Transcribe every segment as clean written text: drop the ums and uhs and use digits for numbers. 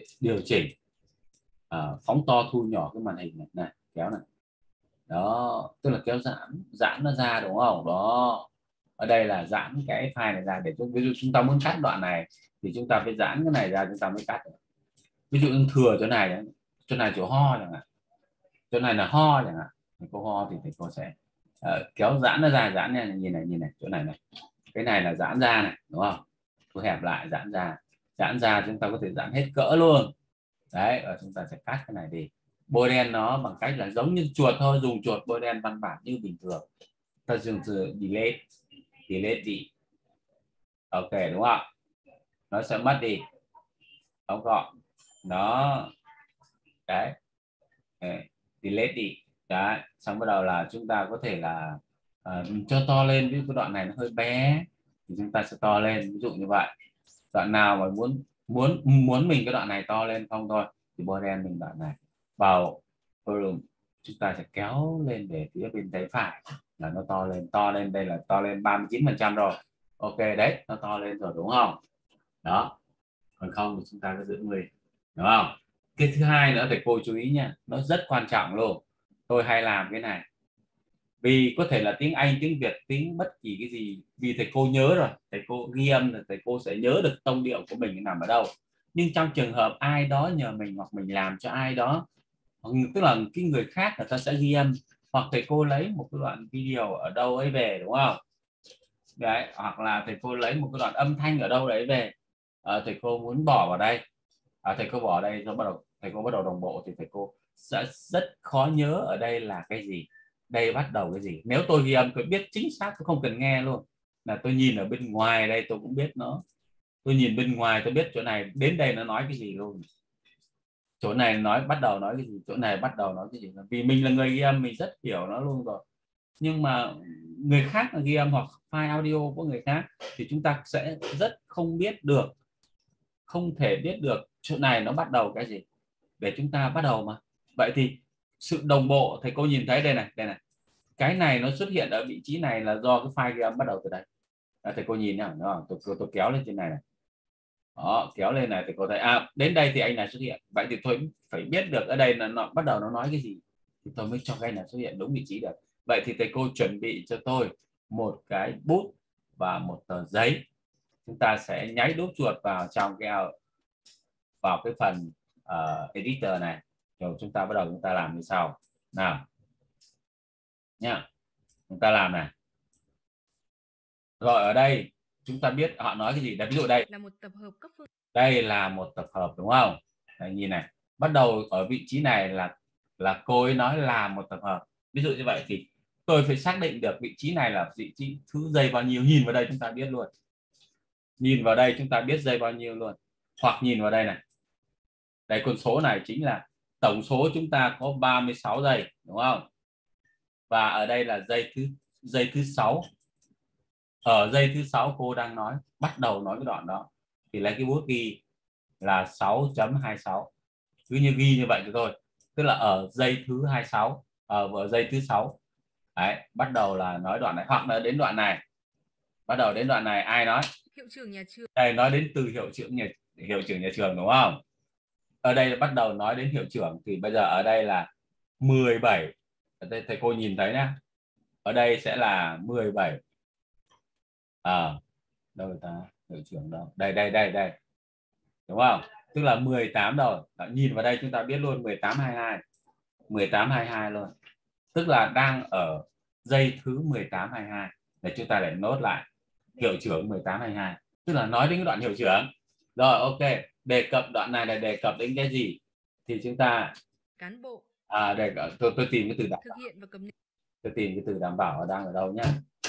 điều chỉnh phóng to thu nhỏ cái màn hình này, kéo này. Đó, tức là kéo giãn nó ra đúng không? Đó, ở đây là giãn cái file này ra để ví dụ chúng ta muốn cắt đoạn này thì chúng ta phải giãn cái này ra chúng ta mới cắt được. Ví dụ như thừa chỗ này đấy, chỗ này chỗ ho chẳng hạn, chỗ này là ho chẳng hạn, thầy cô ho thì thầy cô sẽ kéo giãn nó ra, giãn này, nhìn này chỗ này này, cái này là giãn ra này đúng không? Cô hẹp lại giãn ra chúng ta có thể giãn hết cỡ luôn đấy, và chúng ta sẽ cắt cái này đi. Bôi đen nó bằng cách là giống như chuột thôi, dùng chuột bôi đen văn bản như bình thường, ta dùng từ delete đi, ok đúng không? Nó sẽ mất đi, đóng gọn nó đấy, delete đi đấy. Xong bắt đầu là chúng ta có thể là cho to lên, ví dụ cái đoạn này nó hơi bé thì chúng ta sẽ to lên, ví dụ như vậy. Đoạn nào mà muốn mình cái đoạn này to lên không thôi thì bôi đen mình đoạn này vào volume, chúng ta sẽ kéo lên về phía bên tay phải là nó to lên, đây là to lên 39% rồi, ok đấy, nó to lên rồi đúng không? Đó, còn không thì chúng ta cứ giữ nguyên đúng không? Cái thứ hai nữa thầy cô chú ý nha, nó rất quan trọng luôn. Tôi hay làm cái này vì có thể là tiếng Anh, tiếng Việt, tiếng bất kỳ cái gì, vì thầy cô nhớ rồi, thầy cô ghi âm rồi, thầy cô sẽ nhớ được tông điệu của mình nằm ở đâu. Nhưng trong trường hợp ai đó nhờ mình hoặc mình làm cho ai đó, tức là cái người khác người ta sẽ ghi âm, hoặc thầy cô lấy một cái đoạn video ở đâu ấy về đúng không? Đấy, hoặc là thầy cô lấy một cái đoạn âm thanh ở đâu đấy về, thầy cô muốn bỏ vào đây, thầy cô bỏ ở đây rồi thầy cô bắt đầu đồng bộ thì thầy cô sẽ rất khó nhớ ở đây là cái gì, đây bắt đầu cái gì. Nếu tôi ghi âm tôi biết chính xác, tôi không cần nghe luôn, là tôi nhìn ở bên ngoài đây tôi cũng biết nó, tôi nhìn bên ngoài tôi biết chỗ này đến đây nó nói cái gì luôn, chỗ này nói bắt đầu nói cái gì, chỗ này bắt đầu nói cái gì, vì mình là người ghi âm mình rất hiểu nó luôn rồi. Nhưng mà người khác là ghi âm hoặc file audio của người khác thì chúng ta sẽ rất không biết được, không thể biết được chỗ này nó bắt đầu cái gì để chúng ta bắt đầu mà. Vậy thì sự đồng bộ thầy cô nhìn thấy đây này, cái này nó xuất hiện ở vị trí này là do cái file ghi âm bắt đầu từ đây. Thầy cô nhìn nhá, tôi kéo lên trên này này, đó, kéo lên này thì cô thấy đến đây thì anh này xuất hiện, vậy thì tôi phải biết được ở đây là nó bắt đầu nó nói cái gì thì tôi mới cho cái này xuất hiện đúng vị trí được. Vậy thì thầy cô chuẩn bị cho tôi một cái bút và một tờ giấy, chúng ta sẽ nháy đúp chuột vào trong vào cái phần editor này, rồi chúng ta bắt đầu chúng ta làm như sau nào nha. Chúng ta làm này, rồi ở đây chúng ta biết họ nói cái gì đấy, ví dụ đây là một tập hợp các phương, đây là một tập hợp đúng không? Đây, nhìn này, bắt đầu ở vị trí này là cô ấy nói là một tập hợp, ví dụ như vậy thì tôi phải xác định được vị trí này là vị trí thứ giây bao nhiêu, nhìn vào đây chúng ta biết luôn, nhìn vào đây chúng ta biết giây bao nhiêu luôn, hoặc nhìn vào đây này, đây con số này chính là tổng số chúng ta có 36 giây đúng không? Và ở đây là giây thứ 6, ở giây thứ 6 cô đang nói bắt đầu nói cái đoạn đó thì lấy cái bút ghi là 6.26, cứ như ghi như vậy cho thôi, tức là ở giây thứ 26, ở giây thứ 6 đấy, bắt đầu là nói đoạn này, hoặc là đến đoạn này, bắt đầu đến đoạn này ai nói? hiệu trưởng nhà trường. Đây nói đến từ hiệu trưởng nhà trường đúng không? Ở đây bắt đầu nói đến hiệu trưởng thì bây giờ ở đây là 17, ở đây thầy cô nhìn thấy nhé, ở đây sẽ là 17, đâu ta, hiệu trưởng đâu, đây đúng không? Tức là 18 rồi. Đó, nhìn vào đây chúng ta biết luôn 18 22 luôn, tức là đang ở giây thứ 18 22 để chúng ta để nốt lại hiệu trưởng 18 22, tức là nói đến cái đoạn hiệu trưởng. Rồi ok, đề cập đoạn này là đề cập đến cái gì thì chúng ta Cán bộ tôi tìm cái từ đảm thực bảo, hiện và cập nhật, tôi tìm cái từ đảm bảo đang ở đâu nhá.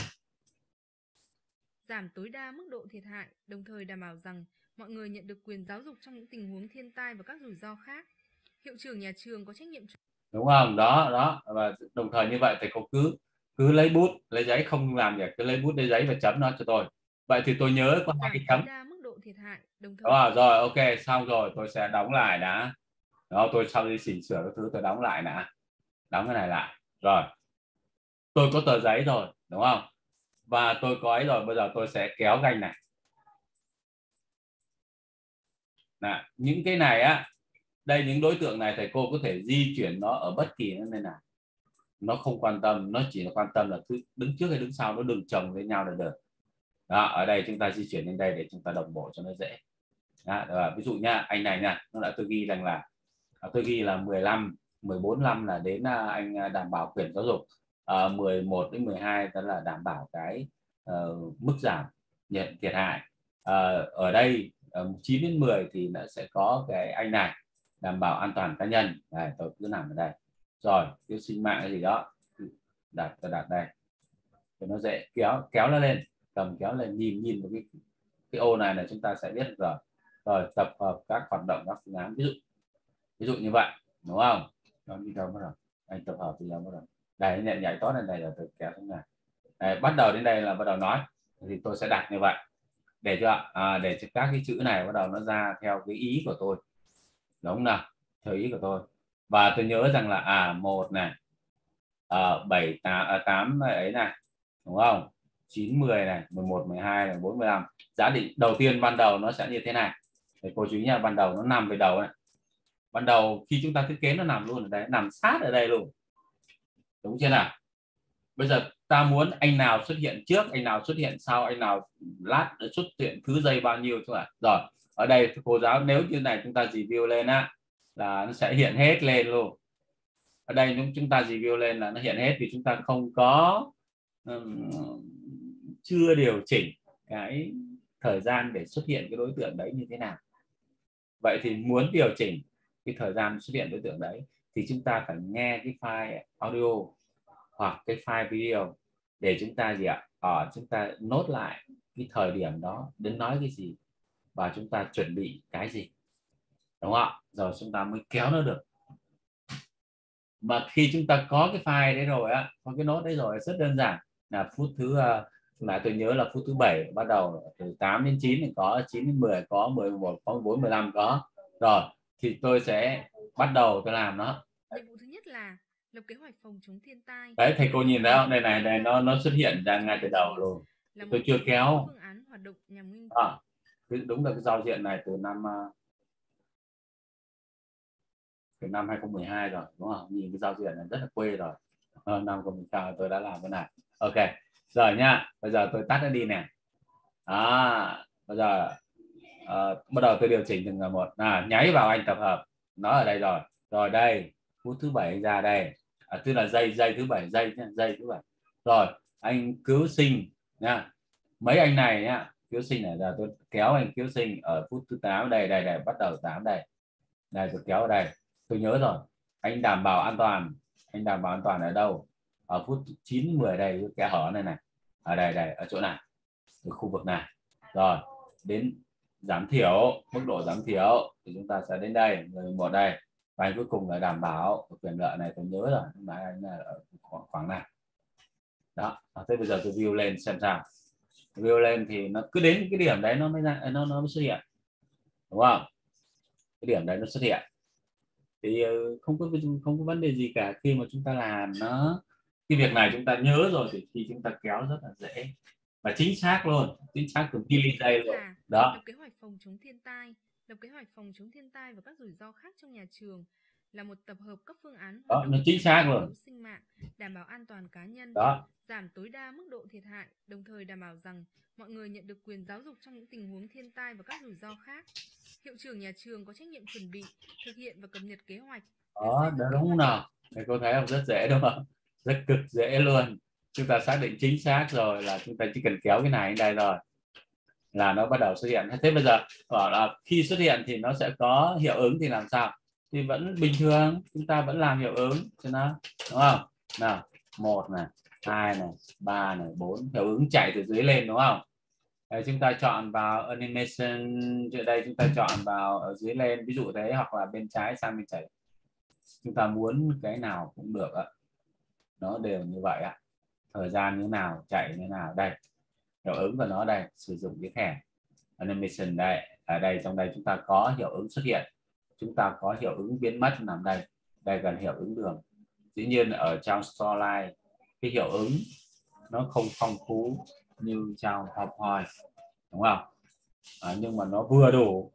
giảm tối đa mức độ thiệt hại, đồng thời đảm bảo rằng mọi người nhận được quyền giáo dục trong những tình huống thiên tai và các rủi ro khác. Hiệu trưởng nhà trường có trách nhiệm Đúng không? Đó và đồng thời như vậy thầy cô cứ lấy bút lấy giấy, không làm gì cứ lấy bút lấy giấy và chấm nó cho tôi. Vậy thì tôi nhớ có hai giảm cái tối chấm. đa mức độ thiệt hại, đồng thời Đó, rồi ok xong rồi tôi sẽ đóng lại đã. Đó, tôi sau khi chỉnh sửa các thứ tôi đóng lại đã, đóng cái này lại rồi, tôi có tờ giấy rồi đúng không, và tôi có ấy rồi, bây giờ tôi sẽ kéo ganh này những cái này á, đây những đối tượng này thầy cô có thể di chuyển nó ở bất kỳ nơi nào, nó không quan tâm, nó chỉ là quan tâm là đứng trước hay đứng sau, nó đừng chồng với nhau là được. Đó, ở đây chúng ta di chuyển lên đây để chúng ta đồng bộ cho nó dễ. Đó, ví dụ nha, anh này nha, nó đã tôi ghi rằng là tôi ghi là 15 14 năm là đến anh đảm bảo quyền giáo dục, 11 đến 12 đó là đảm bảo cái mức giảm nhận thiệt hại. Ở đây 9 đến 10 thì nó sẽ có cái anh này đảm bảo an toàn cá nhân. Đây, tôi cứ làm ở đây rồi, cái sinh mạng cái gì đó tôi đặt đây cho nó dễ, kéo nó lên, cầm kéo lên, nhìn vào cái ô này là chúng ta sẽ biết rồi. Rồi tập hợp các hoạt động các phương án, ví dụ như vậy, đúng không? Nó đi đâu bắt đầu anh tập hợp thì đâu bắt đầu đây, nhảy tót lên đây là tôi kéo xuống này. Đây, bắt đầu đến đây là bắt đầu nói, thì tôi sẽ đặt như vậy để cho để cho các cái chữ này bắt đầu nó ra theo cái ý của tôi, đúng không nào, theo ý của tôi. Và tôi nhớ rằng là một này, 7 8 ấy này, đúng không, 9 10 này, 11 12 này, 4 15. Giá định đầu tiên ban đầu nó sẽ như thế này, để cô chú ý nha, ban đầu nó nằm về đầu này, ban đầu khi chúng ta thiết kế nó nằm luôn ở đây, nằm sát ở đây luôn, đúng chưa nào? Bây giờ ta muốn anh nào xuất hiện trước, anh nào xuất hiện sau, anh nào lát xuất hiện thứ giây bao nhiêu thôi ạ. Rồi ở đây cô giáo nếu như này chúng ta review lên á là nó sẽ hiện hết lên luôn. Ở đây chúng ta review lên là nó hiện hết vì chúng ta không có chưa điều chỉnh cái thời gian để xuất hiện cái đối tượng đấy như thế nào. Vậy thì muốn điều chỉnh cái thời gian xuất hiện đối tượng đấy thì chúng ta phải nghe cái file audio hoặc cái file video để chúng ta gì ạ, chúng ta nốt lại cái thời điểm đó đến nói cái gì và chúng ta chuẩn bị cái gì, đúng không ạ? Rồi chúng ta mới kéo nó được. Mà khi chúng ta có cái file đấy rồi á, có cái nốt đấy rồi, rất đơn giản, là phút thứ là tôi nhớ là phút thứ 7 bắt đầu từ 8 đến 9 thì có, 9 đến 10 có, 11 có, 14 15 có. Rồi thì tôi sẽ bắt đầu tôi làm nó. Nhiệm vụ thứ nhất là lập kế hoạch phòng chống thiên tai. Đấy thầy cô nhìn thấy không, đây này, Đây nó xuất hiện ra ngay từ đầu luôn, là tôi một chưa kéo. phương án hoạt động nhằm ngưng Đúng là cái giao diện này từ năm 2012 rồi, đúng không? Nhìn cái giao diện này rất là quê rồi. Năm 2012 tôi đã làm cái này. Ok rồi nha, bây giờ tôi tắt nó đi nè. Bây giờ bắt đầu tôi điều chỉnh từng một, nháy vào anh tập hợp, nó ở đây rồi. Rồi đây phút thứ 7 ra đây, tức là giây thứ 7, giây thứ 7. Rồi anh cứu sinh nha, mấy anh này nhá, cứu sinh này, giờ tôi kéo anh cứu sinh ở phút thứ 8 đây, bắt đầu 8 đây tôi kéo ở đây, tôi nhớ rồi, anh đảm bảo an toàn, ở đâu, ở phút 9 10 đây, cái kẽ hở này này, ở đây ở chỗ này, ở khu vực này. Rồi đến giảm thiểu, mức độ giảm thiểu thì chúng ta sẽ đến đây 11 đây, và anh cuối cùng là đảm bảo quyền lợi này, tôi nhớ rồi, mà anh là ở khoảng này đó. Thế bây giờ tôi view lên xem sao, view lên thì nó cứ đến cái điểm đấy nó mới ra, nó xuất hiện, đúng không? Cái điểm đấy nó xuất hiện thì không có vấn đề gì cả. Khi mà chúng ta làm nó, cái việc này chúng ta nhớ rồi thì khi chúng ta kéo rất là dễ và chính xác luôn, chính xác từ giây luôn đó. Lập kế hoạch phòng chống thiên tai. Lập kế hoạch phòng chống thiên tai và các rủi ro khác trong nhà trường là một tập hợp các phương án hoạt động Nó chính xác luôn, cứu sinh mạng, đảm bảo an toàn cá nhân, đó, giảm tối đa mức độ thiệt hại, đồng thời đảm bảo rằng mọi người nhận được quyền giáo dục trong những tình huống thiên tai và các rủi ro khác. Hiệu trưởng nhà trường có trách nhiệm chuẩn bị, thực hiện và cập nhật kế hoạch. đó đúng nào. Thì cô thấy không, rất dễ đúng không, rất cực dễ luôn. Chúng ta xác định chính xác rồi là chúng ta chỉ cần kéo cái này đây rồi là nó bắt đầu xuất hiện. Thế bây giờ bảo là khi xuất hiện thì nó sẽ có hiệu ứng thì làm sao, thì vẫn bình thường, chúng ta vẫn làm hiệu ứng cho nó, đúng không? Nào, 1 này, 2 này, 3 này, 4, hiệu ứng chạy từ dưới lên, đúng không? Đấy, chúng ta chọn vào animation, ở đây chúng ta chọn vào ở dưới lên, ví dụ thế, hoặc là bên trái sang bên phải, chúng ta muốn cái nào cũng được ạ, nó đều như vậy ạ. Thời gian như nào, chạy như nào, đây hiệu ứng của nó đây, sử dụng cái thẻ animation đây, ở đây trong đây chúng ta có hiệu ứng xuất hiện, chúng ta có hiệu ứng biến mất nằm đây, đây gần hiệu ứng đường. Dĩ nhiên ở trong Storyline cái hiệu ứng nó không phong phú như trong PowerPoint, đúng không? Nhưng mà nó vừa đủ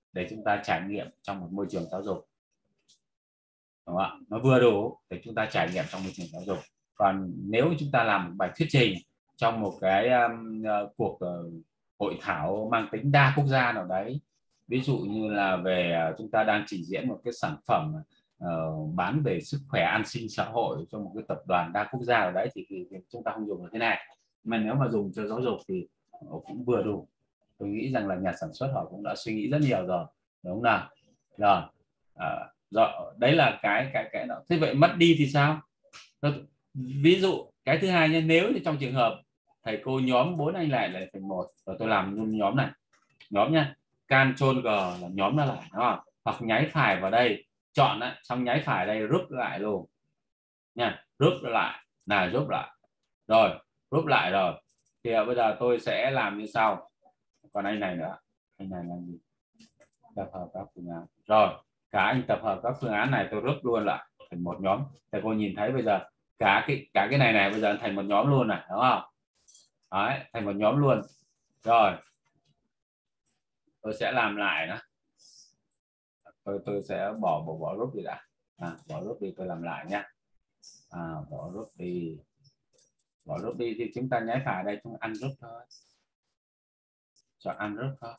để chúng ta trải nghiệm trong một môi trường giáo dục, đúng không ạ? Nó vừa đủ để chúng ta trải nghiệm trong môi trường giáo dục. Còn nếu chúng ta làm một bài thuyết trình trong một cái cuộc hội thảo mang tính đa quốc gia nào đấy, ví dụ như là về chúng ta đang trình diễn một cái sản phẩm bán về sức khỏe an sinh xã hội cho một cái tập đoàn đa quốc gia nào đấy, thì chúng ta không dùng được thế này. Mà nếu mà dùng cho giáo dục thì cũng vừa đủ. Tôi nghĩ rằng là nhà sản xuất họ cũng đã suy nghĩ rất nhiều rồi, đúng không nào? Rồi, rồi đấy là cái đó. Thế vậy mất đi thì sao? Ví dụ cái thứ hai nhé, nếu như trong trường hợp thầy cô nhóm 4 anh lại thành một, rồi tôi làm nhóm này, nhóm nha, Ctrl G là nhóm nó lại, đúng không? Hoặc nháy phải vào đây, chọn đó, xong nháy phải đây rút lại luôn nha, rút lại là rút lại rồi, rút lại rồi thì bây giờ tôi sẽ làm như sau. Còn anh này nữa, anh này làm gì? Tập hợp các phương án. Rồi cả anh tập hợp các phương án này tôi rút luôn lại thành một nhóm. Thầy cô nhìn thấy bây giờ cả cái này bây giờ thành một nhóm luôn này, đúng không? Đấy, thành một nhóm luôn. Rồi tôi sẽ làm lại đó. Tôi sẽ bỏ rút đi đã. Bỏ rút đi, tôi làm lại nhé. Bỏ rút đi thì chúng ta nháy phải đây, chúng ăn rút thôi, chọn ăn rút thôi.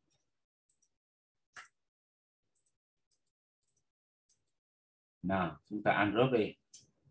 Nào chúng ta ăn rút đi.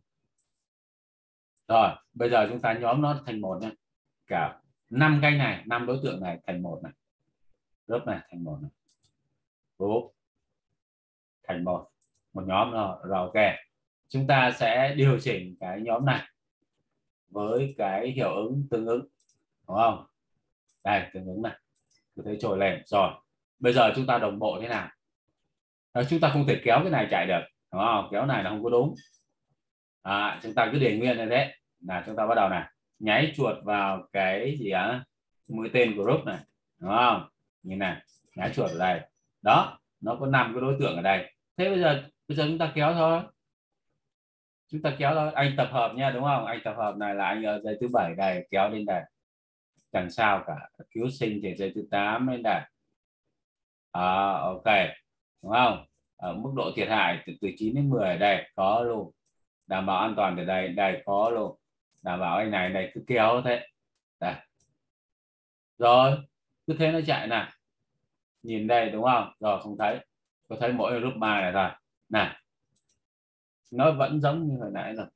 Rồi bây giờ chúng ta nhóm nó thành một nhé, cả 5 cái này, 5 đối tượng này thành một này, group này thành một này, group thành một nhóm rồi. Ok, chúng ta sẽ điều chỉnh cái nhóm này với cái hiệu ứng tương ứng, đúng không? Đây tương ứng này, cứ thấy trồi lên rồi. Bây giờ chúng ta đồng bộ thế nào? Chúng ta không thể kéo cái này chạy được, đúng không? Kéo này là không có đúng. Chúng ta cứ để nguyên như thế là chúng ta bắt đầu này, nháy chuột vào cái gì á, mũi tên của group này, đúng không? Như này, nháy chuột ở đây, đó, nó có 5 cái đối tượng ở đây. Thế bây giờ chúng ta kéo thôi, chúng ta kéo thôi. Anh tập hợp nha, đúng không? Anh tập hợp này là anh ở dây thứ 7 đây, kéo lên đây, chẳng sao cả. Cứu sinh thì dây thứ 8 lên đây. Ok, đúng không? Ở mức độ thiệt hại từ 9 đến 10 ở đây có luôn, đảm bảo an toàn ở đây có luôn, đảm bảo anh này cứ kéo thế đây. Rồi cứ thế nó chạy nè, nhìn đây đúng không? Rồi không thấy, có thấy mỗi group 3 này thôi nè, nó vẫn giống như hồi nãy rồi,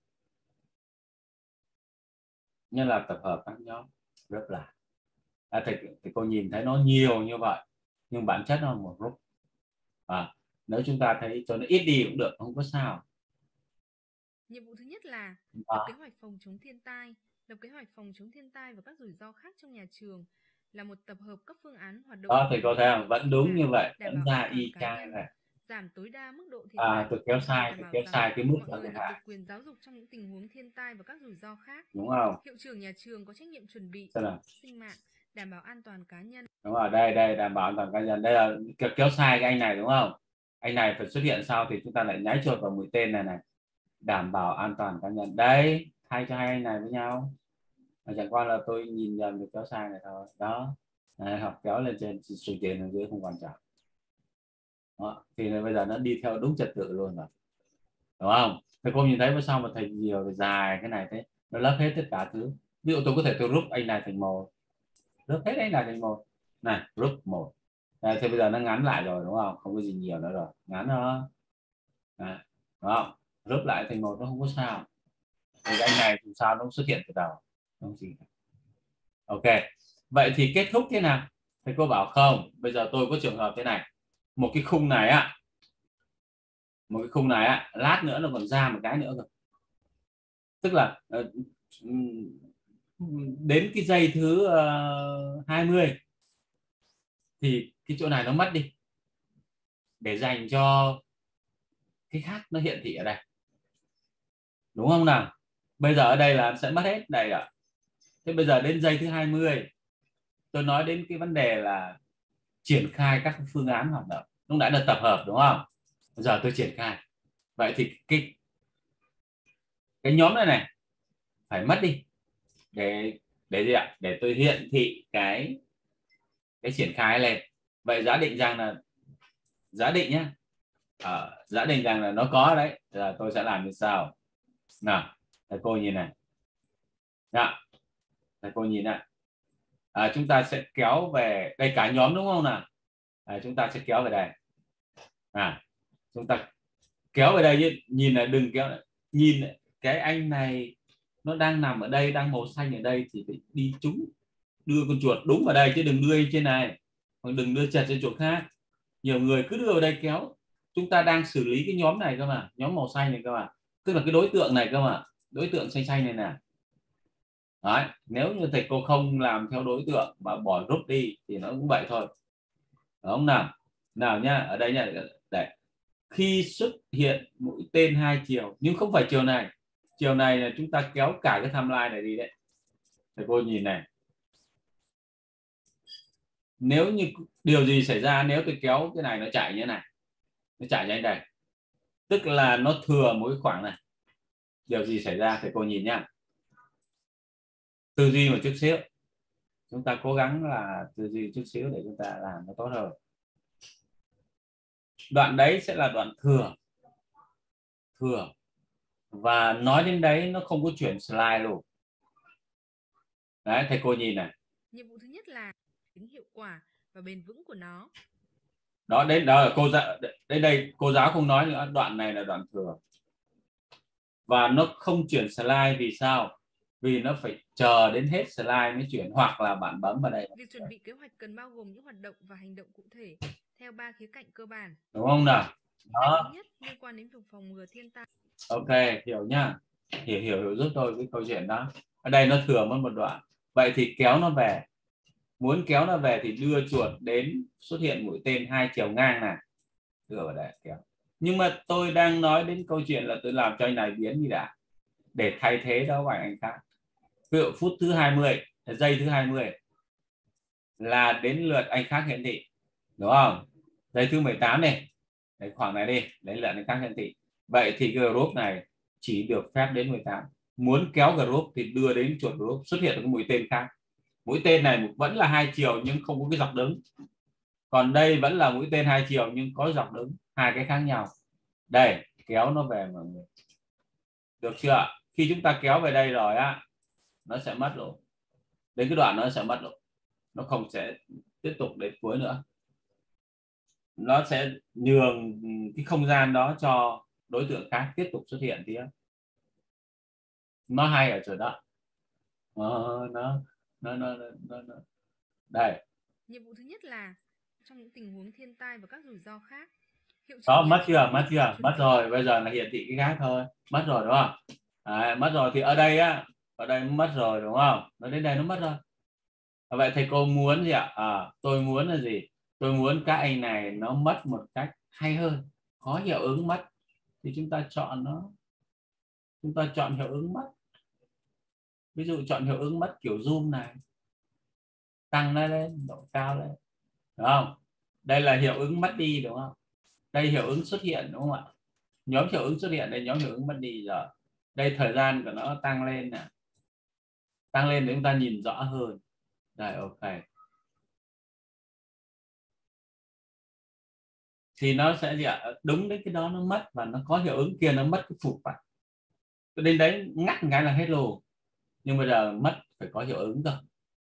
như là tập hợp các nhóm rất là thì cô nhìn thấy nó nhiều như vậy nhưng bản chất nó là một group. Nếu chúng ta thấy cho nó ít đi cũng được, không có sao. Nhiệm vụ thứ nhất là lập kế hoạch phòng chống thiên tai. Lập kế hoạch phòng chống thiên tai và các rủi ro khác trong nhà trường là một tập hợp các phương án hoạt động. Đó thì có thấy không? Vẫn đúng như vậy, vẫn ra y chang này. Giảm tối đa mức độ thiệt hại. Tôi kéo sai cái mức mọi người nhận được quyền giáo dục trong những tình huống thiên tai và các rủi ro khác, đúng không? Hiệu trưởng nhà trường có trách nhiệm chuẩn bị sinh mạng, đảm bảo an toàn cá nhân. Đúng rồi, đây đảm bảo an toàn cá nhân. Đây là kéo sai cái anh này, đúng không? Anh này phải xuất hiện sau thì chúng ta lại nháy chuột vào mũi tên này, đảm bảo an toàn cá nhân. Đấy, thay cho hai anh này với nhau. Chẳng qua là tôi nhìn nhầm được kéo sai này thôi. Đó, học kéo lên trên, xuống trên ở dưới không quan trọng. Đó. Thì bây giờ nó đi theo đúng trật tự luôn rồi, đúng không? Thầy cô nhìn thấy với sao mà thầy nhiều dài cái này thế, nó lấp hết tất cả thứ. Ví dụ tôi có thể tôi rút anh này thành một, rút hết anh này thành một này, rút một. Thì bây giờ nó ngắn lại rồi, đúng không? Không có gì nhiều nữa rồi, ngắn đó, đúng không? Rút lại thành một nó không có sao. Thì anh này thì sao nó xuất hiện từ đầu, không gì. Ok, vậy thì kết thúc thế nào? Thầy cô bảo không, bây giờ tôi có trường hợp thế này, một cái khung này lát nữa nó còn ra một cái nữa rồi, tức là đến cái giây thứ 20 thì cái chỗ này nó mất đi để dành cho cái khác nó hiện thị ở đây, đúng không nào? Bây giờ ở đây là sẽ mất hết đây ạ. Thế bây giờ đến giây thứ 20 tôi nói đến cái vấn đề là triển khai các phương án hoạt động, lúc nãy là tập hợp đúng không? Bây giờ tôi triển khai, vậy thì cái nhóm này phải mất đi để gì ạ? Để tôi hiện thị cái triển khai lên. Vậy giả định rằng là giả định nhé, giả định rằng là nó có đấy, là tôi sẽ làm như sau. Nào thầy cô nhìn này. Nào thầy cô nhìn này. Chúng ta sẽ kéo về đây cả nhóm đúng không nào? Chúng ta sẽ kéo về đây. Chúng ta kéo về đây chứ, nhìn là đừng kéo, nhìn cái anh này nó đang nằm ở đây, đang màu xanh ở đây thì phải đi trúng, đưa con chuột đúng vào đây chứ đừng đưa trên này, hoặc đừng đưa chật trên chỗ khác. Nhiều người cứ đưa vào đây kéo. Chúng ta đang xử lý cái nhóm này cơ mà, nhóm màu xanh này cơ mà, tức là cái đối tượng này cơ mà, đối tượng xanh xanh này nè. Đấy, nếu như thầy cô không làm theo đối tượng mà bỏ rút đi thì nó cũng vậy thôi, đúng không nào? Nào nhá, ở đây nhá, để khi xuất hiện mũi tên hai chiều, nhưng không phải chiều này, chiều này là chúng ta kéo cả cái timeline này đi đấy. Thầy cô nhìn này, nếu như điều gì xảy ra nếu tôi kéo cái này nó chạy như thế này, nó chạy nhanh đây, tức là nó thừa một cái khoảng này, điều gì xảy ra thầy cô nhìn nhá. Tư duy một chút xíu, chúng ta cố gắng là tư duy chút xíu để chúng ta làm nó tốt hơn. Đoạn đấy sẽ là đoạn thừa, và nói đến đấy nó không có chuyển slide luôn. Đấy thầy cô nhìn này. Nhiệm vụ thứ nhất là tính hiệu quả và bền vững của nó. Đó đấy, đó là cô giáo đây cô giáo không nói nữa, đoạn này là đoạn thừa và nó không chuyển slide. Vì sao? Vì nó phải chờ đến hết slide mới chuyển, hoặc là bạn bấm vào đây. Việc chuẩn bị kế hoạch cần bao gồm những hoạt động và hành động cụ thể theo 3 khía cạnh cơ bản, Đúng không nào? Đó. thứ nhất liên quan đến việc phòng ngừa thiên tai. Ok, hiểu nhá, hiểu giúp tôi cái câu chuyện đó. Ở đây nó thừa mất một đoạn, vậy thì kéo nó về, muốn kéo nó về thì đưa chuột đến xuất hiện mũi tên hai chiều ngang này, đưa vào đây kéo. Nhưng mà tôi đang nói đến câu chuyện là tôi làm cho anh này biến đi đã, để thay thế đó bằng anh khác. Ví dụ phút thứ 20, giây thứ 20 là đến lượt anh khác hiển thị, đúng không? Giây thứ 18 này, đấy khoảng này đi, đến lượt anh khác hiển thị. Vậy thì cái group này chỉ được phép đến 18. Muốn kéo group thì đưa đến chuột group xuất hiện cái mũi tên khác. Mũi tên này vẫn là hai chiều nhưng không có cái dọc đứng. Còn đây vẫn là mũi tên hai chiều nhưng có dọc đứng, hai cái khác nhau. Đây, kéo nó về mọi người. Được chưa? Khi chúng ta kéo về đây rồi á, nó sẽ mất luôn. Đến cái đoạn nó sẽ mất luôn. Nó không sẽ tiếp tục đến cuối nữa. Nó sẽ nhường cái không gian đó cho đối tượng khác tiếp tục xuất hiện tiếp. Nó hay ở chỗ đó. Nó. Đây. Nhiệm vụ thứ nhất là trong những tình huống thiên tai và các rủi ro khác. Đó, mất chưa? Mất rồi, bây giờ là hiển thị cái khác thôi. Mất rồi đúng không? Mất rồi thì ở đây á, ở đây mất rồi đúng không? Nó đến đây nó mất rồi. Vậy thầy cô muốn gì ạ? Tôi muốn là gì? Tôi muốn các anh này nó mất một cách hay hơn, có hiệu ứng mất, thì chúng ta chọn nó, chúng ta chọn hiệu ứng mất. Ví dụ chọn hiệu ứng mất kiểu zoom này, tăng nó lên, độ cao lên, đúng không? Đây là hiệu ứng mất đi đúng không? Đây hiệu ứng xuất hiện đúng không ạ? Nhóm hiệu ứng xuất hiện, đây nhóm hiệu ứng mất đi rồi. Đây thời gian của nó tăng lên nè, tăng lên để chúng ta nhìn rõ hơn. Đây, ok. Thì nó sẽ gì ạ? Đúng đến cái đó nó mất và nó có hiệu ứng kia nó mất cái phục vào. Đến đấy ngắt cái là hết luôn. Nhưng bây giờ mất phải có hiệu ứng cơ.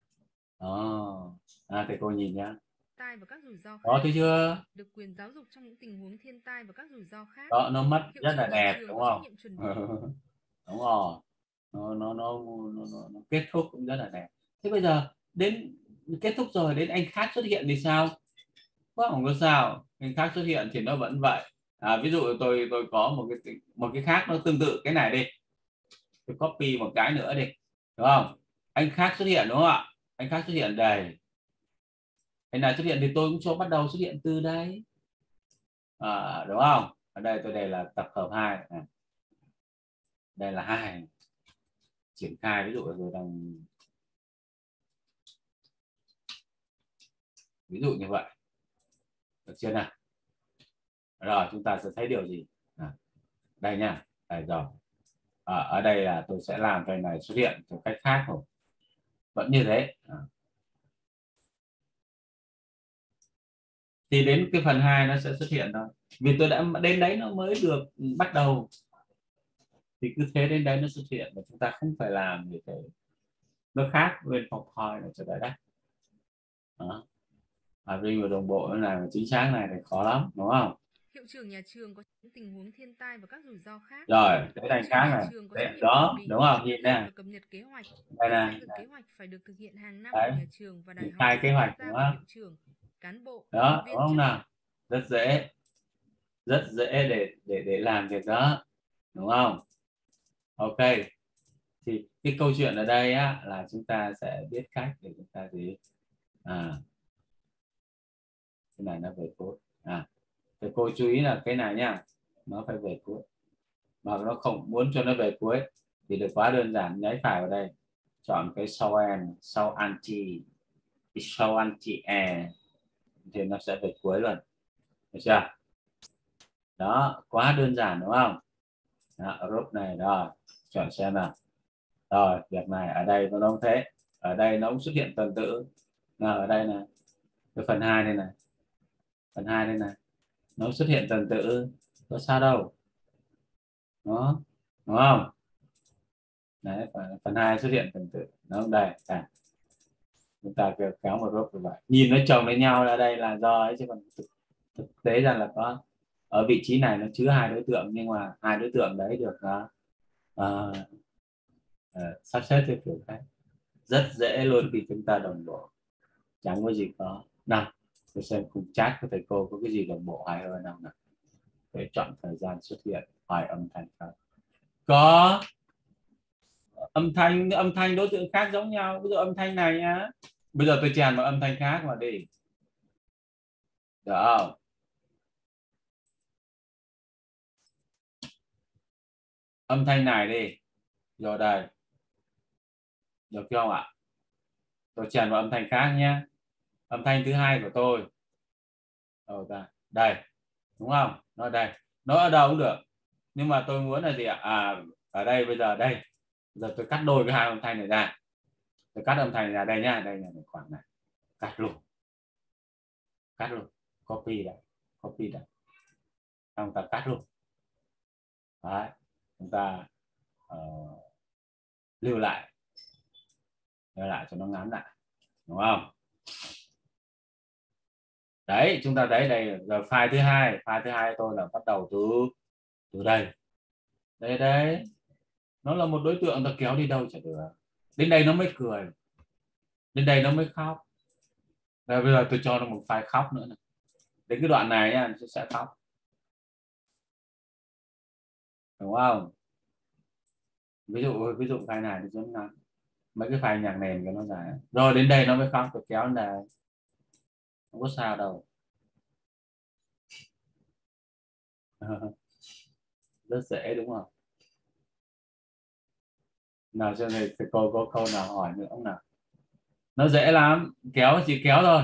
Thầy cô nhìn nhá. Tai và các rủi ro khác. Đó, thấy chưa? Được quyền giáo dục trong những tình huống thiên tai và các rủi ro khác. Đó, nó mất rất là đẹp đúng không? Đúng rồi. Nó kết thúc cũng rất là đẹp. Thế bây giờ đến kết thúc rồi, đến anh khác xuất hiện thì sao? Không có sao, anh khác xuất hiện thì nó vẫn vậy. Ví dụ tôi có một cái khác nó tương tự cái này đi, tôi copy một cái nữa đi, đúng không? Anh khác xuất hiện đúng không ạ? Anh khác xuất hiện đây, anh này xuất hiện thì tôi cũng cho bắt đầu xuất hiện từ đây, đúng không? Ở đây tôi đây là tập hợp 2 này. Đây là 2 triển khai, ví dụ tôi đang ví dụ như vậy, được chưa nào? Rồi chúng ta sẽ thấy điều gì? Đây nha, đây rồi. Ở đây là tôi sẽ làm cái này xuất hiện theo cách khác rồi, vẫn như thế. thì đến cái phần 2 nó sẽ xuất hiện thôi, vì tôi đã đến đấy nó mới được bắt đầu, thì cứ thế đến đấy nó xuất hiện và chúng ta không phải làm gì cái nó khác bên phòng khoi này cho tới đấy đó. Riêng về đồng bộ nó làm chính xác này thì khó lắm đúng không? Hiệu trưởng nhà trường có những tình huống thiên tai và các rủi ro khác. Rồi cái Hiệu này trưởng khác nhà này. trường có trách Đấy, nhiệm chuẩn đó bị, đúng không, thực nhìn hiện này, và cập nhật kế hoạch. đây Việc này, xây dựng này. kế hoạch phải được thực hiện hàng năm của Đấy, nhà trường và đòi triển hỏi khai kế sự hoạch tham đúng gia của không? hiệu trưởng, cán bộ, Đó đúng viên không chức. nào, rất dễ, rất dễ để làm việc đó đúng không? Ok, thì cái câu chuyện ở đây á là chúng ta sẽ biết cách để chúng ta gì cái này nó về cốt thì cô chú ý là cái này nhá, nó phải về cuối, mà nó không muốn cho nó về cuối thì được quá đơn giản, nháy phải vào đây, chọn cái sau and sau anti, sau anti e thì nó sẽ về cuối luôn, được chưa? Đó, quá đơn giản đúng không? Đó, group này rồi, chọn xem nào. Rồi việc này ở đây nó không thế, ở đây nó cũng xuất hiện tuần tự nào, ở đây này cái phần 2 đây này, phần 2 đây này nó xuất hiện tuần tự, có sao đâu đó đúng không? Đấy, phần 2 xuất hiện tuần tự nó không đây chúng ta kéo một group như vậy, nhìn nó chồng lên nhau là đây là do ấy, chứ còn thực tế ra là có ở vị trí này nó chứa hai đối tượng, nhưng mà hai đối tượng đấy được uh, sắp xếp theo kiểu khác, rất dễ luôn khi chúng ta đồng bộ, chẳng có gì có nào. Tôi xem cùng chat của thầy cô có cái gì đồng bộ hay hơn không nào, để chọn thời gian xuất hiện hỏi âm thanh khác, có âm thanh đối tượng khác giống nhau, ví dụ âm thanh này nhá, bây giờ tôi chèn một âm thanh khác mà đi được không? Âm thanh này đi, rồi đây, được không ạ? Tôi chèn vào âm thanh khác nhé, âm thanh thứ hai của tôi đây đúng không, nó ở đây, nó ở đâu cũng được, nhưng mà tôi muốn là gì ạ? Ở đây bây giờ đây, giờ tôi cắt đôi cái hai âm thanh này ra, tôi cắt âm thanh này ra đây nhá, đây là khoảng này, cắt luôn, cắt luôn, copy đây, copy đây, xong ta cắt luôn. Đấy, chúng ta lưu lại, lưu lại cho nó ngắn lại đúng không? Đấy, chúng ta thấy đây giờ file thứ hai, file thứ hai tôi là bắt đầu từ từ đây, đây đấy, nó là một đối tượng, ta kéo đi đâu chả được, đến đây nó mới cười, đến đây nó mới khóc. Rồi bây giờ tôi cho nó một file khóc nữa này, đến cái đoạn này nha nó sẽ khóc đúng không? Ví dụ file này thì rất ngắn, mấy cái file nhạc nền cho nó dài, rồi đến đây nó mới khóc, tôi kéo này không có sao đâu. Rất dễ đúng không? Nào cho này thầy cô có câu nào hỏi nữa không nào? Nó dễ lắm, kéo chỉ kéo thôi.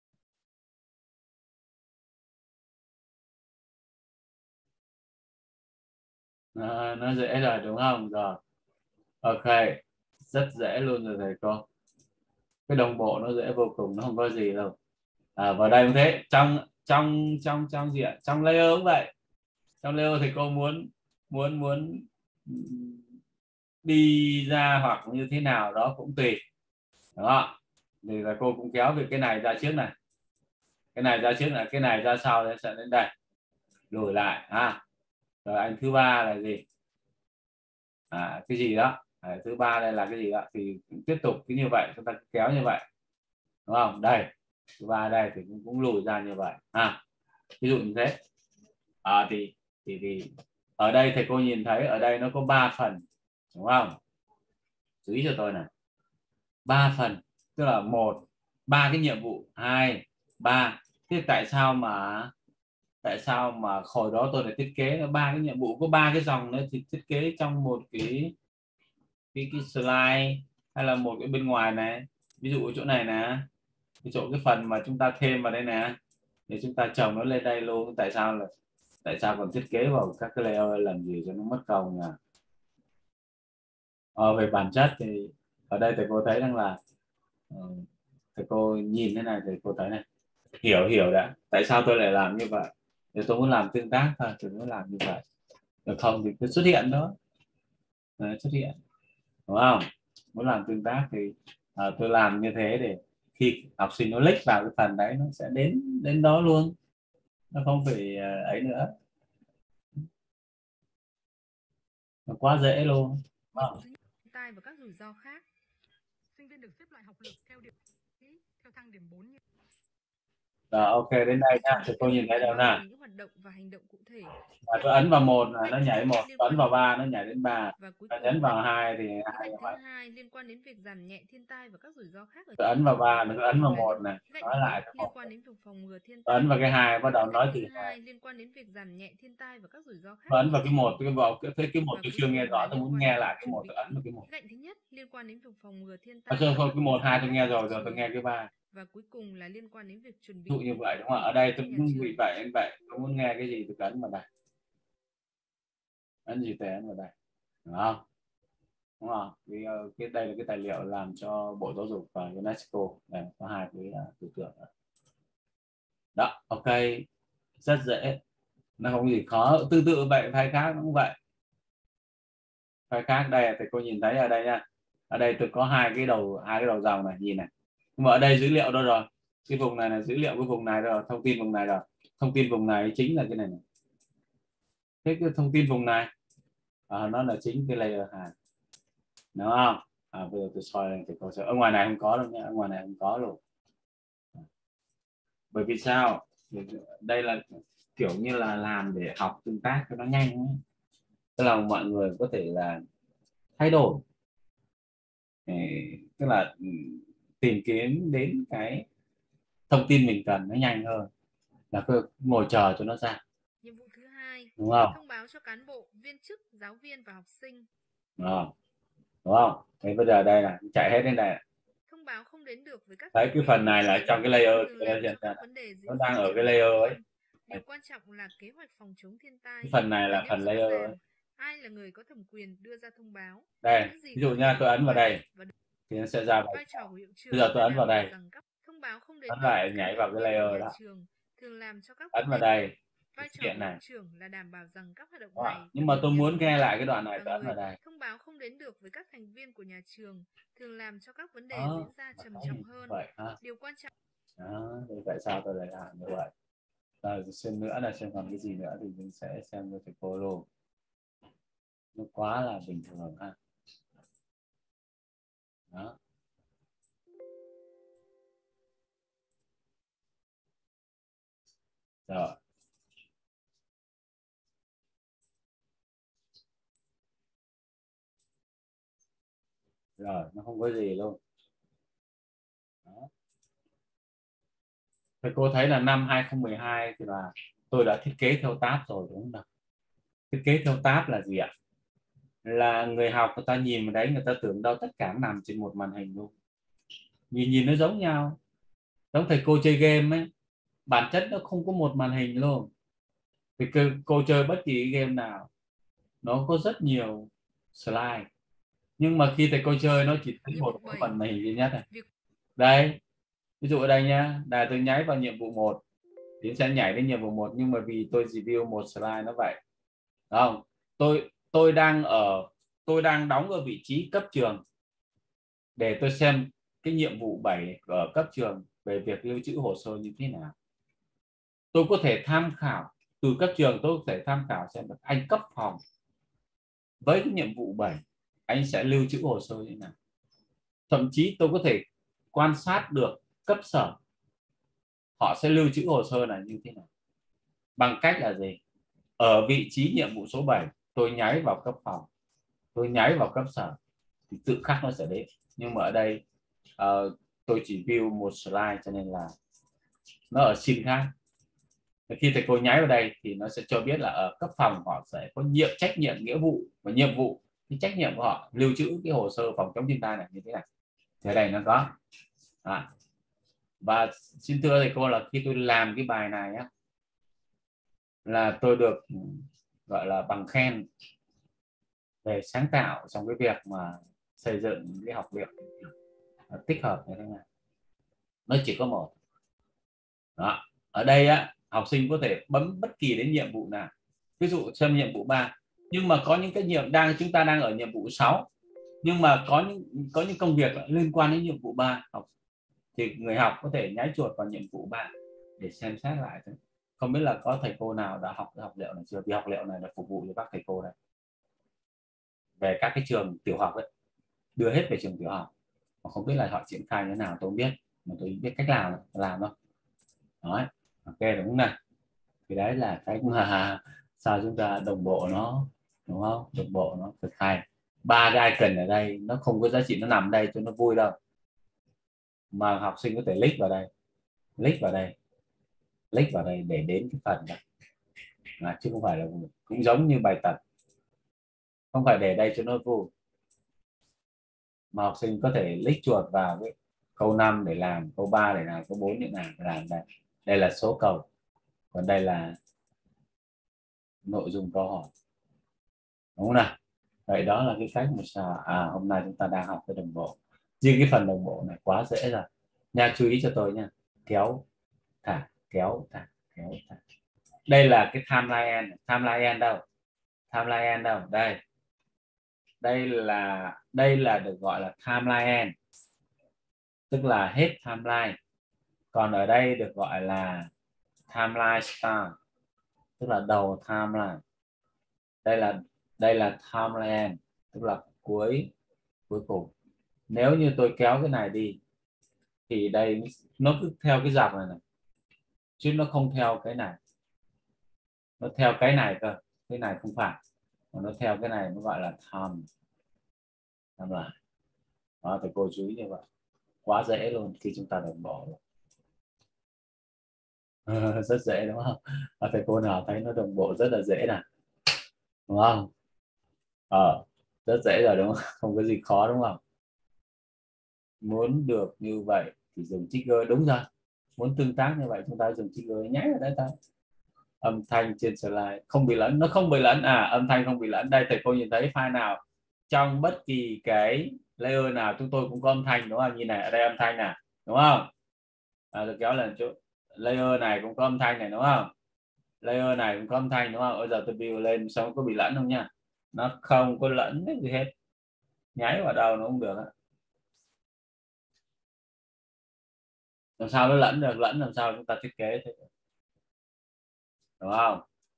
Nó dễ rồi đúng không? Rồi ok, rất dễ luôn rồi thầy cô, cái đồng bộ nó dễ vô cùng, nó không có gì đâu. Vào đây cũng thế, trong gì ạ, trong layer cũng vậy, trong layer thì cô muốn muốn muốn đi ra hoặc như thế nào đó cũng tùy, đúng không? Thì là cô cũng kéo về cái này ra trước này, cái này ra trước là cái này ra sau sẽ đến đây, đổi lại rồi anh thứ ba là gì, cái gì đó. Thứ ba đây là cái gì đó thì tiếp tục cứ như vậy, chúng ta kéo như vậy đúng không? Đây thứ ba đây thì cũng lùi ra như vậy ví dụ như thế. Thì ở đây thầy cô nhìn thấy ở đây nó có 3 phần đúng không? Chú ý cho tôi này, 3 phần tức là ba cái nhiệm vụ, 2, 3. Thế tại sao mà hồi đó tôi lại thiết kế nó 3 cái nhiệm vụ, có 3 cái dòng nữa thì thiết kế trong một cái slide hay là một cái bên ngoài này, ví dụ ở chỗ này nè, cái chỗ cái phần mà chúng ta thêm vào đây nè, để chúng ta chồng nó lên đây luôn. Tại sao còn thiết kế vào các cái layer làm gì cho nó mất công nhỉ? Về bản chất thì ở đây thầy cô thấy rằng là thầy cô nhìn thế này, thầy cô thấy này, hiểu đã, tại sao tôi lại làm như vậy, thì tôi muốn làm tương tác thôi, tôi muốn làm như vậy, được không thì cứ xuất hiện đó. Đấy, xuất hiện, đúng không? Muốn làm tương tác thì tôi làm như thế để khi học sinh nó click vào cái phần đấy nó sẽ đến đến đó luôn, nó không phải ấy nữa, nó quá dễ luôn. Nhiệm vụ thứ nhất, thiên tai và các rủi ro khác. Sinh viên được xếp loại học lực theo điểm theo thang điểm 4 như Rồi, ok đến đây để nha, chuẩn bị thì kế tôi nhìn hoạch thấy bài đâu học nè. cùng những hoạt động và hành động cụ thể. Tôi ấn vào một là Cách nó thứ nhảy nhất một, liên tôi ấn quan vào đến 3 nó nhảy đến 3, và cuối tôi nhấn cùng là vào 2 thì khía 2 cạnh như thứ vậy. hai liên quan đến việc giảm nhẹ thiên tai và các rủi ro khác ở Tôi ấn vào 3 và nó cuối ấn vào cùng là một này, khía cạnh nói thứ lại ba cái liên một quan này. đến việc phòng ngừa thiên Tôi ấn tai. vào cái 2 bắt đầu Khía cạnh nói từ thứ này. hai liên quan đến việc giảm nhẹ thiên tai và các rủi ro khác Tôi ở ấn nhà vào cái một, trường cái một và tôi cuối chưa nghe cùng là rõ, tôi liên muốn quan nghe đến việc lại cái chuẩn một, bị. tôi ấn vào cái một. Khía cạnh thứ nhất liên quan đến việc phòng ngừa thiên tai Thôi và cái các rủi một ro 2 tôi khác nghe ở nhà rồi, rồi tôi trường nghe cái 3. và cuối cùng là liên quan đến việc chuẩn Ví dụ bị như ứng vậy phó đúng các không? Ở tình đây huống tôi trong nhà cũng trường. bị vậy, tôi muốn nghe cái gì tôi ấn vào đây, ấn gì tôi ấn vào đây, đúng không? Đúng không? Cái đây là cái tài liệu làm cho Bộ Giáo dục và UNESCO, đây có hai cái tư tưởng đó. Đó, ok, rất dễ, nó không có gì khó. Tương tự vậy file khác nó cũng vậy, file khác đây thì cô nhìn thấy ở đây nha, ở đây tôi có hai cái đầu dòng này, nhìn này, nhưng mà ở đây dữ liệu đâu rồi, cái vùng này là dữ liệu cái vùng này rồi, thông tin vùng này rồi, thông tin vùng này chính là cái này, thế cái thông tin vùng này nó là chính cái layer 2, đúng không? Bây giờ tôi soi lên thì cô sẽ ở ngoài này không có đâu nhé, ở ngoài này không có luôn. Bởi vì sao? Đây là kiểu như là làm để học tương tác cho nó nhanh ấy. Tức là mọi người có thể là thay đổi, tức là tìm kiếm đến cái thông tin mình cần nó nhanh hơn là cứ ngồi chờ cho nó ra, Nhiệm vụ thứ hai, đúng không? thông báo cho cán bộ, viên chức, giáo viên và học sinh. Đúng đúng không? Thế bây giờ đây là chạy hết đến đây này. Thông báo không đến được với các Đấy, thành cái viên phần của nhà này là trường, trong cái layer thường làm cho các vấn đề nó diễn đang ra ở cái trầm layer trọng ấy. hơn. Điều quan trọng là kế hoạch phòng chống thiên Cái tai phần này phải là nêu phần rõ layer ấy. ràng ai là người có thẩm quyền đưa ra thông báo, Đây những gì ví có dụ thể nha, được tôi ấn thông vào báo đây và thì nó sẽ ra bài. vai trò của hiệu Bây giờ trưởng tôi là ấn vào đảm bảo đây, rằng các thông báo không ấn đến được lại với các nhảy vào thành cái viên của layer nhà đó, trường, thường làm cho các ấn vấn vào đề. đây Vai xuất trò hiện của hiệu này. trưởng là đảm bảo rằng các hoạt động Đúng không? này Nhưng được mà thực tôi hiện muốn đúng nghe hạn lại cái đoạn này, và tôi ấn vào người đây. thông báo không đến được với các thành viên của nhà trường, thường làm cho các vấn đề Đó, diễn ra trầm đấy, trọng hơn. vậy ha. Điều quan trọng Đó, thế tại sao tôi lại làm như vậy? Rồi xem nữa là xem còn cái gì nữa thì mình sẽ xem cho thầy cô luôn. Nó quá là bình thường ha. Đó. Rồi. Rồi, nó không có gì luôn. Đó. Thầy cô thấy là năm 2012 thì là tôi đã thiết kế theo tab rồi đúng không nào? Thiết kế theo tab là gì ạ? Là người học người ta nhìn vào đấy người ta tưởng đâu tất cả nằm trên một màn hình luôn. Nhìn nó giống nhau. Giống thầy cô chơi game ấy, bản chất nó không có một màn hình luôn. Thì cô chơi bất kỳ game nào nó có rất nhiều slide, nhưng mà khi thầy cô chơi nó chỉ thấy nhiệm vụ một 7, màn hình duy nhất này. việc Đây ví dụ ở đây nhá, đây tôi nháy vào nhiệm vụ 1 thì sẽ nhảy đến nhiệm vụ 1, nhưng mà vì tôi review một slide nó vậy, đúng không? Tôi tôi đang đóng ở vị trí cấp trường để tôi xem cái nhiệm vụ 7 ở cấp trường về việc lưu trữ hồ sơ như thế nào. Tôi có thể tham khảo từ cấp trường, tôi có thể tham khảo xem anh cấp phòng với cái nhiệm vụ 7 anh sẽ lưu trữ hồ sơ như thế nào. Thậm chí tôi có thể quan sát được cấp sở họ sẽ lưu trữ hồ sơ này như thế nào. Bằng cách là gì? Ở vị trí nhiệm vụ số 7 tôi nháy vào cấp phòng, tôi nháy vào cấp sở thì tự khắc nó sẽ đến. Nhưng mà ở đây tôi chỉ view một slide cho nên là nó ở scene khác. Khi thầy cô nháy vào đây thì nó sẽ cho biết là ở cấp phòng họ sẽ có trách nhiệm, nghĩa vụ và nhiệm vụ. Cái trách nhiệm của họ lưu trữ cái hồ sơ phòng chống thiên tai này như thế này. Thế này nó có. Và xin thưa thầy cô là khi tôi làm cái bài này á, là tôi được gọi là bằng khen về sáng tạo trong cái việc mà xây dựng cái học liệu tích hợp như thế này. Nó chỉ có một Đó. Ở đây á, học sinh có thể bấm bất kỳ đến nhiệm vụ nào, ví dụ xem nhiệm vụ 3, nhưng mà có những cái chúng ta đang ở nhiệm vụ 6, nhưng mà có những công việc liên quan đến nhiệm vụ 3 thì người học có thể nháy chuột vào nhiệm vụ 3 để xem xét lại. Không biết là có thầy cô nào đã học cái học liệu này chưa, vì học liệu này là phục vụ cho các thầy cô này về các cái trường tiểu học ấy, đưa hết về trường tiểu học, mà không biết là họ triển khai như thế nào tôi không biết, mà tôi biết cách làm thôi. Đấy, ok đúng không này, thì đấy là cái mà sao chúng ta đồng bộ nó, đúng không, đồng bộ nó thực hay. Ba cái icon ở đây nó không có giá trị, nó nằm đây cho nó vui đâu, mà học sinh có thể click vào đây, click vào đây, click vào đây để đến cái phần này, chứ không phải là cũng giống như bài tập, không phải để đây cho nó vui, mà học sinh có thể click chuột vào cái câu 5 để làm, câu 3 để làm, câu 4 để làm đây. Đây là số câu, còn đây là nội dung câu hỏi, đúng không nào? Vậy đó là cái cách mà sao hôm nay chúng ta đang học cái đồng bộ. Riêng cái phần đồng bộ này quá dễ rồi nha, chú ý cho tôi nha. Kéo thả, kéo thả, kéo thả. Đây là cái timeline đâu, timeline đâu, đây là được gọi là timeline, tức là hết timeline. Còn ở đây được gọi là timeline start, tức là đầu timeline. Đây là timeline, tức là cuối cùng. Nếu như tôi kéo cái này đi thì đây nó cứ theo cái dọc này, chứ nó không theo cái này, nó theo cái này cơ, cái này không phải, mà nó theo cái này, nó gọi là timeline. Đó, thầy cô chú ý như vậy, quá dễ luôn khi chúng ta đồng bộ. Rất dễ đúng không? Thầy cô nào thấy nó đồng bộ rất là dễ nè, đúng không? Rất dễ rồi đúng không? Không có gì khó đúng không? Muốn được như vậy thì dùng trigger, đúng rồi. Muốn tương tác như vậy chúng ta dùng trigger nhé ở đây thôi. Âm thanh trên slide không bị lẫn, nó không bị lẫn, âm thanh không bị lẫn. Đây thầy cô nhìn thấy file nào trong bất kỳ cái layer nào chúng tôi cũng có âm thanh, đúng không? Nhìn này, ở đây âm thanh nè, đúng không? Tôi kéo lên chỗ layer này cũng có âm thanh này, đúng không? Layer này cũng có âm thanh, đúng không? Bây giờ tôi build lên xong có bị lẫn không nha? Nó không có lẫn gì hết, nháy vào đâu nó không được. Làm sao nó lẫn được, lẫn làm sao chúng ta thiết kế thế, đúng không?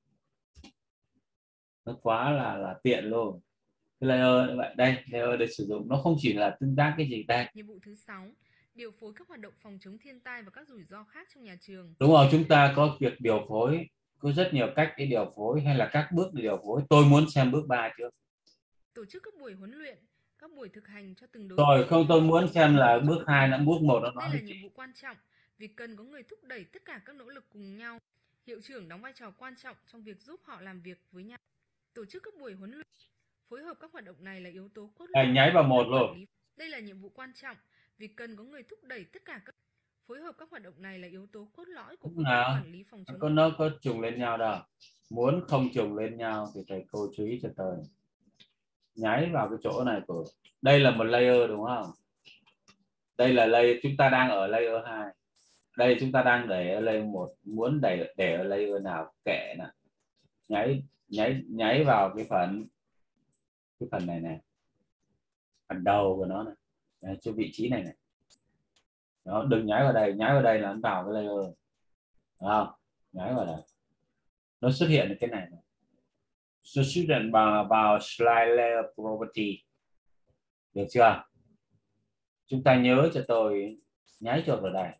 Nó quá là tiện luôn. Cái layer như vậy, đây layer để sử dụng nó không chỉ là tương tác cái gì đây. Nhiệm vụ thứ 6, điều phối các hoạt động phòng chống thiên tai và các rủi ro khác trong nhà trường. Đúng rồi, chúng ta có việc điều phối, có rất nhiều cách để điều phối hay là các bước để điều phối. Tôi muốn xem bước 3 trước. Tổ chức các buổi huấn luyện, các buổi thực hành cho từng đối tượng. Rồi không, tôi muốn xem là bước 2 là bước 1 nó nói Đây là gì. nhiệm vụ quan trọng vì cần có người thúc đẩy tất cả các nỗ lực cùng nhau. Hiệu trưởng đóng vai trò quan trọng trong việc giúp họ làm việc với nhau. Tổ chức các buổi huấn luyện, phối hợp các hoạt động này là yếu tố cốt lõi. Nháy vào một luôn. Đây là nhiệm vụ quan trọng vì cần có người thúc đẩy tất cả các phối hợp các hoạt động này là yếu tố cốt lõi của công tác quản lý phòng chống. Nó có trùng lên nhau đâu. Muốn không trùng lên nhau thì thầy cô chú ý cho tôi. Nháy vào cái chỗ này của, đây là một layer đúng không? Đây là layer, chúng ta đang ở layer 2. Đây chúng ta đang để ở layer 1, muốn để ở layer nào kệ nè. Nháy vào cái phần này nè, phần đầu của nó này, chỗ vị trí này này. Đó, đừng nháy vào đây là nó vào cái layer, đúng không? Nháy vào đây, nó xuất hiện cái này, nó xuất hiện vào slide layer property, được chưa? Chúng ta nhớ cho tôi, nháy chuột vào đây.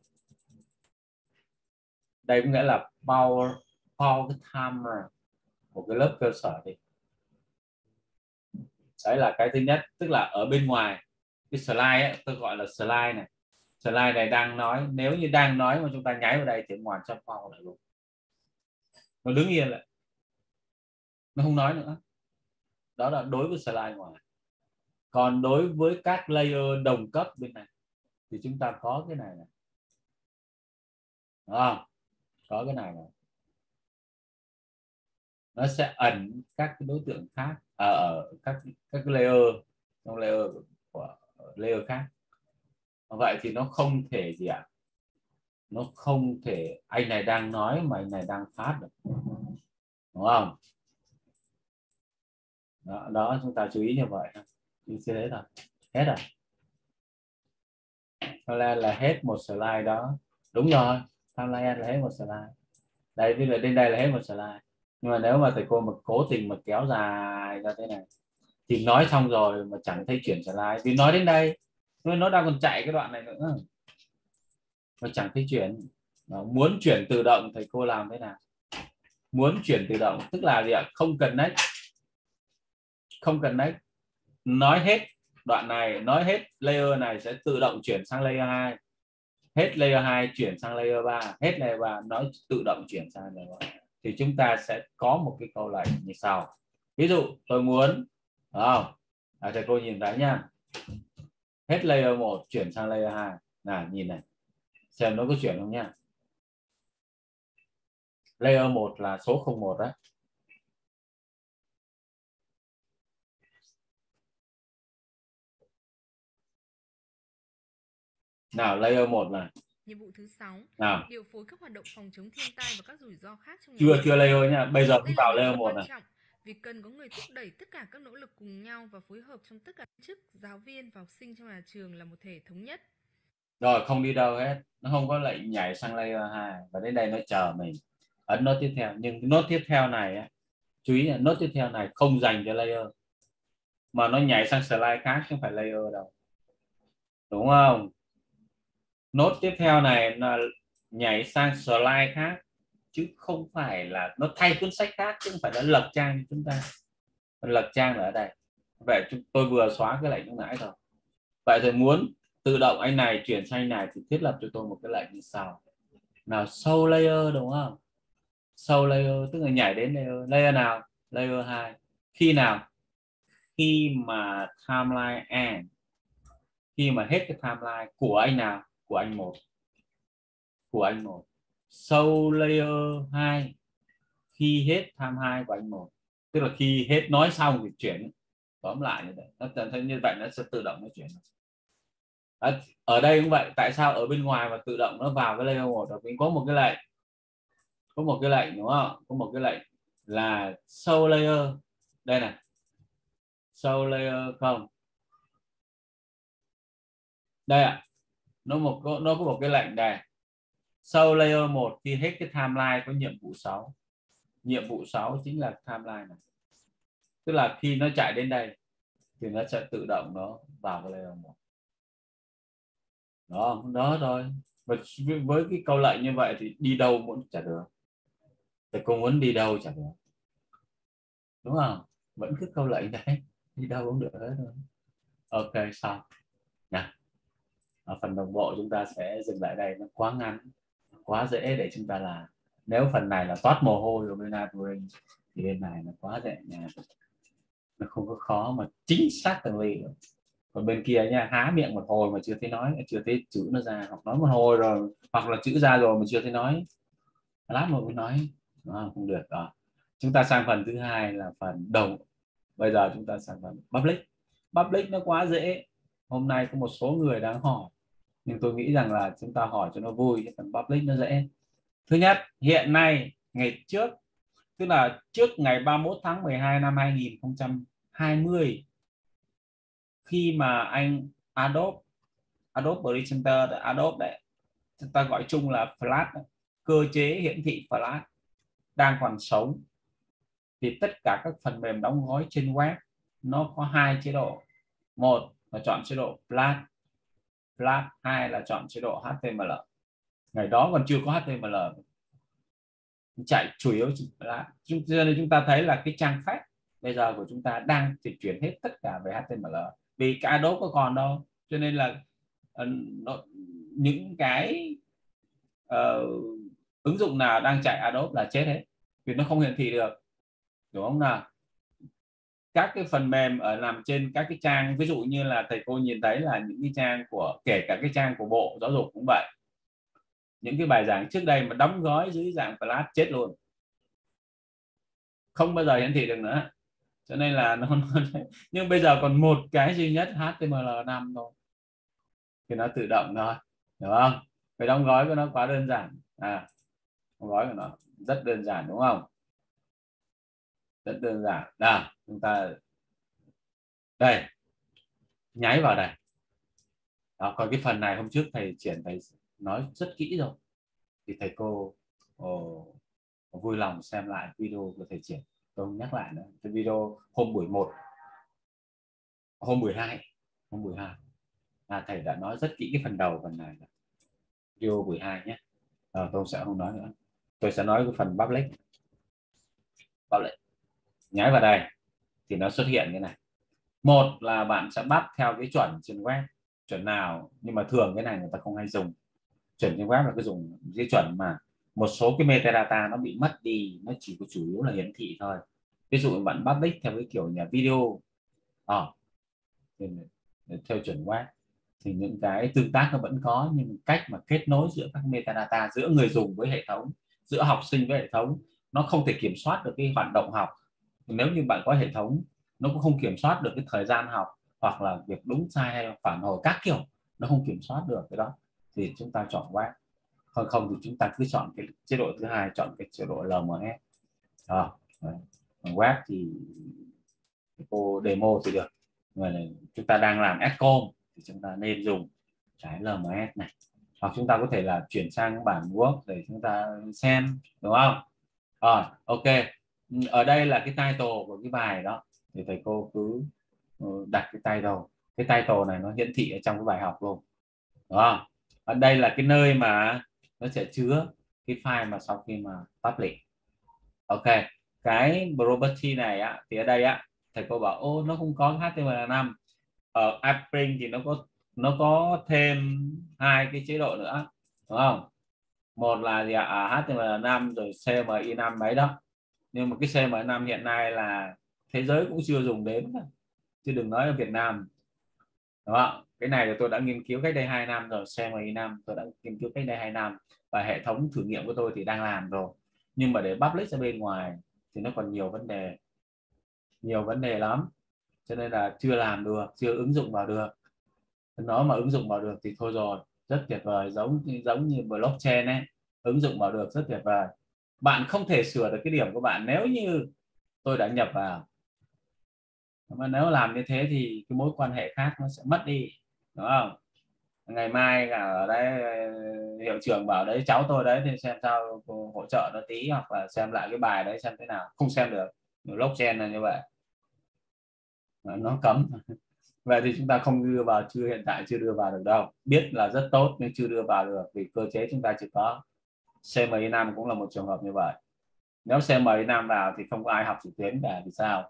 Đây có nghĩa là power cái timer của cái lớp cơ sở đi. Đấy là cái thứ nhất, tức là ở bên ngoài cái slide ấy, tôi gọi là slide này. Slide này đang nói, nếu như đang nói mà chúng ta nháy vào đây thì ngoài trong power lại luôn, nó đứng yên lại, nó không nói nữa. Đó là đối với slide ngoài. Còn đối với các layer đồng cấp bên này thì chúng ta có cái này, đúng không? Có cái này, nó sẽ ẩn các cái đối tượng khác ở các layer, trong layer của layer khác. Vậy thì nó không thể gì ạ, nó không thể anh này đang nói mà anh này đang phát được, đúng không? Đó chúng ta chú ý như vậy. Như thế rồi, hết rồi. Timeline là hết một slide đó, đúng rồi, timeline là hết một slide. Đây bây giờ đến đây là hết một slide, nhưng mà nếu mà thầy cô mà cố tình mà kéo dài ra thế này thì nói xong rồi mà chẳng thấy chuyển slide, vì nói đến đây nó đang còn chạy cái đoạn này nữa mà chẳng thấy chuyển. Muốn chuyển tự động thầy cô làm thế nào? Muốn chuyển tự động tức là gì ạ? Không cần next, không cần next, nói hết đoạn này, nói hết layer này sẽ tự động chuyển sang layer 2, hết layer 2 chuyển sang layer 3, hết layer 3 nó tự động chuyển sang layer 3. Thì chúng ta sẽ có một cái câu lệnh như sau. Ví dụ tôi muốn, không, thầy cô nhìn thấy nhá, hết layer 1 chuyển sang layer 2, nào nhìn này xem nó có chuyển không nhá. Layer 1 là số 01 đấy. Nào layer 1 này. Nhiệm vụ thứ 6, Nào. điều phối các hoạt động phòng chống thiên tai và các rủi ro khác trong nhà Chưa trường. layer nhá. Bây giờ Đây chúng là vào nhiệm vụ layer 1 quan này. trọng vì cần có người thúc đẩy tất cả các nỗ lực cùng nhau và phối hợp trong tất cả chức, giáo viên và học sinh trong nhà trường là một thể thống nhất. Rồi không đi đâu hết, nó không có lệnh nhảy sang layer 2 và đến đây nó chờ mình ấn nốt tiếp theo. Nhưng nốt tiếp theo này ấy, chú ý là nốt tiếp theo này không dành cho layer mà nó nhảy sang slide khác chứ không phải layer đâu, đúng không? Nốt tiếp theo này là nhảy sang slide khác chứ không phải là nó thay cuốn sách khác, chứ không phải là lật trang như chúng ta. Lật trang là ở đây. Vậy tôi vừa xóa cái lệnh lúc nãy rồi. Vậy thì muốn tự động anh này chuyển sang anh này thì thiết lập cho tôi một cái lệnh như sau. Nào, show layer, đúng không? Show layer tức là nhảy đến layer nào? Layer 2. Khi nào? Khi mà timeline end, khi mà hết cái timeline của anh nào? Của anh một. Của anh một. Show layer 2 khi hết time 2 của anh một, tức là khi hết nói xong thì chuyển. Tóm lại như vậy, nó như vậy nó sẽ tự động nó chuyển. Ở đây cũng vậy. Tại sao ở bên ngoài mà tự động nó vào cái layer 1? Vì có một cái lệnh, có một cái lệnh, đúng không? Có một cái lệnh là show layer. Đây này, show layer không, đây ạ. Nó có một cái lệnh đây, show layer 1 khi hết cái timeline có nhiệm vụ 6. Nhiệm vụ 6 chính là timeline này, tức là khi nó chạy đến đây thì nó sẽ tự động nó vào cái layer 1. Đó rồi. Và với cái câu lệnh như vậy thì đi đâu cũng chả được. Thì cô muốn đi đâu chả được, đúng không? Vẫn cứ câu lệnh đấy, đi đâu cũng được hết rồi. Ok, xong nha. Ở phần đồng bộ chúng ta sẽ dừng lại đây, nó quá ngắn, quá dễ để chúng ta làm. Nếu phần này là toát mồ hôi của bên Adbrain thì bên này nó quá dễ nha, nó không có khó mà chính xác từng ly. Còn bên kia nha, há miệng một hồi mà chưa thấy nói, chưa thấy chữ nó ra, hoặc nói một hồi rồi, hoặc là chữ ra rồi mà chưa thấy nói, lát một mới nói. Không được. Đó, chúng ta sang phần thứ hai là phần đầu. Bây giờ chúng ta sang phần public. Public nó quá dễ, hôm nay có một số người đang hỏi, nhưng tôi nghĩ rằng là chúng ta hỏi cho nó vui. Cái phần public nó dễ. Thứ nhất, hiện nay ngày trước, tức là trước ngày 31 tháng 12 năm 2020, khi mà anh Adobe Presenter, Adobe đấy, chúng ta gọi chung là Flash, cơ chế hiển thị Flash đang còn sống, thì tất cả các phần mềm đóng gói trên web nó có hai chế độ. Một là chọn chế độ Flash, hai là chọn chế độ HTML. Ngày đó còn chưa có HTML, chạy chủ yếu là cho nên chúng ta thấy là cái trang web bây giờ của chúng ta đang thì chuyển hết tất cả về HTML, vì cái Adobe có còn đâu, cho nên là những cái ứng dụng nào đang chạy Adobe là chết hết, vì nó không hiển thị được, đúng không nào? Các cái phần mềm ở nằm trên các cái trang, ví dụ như là thầy cô nhìn thấy là những cái trang của, kể cả cái trang của Bộ Giáo dục cũng vậy, những cái bài giảng trước đây mà đóng gói dưới dạng Flash chết luôn, không bao giờ hiển thị được nữa. Cho nên là nhưng bây giờ còn một cái duy nhất HTML5 thôi thì nó tự động thôi, hiểu không? Cái đóng gói của nó quá đơn giản. Đóng gói của nó rất đơn giản đúng không? Rất đơn giản. Nào chúng ta đây, nháy vào đây. Đó, còn cái phần này hôm trước thầy triển thầy nói rất kỹ rồi, thì thầy cô vui lòng xem lại video của thầy triển. Tôi nhắc lại nữa, cái video hôm buổi 1, hôm buổi 2, thầy đã nói rất kỹ cái phần đầu phần này. Video buổi 2 nhé. Tôi sẽ không nói nữa, tôi sẽ nói cái phần public. Nháy vào đây thì nó xuất hiện cái này. Một là bạn sẽ bắt theo cái chuẩn trên web, chuẩn nào, nhưng mà thường cái này người ta không hay dùng. Chuẩn trên web là cái dùng cái chuẩn mà một số cái metadata nó bị mất đi, nó chỉ có chủ yếu là hiển thị thôi. Ví dụ bạn public theo cái kiểu nhà video theo chuẩn web thì những cái tương tác nó vẫn có, nhưng cách mà kết nối giữa các metadata, giữa người dùng với hệ thống, giữa học sinh với hệ thống, nó không thể kiểm soát được cái hoạt động học. Nếu như bạn có hệ thống, nó cũng không kiểm soát được cái thời gian học, hoặc là việc đúng sai hay phản hồi các kiểu, nó không kiểm soát được cái đó, thì chúng ta chọn web. Còn không thì chúng ta cứ chọn cái chế độ thứ hai, chọn cái chế độ LMS. Web thì cô demo thì được, mà chúng ta đang làm Scom thì chúng ta nên dùng cái LMS này, hoặc chúng ta có thể là chuyển sang bản Word để chúng ta xem, đúng không? Ok, ở đây là cái title của cái bài đó, thì thầy cô cứ đặt cái title này nó hiển thị ở trong cái bài học luôn, đúng không? Ở đây là cái nơi mà nó sẽ chứa cái file mà sau khi mà public. Ok, cái property này thì ở đây thầy cô bảo ô nó không có HTML5. Ở AppSpring thì nó có thêm hai cái chế độ nữa, đúng không? Một là gì HTML5 rồi CMI5 mấy đó, nhưng mà cái CMI5 hiện nay là thế giới cũng chưa dùng đến, chứ đừng nói ở Việt Nam, đúng không? Cái này thì tôi đã nghiên cứu cách đây 2 năm rồi, CMI5 tôi đã nghiên cứu cách đây 2 năm, và hệ thống thử nghiệm của tôi thì đang làm rồi, nhưng mà để public ra bên ngoài thì nó còn nhiều vấn đề lắm, cho nên là chưa làm được, chưa ứng dụng vào được. Nó mà ứng dụng vào được thì thôi rồi, rất tuyệt vời, giống như blockchain ấy, ứng dụng vào được rất tuyệt vời. Bạn không thể sửa được cái điểm của bạn nếu như tôi đã nhập vào, mà nếu làm như thế thì cái mối quan hệ khác nó sẽ mất đi, đúng không? Ngày mai cả ở đấy hiệu trưởng bảo đấy cháu tôi đấy thì xem sao hỗ trợ nó tí, hoặc là xem lại cái bài đấy xem thế nào, không xem được. Blockchain là như vậy, nó cấm. Vậy thì chúng ta không đưa vào, hiện tại chưa đưa vào được đâu, biết là rất tốt nhưng chưa đưa vào được vì cơ chế chúng ta chỉ có. CMI5 cũng là một trường hợp như vậy, nếu CMI5 vào thì không có ai học trực tuyến cả, vì sao?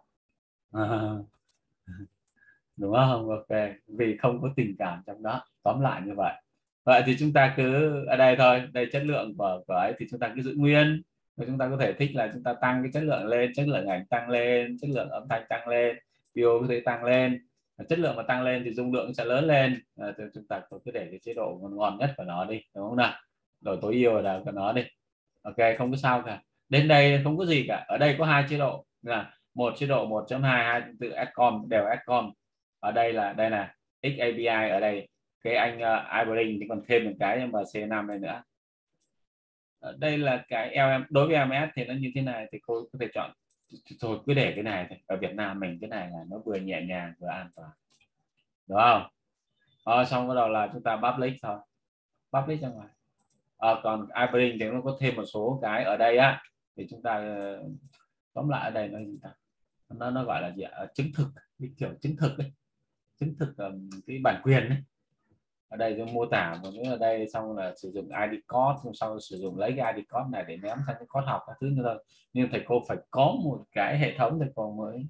Đúng không? Ok, vì không có tình cảm trong đó, tóm lại như vậy. Vậy thì chúng ta cứ ở đây thôi, đây chất lượng của ấy thì chúng ta cứ giữ nguyên, và chúng ta có thể thích là chúng ta tăng cái chất lượng lên, chất lượng ảnh tăng lên, chất lượng âm thanh tăng lên, video có thể tăng lên. Chất lượng mà tăng lên thì dung lượng sẽ lớn lên. Chúng ta cứ để cái chế độ ngon nhất của nó đi, đúng không nào? Độ tối ưu là của nó đi. Ok, không có sao cả, đến đây không có gì cả. Ở đây có hai chế độ, là một chế độ 1.2, hai tự Adcom đều Adcom. Ở đây là đây là XAPI, ở đây cái anh Ibring thì còn thêm một cái mà C5 này nữa. Ở đây là cái đối với LMS thì nó như thế này, thì cô có thể chọn thôi, cứ để cái này thôi. Ở Việt Nam mình cái này là nó vừa nhẹ nhàng vừa an toàn, đúng không? Xong bắt đầu là chúng ta public thôi, public ra ngoài. Còn Ibring thì nó có thêm một số cái ở đây thì chúng ta tóm lại ở đây nó gì ta, nó gọi là gì chứng thực, cái kiểu chứng thực ấy, chứng thực cái bản quyền ấy. Ở đây tôi mô tả một cái ở đây, xong là sử dụng ID code, xong sau sử dụng lấy cái ID code này để ném sang cái code học các thứ nữa thôi. Nhưng thầy cô phải có một cái hệ thống thầy cô mới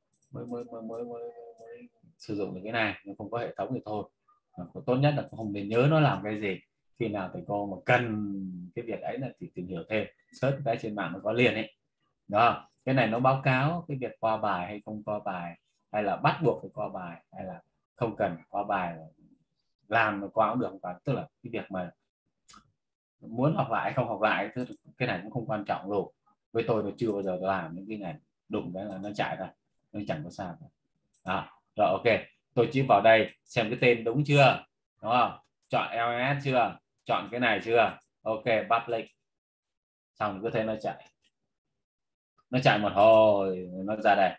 sử dụng được cái này, nhưng không có hệ thống thì thôi. Tốt nhất là không nên nhớ nó làm cái gì, khi nào thầy cô mà cần cái việc ấy là thì tìm hiểu thêm, search cái trên mạng nó có liền ấy, đó. Cái này nó báo cáo cái việc qua bài hay không qua bài, hay là bắt buộc phải qua bài, hay là không cần qua bài, làm qua cũng được, và tức là cái việc mà muốn học lại không học lại cái này cũng không quan trọng luôn. Với tôi chưa bao giờ tôi làm những cái này, đụng cái là nó chạy ra, nó chẳng có sao đó. Rồi ok, tôi chỉ vào đây xem cái tên đúng chưa, đúng không? Chọn LMS chưa, chọn cái này chưa? Ok, public. Xong cứ thế nó chạy một hồi nó ra đây,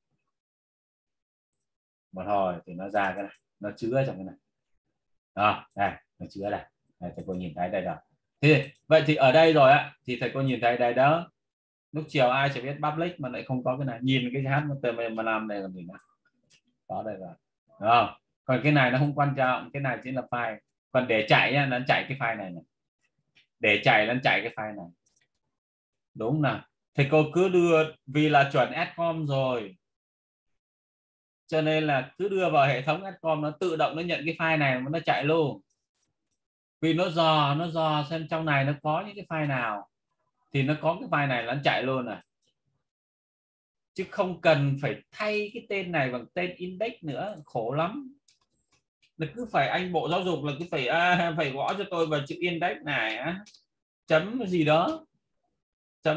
một hồi thì nó ra cái này, nó chứa trong cái này đó, đây nó chứa đây, thầy cô nhìn thấy đây rồi. Thì vậy thì ở đây rồi á, thì thầy cô nhìn thấy đây đó, lúc chiều ai sẽ biết public mà lại không có cái này, nhìn cái HTML mà làm này làm gì nữa, có đây rồi, đúng không? Còn cái này nó không quan trọng, cái này chỉ là file. Còn để chạy nhá, nó chạy cái file này, để chạy nó chạy cái file này, đúng nào? Thầy cô cứ đưa, vì là chuẩn Adcom rồi cho nên là cứ đưa vào hệ thống Adcom, nó tự động nó nhận cái file này mà nó chạy luôn. Vì nó dò xem trong này nó có những cái file nào thì nó có cái file này là nó chạy luôn này, chứ không cần phải thay cái tên này bằng tên index nữa, khổ lắm. Là cứ phải anh Bộ Giáo dục là cứ phải gõ cho tôi vào chữ index này chấm gì đó, chấm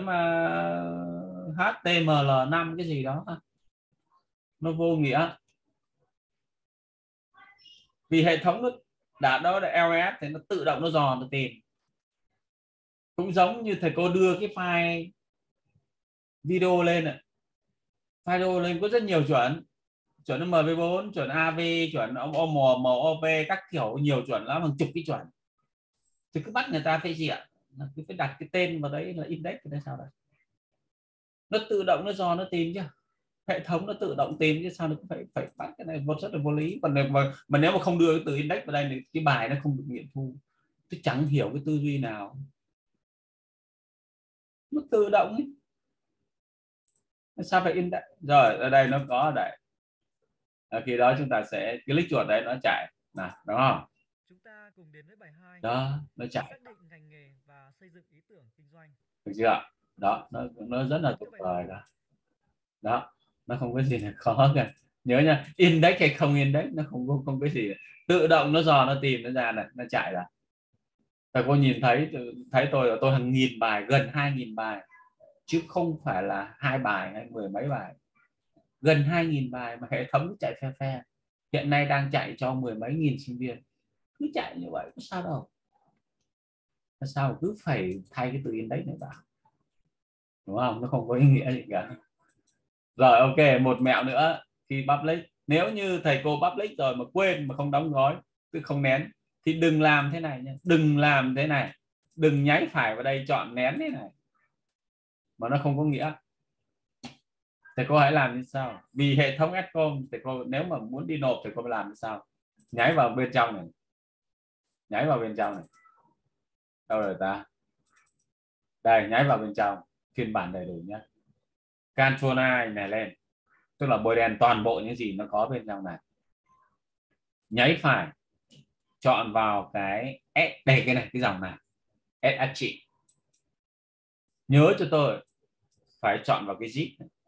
HTML5 cái gì đó, nó vô nghĩa. Vì hệ thống nó đã đó là LS thì nó tự động nó dò nó tìm. Cũng giống như thầy cô đưa cái file video lên này, file video lên có rất nhiều chuẩn MV4, chuẩn AV, chuẩn MOV, các kiểu nhiều chuẩn lắm, hàng chục cái chuẩn, thì cứ bắt người ta phải gì ạ, cứ phải đặt cái tên vào đấy là index thì sao đấy, nó tự động nó dò nó tìm chứ, hệ thống nó tự động tìm chứ sao nó phải bắt cái này rất là vô lý. Còn mà nếu mà không đưa cái từ index vào đây thì cái bài nó không được nghiệm thu, tôi chẳng hiểu cái tư duy nào, nó tự động ấy. Sao phải index rồi, ở đây nó có ở đây, khi đó chúng ta sẽ click chuột đấy nó chạy nào, đúng không? Chúng ta cùng đến với bài 2. Đó nó chạy, Xác định ngành nghề và xây dựng ý tưởng kinh doanh. được chưa? Đó nó rất là tuyệt vời đó. Đó nó không có gì là khó cả, nhớ nha, index hay không index nó không có gì, tự động nó dò nó tìm nó ra này, nó chạy ra. Và cô nhìn thấy tôi hàng nghìn bài, gần 2.000 bài, chứ không phải là 2 bài hay 10 mấy bài, gần 2.000 bài mà hệ thống chạy phe phe, hiện nay đang chạy cho 10 mấy nghìn sinh viên, cứ chạy như vậy có sao đâu, sao cứ phải thay cái từ index này vào, đúng không? Nó không có ý nghĩa gì cả. Rồi ok, một mẹo nữa khi public, nếu như thầy cô public rồi mà quên mà không đóng gói, cứ không nén, thì đừng làm thế này nhé, đừng làm thế này, đừng nháy phải vào đây chọn nén thế này mà nó không có nghĩa. Thầy cô hãy làm như sau, vì hệ thống Adcom thầy cô nếu mà muốn đi nộp thầy cô phải làm như sau, nháy vào bên trong này, nháy vào bên trong này, đâu rồi ta, đây nháy vào bên trong phiên bản đầy đủ nhé, Ctrl I này lên, tức là bôi đen toàn bộ những gì nó có bên trong này, nháy phải chọn vào cái đây, cái này, cái dòng này SH, nhớ cho tôi phải chọn vào cái zip này.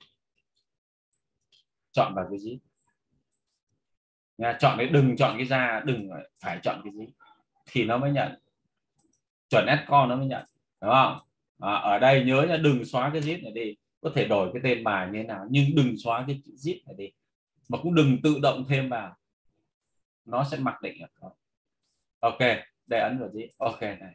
Chọn vào cái zip nha, chọn cái, đừng chọn cái ra, đừng phải chọn cái zip thì nó mới nhận, chuẩn Adcom nó mới nhận, đúng không? Ở đây nhớ nha, đừng xóa cái zip này đi, có thể đổi cái tên bài như thế nào nhưng đừng xóa cái zip này đi, mà cũng đừng tự động thêm vào, nó sẽ mặc định được. Ok, để ấn vào zip, ok này.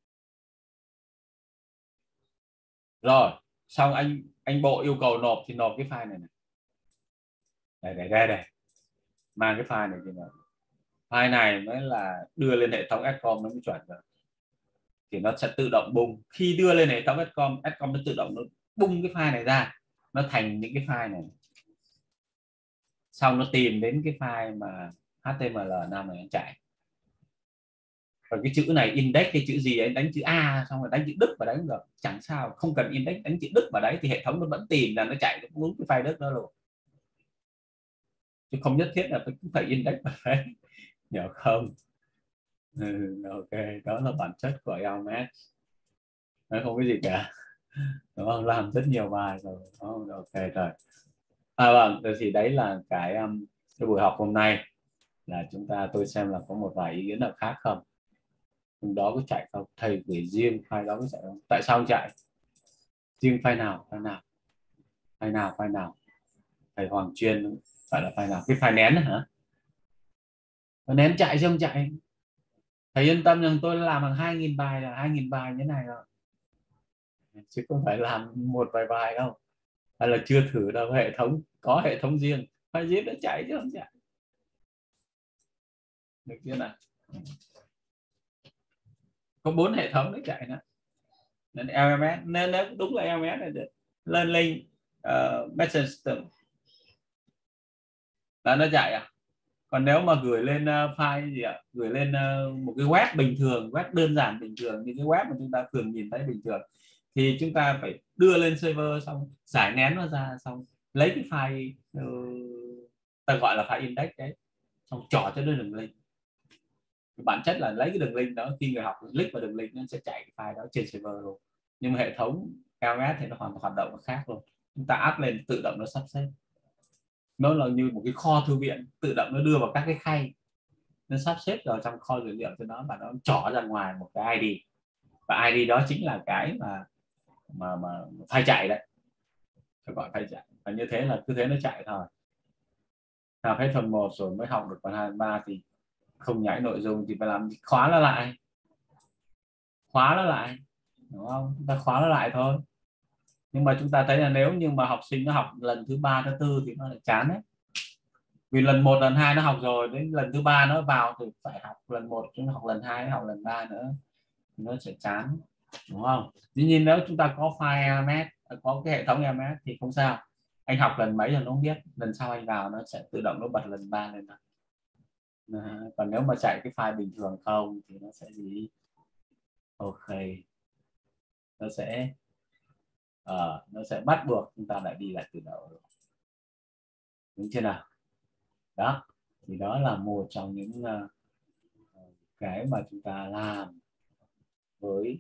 Rồi xong anh Bộ yêu cầu nộp thì nộp cái file này này, đây mang cái file này thì file này mới là đưa lên hệ thống Adcom nó mới chuẩn rồi, thì nó sẽ tự động bung, khi đưa lên hệ thống Adcom nó tự động nó bung cái file này ra, nó thành những cái file này, xong nó tìm đến cái file mà HTML5 này nó chạy. Còn cái chữ này index cái chữ gì ấy, đánh chữ A xong rồi đánh chữ Đức vào đấy cũng được, chẳng sao, không cần index, đánh chữ Đức vào đấy thì hệ thống nó vẫn tìm là nó chạy đúng cái file Đức đó luôn, chứ không nhất thiết là phải index vào đấy, hiểu không? Ok, đó là bản chất của LMS, nó không có gì cả, đúng không? Làm rất nhiều bài rồi, ok rồi. Vâng, thì đấy là cái buổi học hôm nay, là tôi xem là có một vài ý kiến nào khác không, hôm đó có chạy không, thầy gửi riêng file đó có chạy không, tại sao không chạy riêng file nào thầy Hoàng Chuyên phải là file nào, cái file nén hả, nó nén chạy chứ không chạy, Thầy yên tâm rằng tôi làm bằng 2.000 bài là 2.000 bài như thế này rồi, chứ không phải làm một vài bài đâu, hay là chưa thử đâu. Hệ thống có hệ thống riêng, phải giết nó chạy chứ không chạy được chưa nào. Có 4 hệ thống để chạy nữa, nên LMS, nên nếu đúng là LMS là Learning Message System là nó chạy à. Còn nếu mà gửi lên file gì ạ, gửi lên một cái web bình thường, web đơn giản bình thường như cái web mà chúng ta thường nhìn thấy bình thường, thì chúng ta phải đưa lên server, xong giải nén nó ra, xong lấy cái file ta gọi là file index đấy, xong trỏ cho nó đường link. Bản chất là lấy cái đường link đó, khi người học click vào đường link nó sẽ chạy cái file đó trên server luôn. Nhưng mà hệ thống LMS thì nó hoạt động khác luôn, chúng ta up lên tự động nó sắp xếp, nó là như một cái kho thư viện, tự động nó đưa vào các cái khay, nó sắp xếp vào trong kho dữ liệu cho nó, và nó trỏ ra ngoài một cái ID, và ID đó chính là cái mà file chạy đấy, phải gọi file chạy. Và như thế là cứ thế nó chạy thôi. Học hết phần 1 rồi mới học được phần 2, 3 thì không nhảy nội dung thì phải làm khóa nó lại, đúng không, chúng ta khóa nó lại thôi. Nhưng mà chúng ta thấy là nếu như mà học sinh nó học lần thứ 3 thứ 4 thì nó lại chán đấy, vì lần 1 lần 2 nó học rồi, đến lần thứ 3 nó vào thì phải học lần 1, chúng học lần 2, học lần 3 nữa, nó sẽ chán, đúng không. Tuy nhiên nếu chúng ta có file LMS, có cái hệ thống LMS thì không sao, anh học lần mấy rồi nó không biết, lần sau anh vào nó sẽ tự động nó bật lần 3 lên đó. Còn nếu mà chạy cái file bình thường không thì nó sẽ gì, ok, nó sẽ bắt buộc chúng ta lại đi lại từ đầu rồi, đúng chưa nào. Đó thì đó là một trong những cái mà chúng ta làm với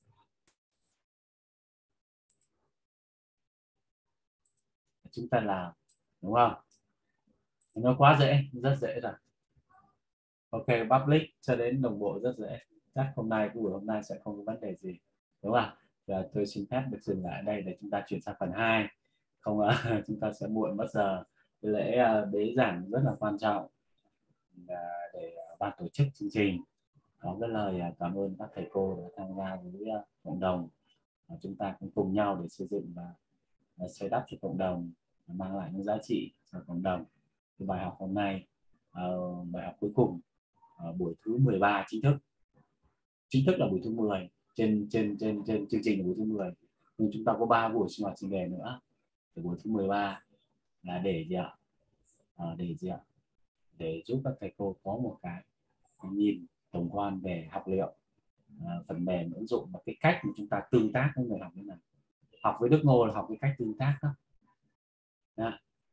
đúng không. Nó quá dễ, rất dễ rồi. Ok, public cho đến đồng bộ rất dễ, chắc hôm nay buổi hôm nay sẽ không có vấn đề gì, đúng không. Giờ tôi xin phép được dừng lại đây để chúng ta chuyển sang phần 2, không chúng ta sẽ muộn mất giờ. Lễ bế giảng rất là quan trọng để ban tổ chức chương trình có cái lời cảm ơn các thầy cô đã tham gia với cộng đồng. Chúng ta cũng cùng nhau để xây dựng và xây đắp cho cộng đồng, mang lại những giá trị cho cộng đồng. Cái bài học hôm nay, bài học cuối cùng, buổi thứ 13 chính thức là buổi thứ 10 trên chương trình là buổi thứ 10, nhưng chúng ta có 3 buổi sinh hoạt chuyên đề nữa. Thì buổi thứ 13 là để gì ạ? Để giúp các thầy cô có một cái nhìn tổng quan về học liệu, phần mềm ứng dụng, và cái cách mà chúng ta tương tác với người học như này. Học với Đức Ngô là học cái cách tương tác đó.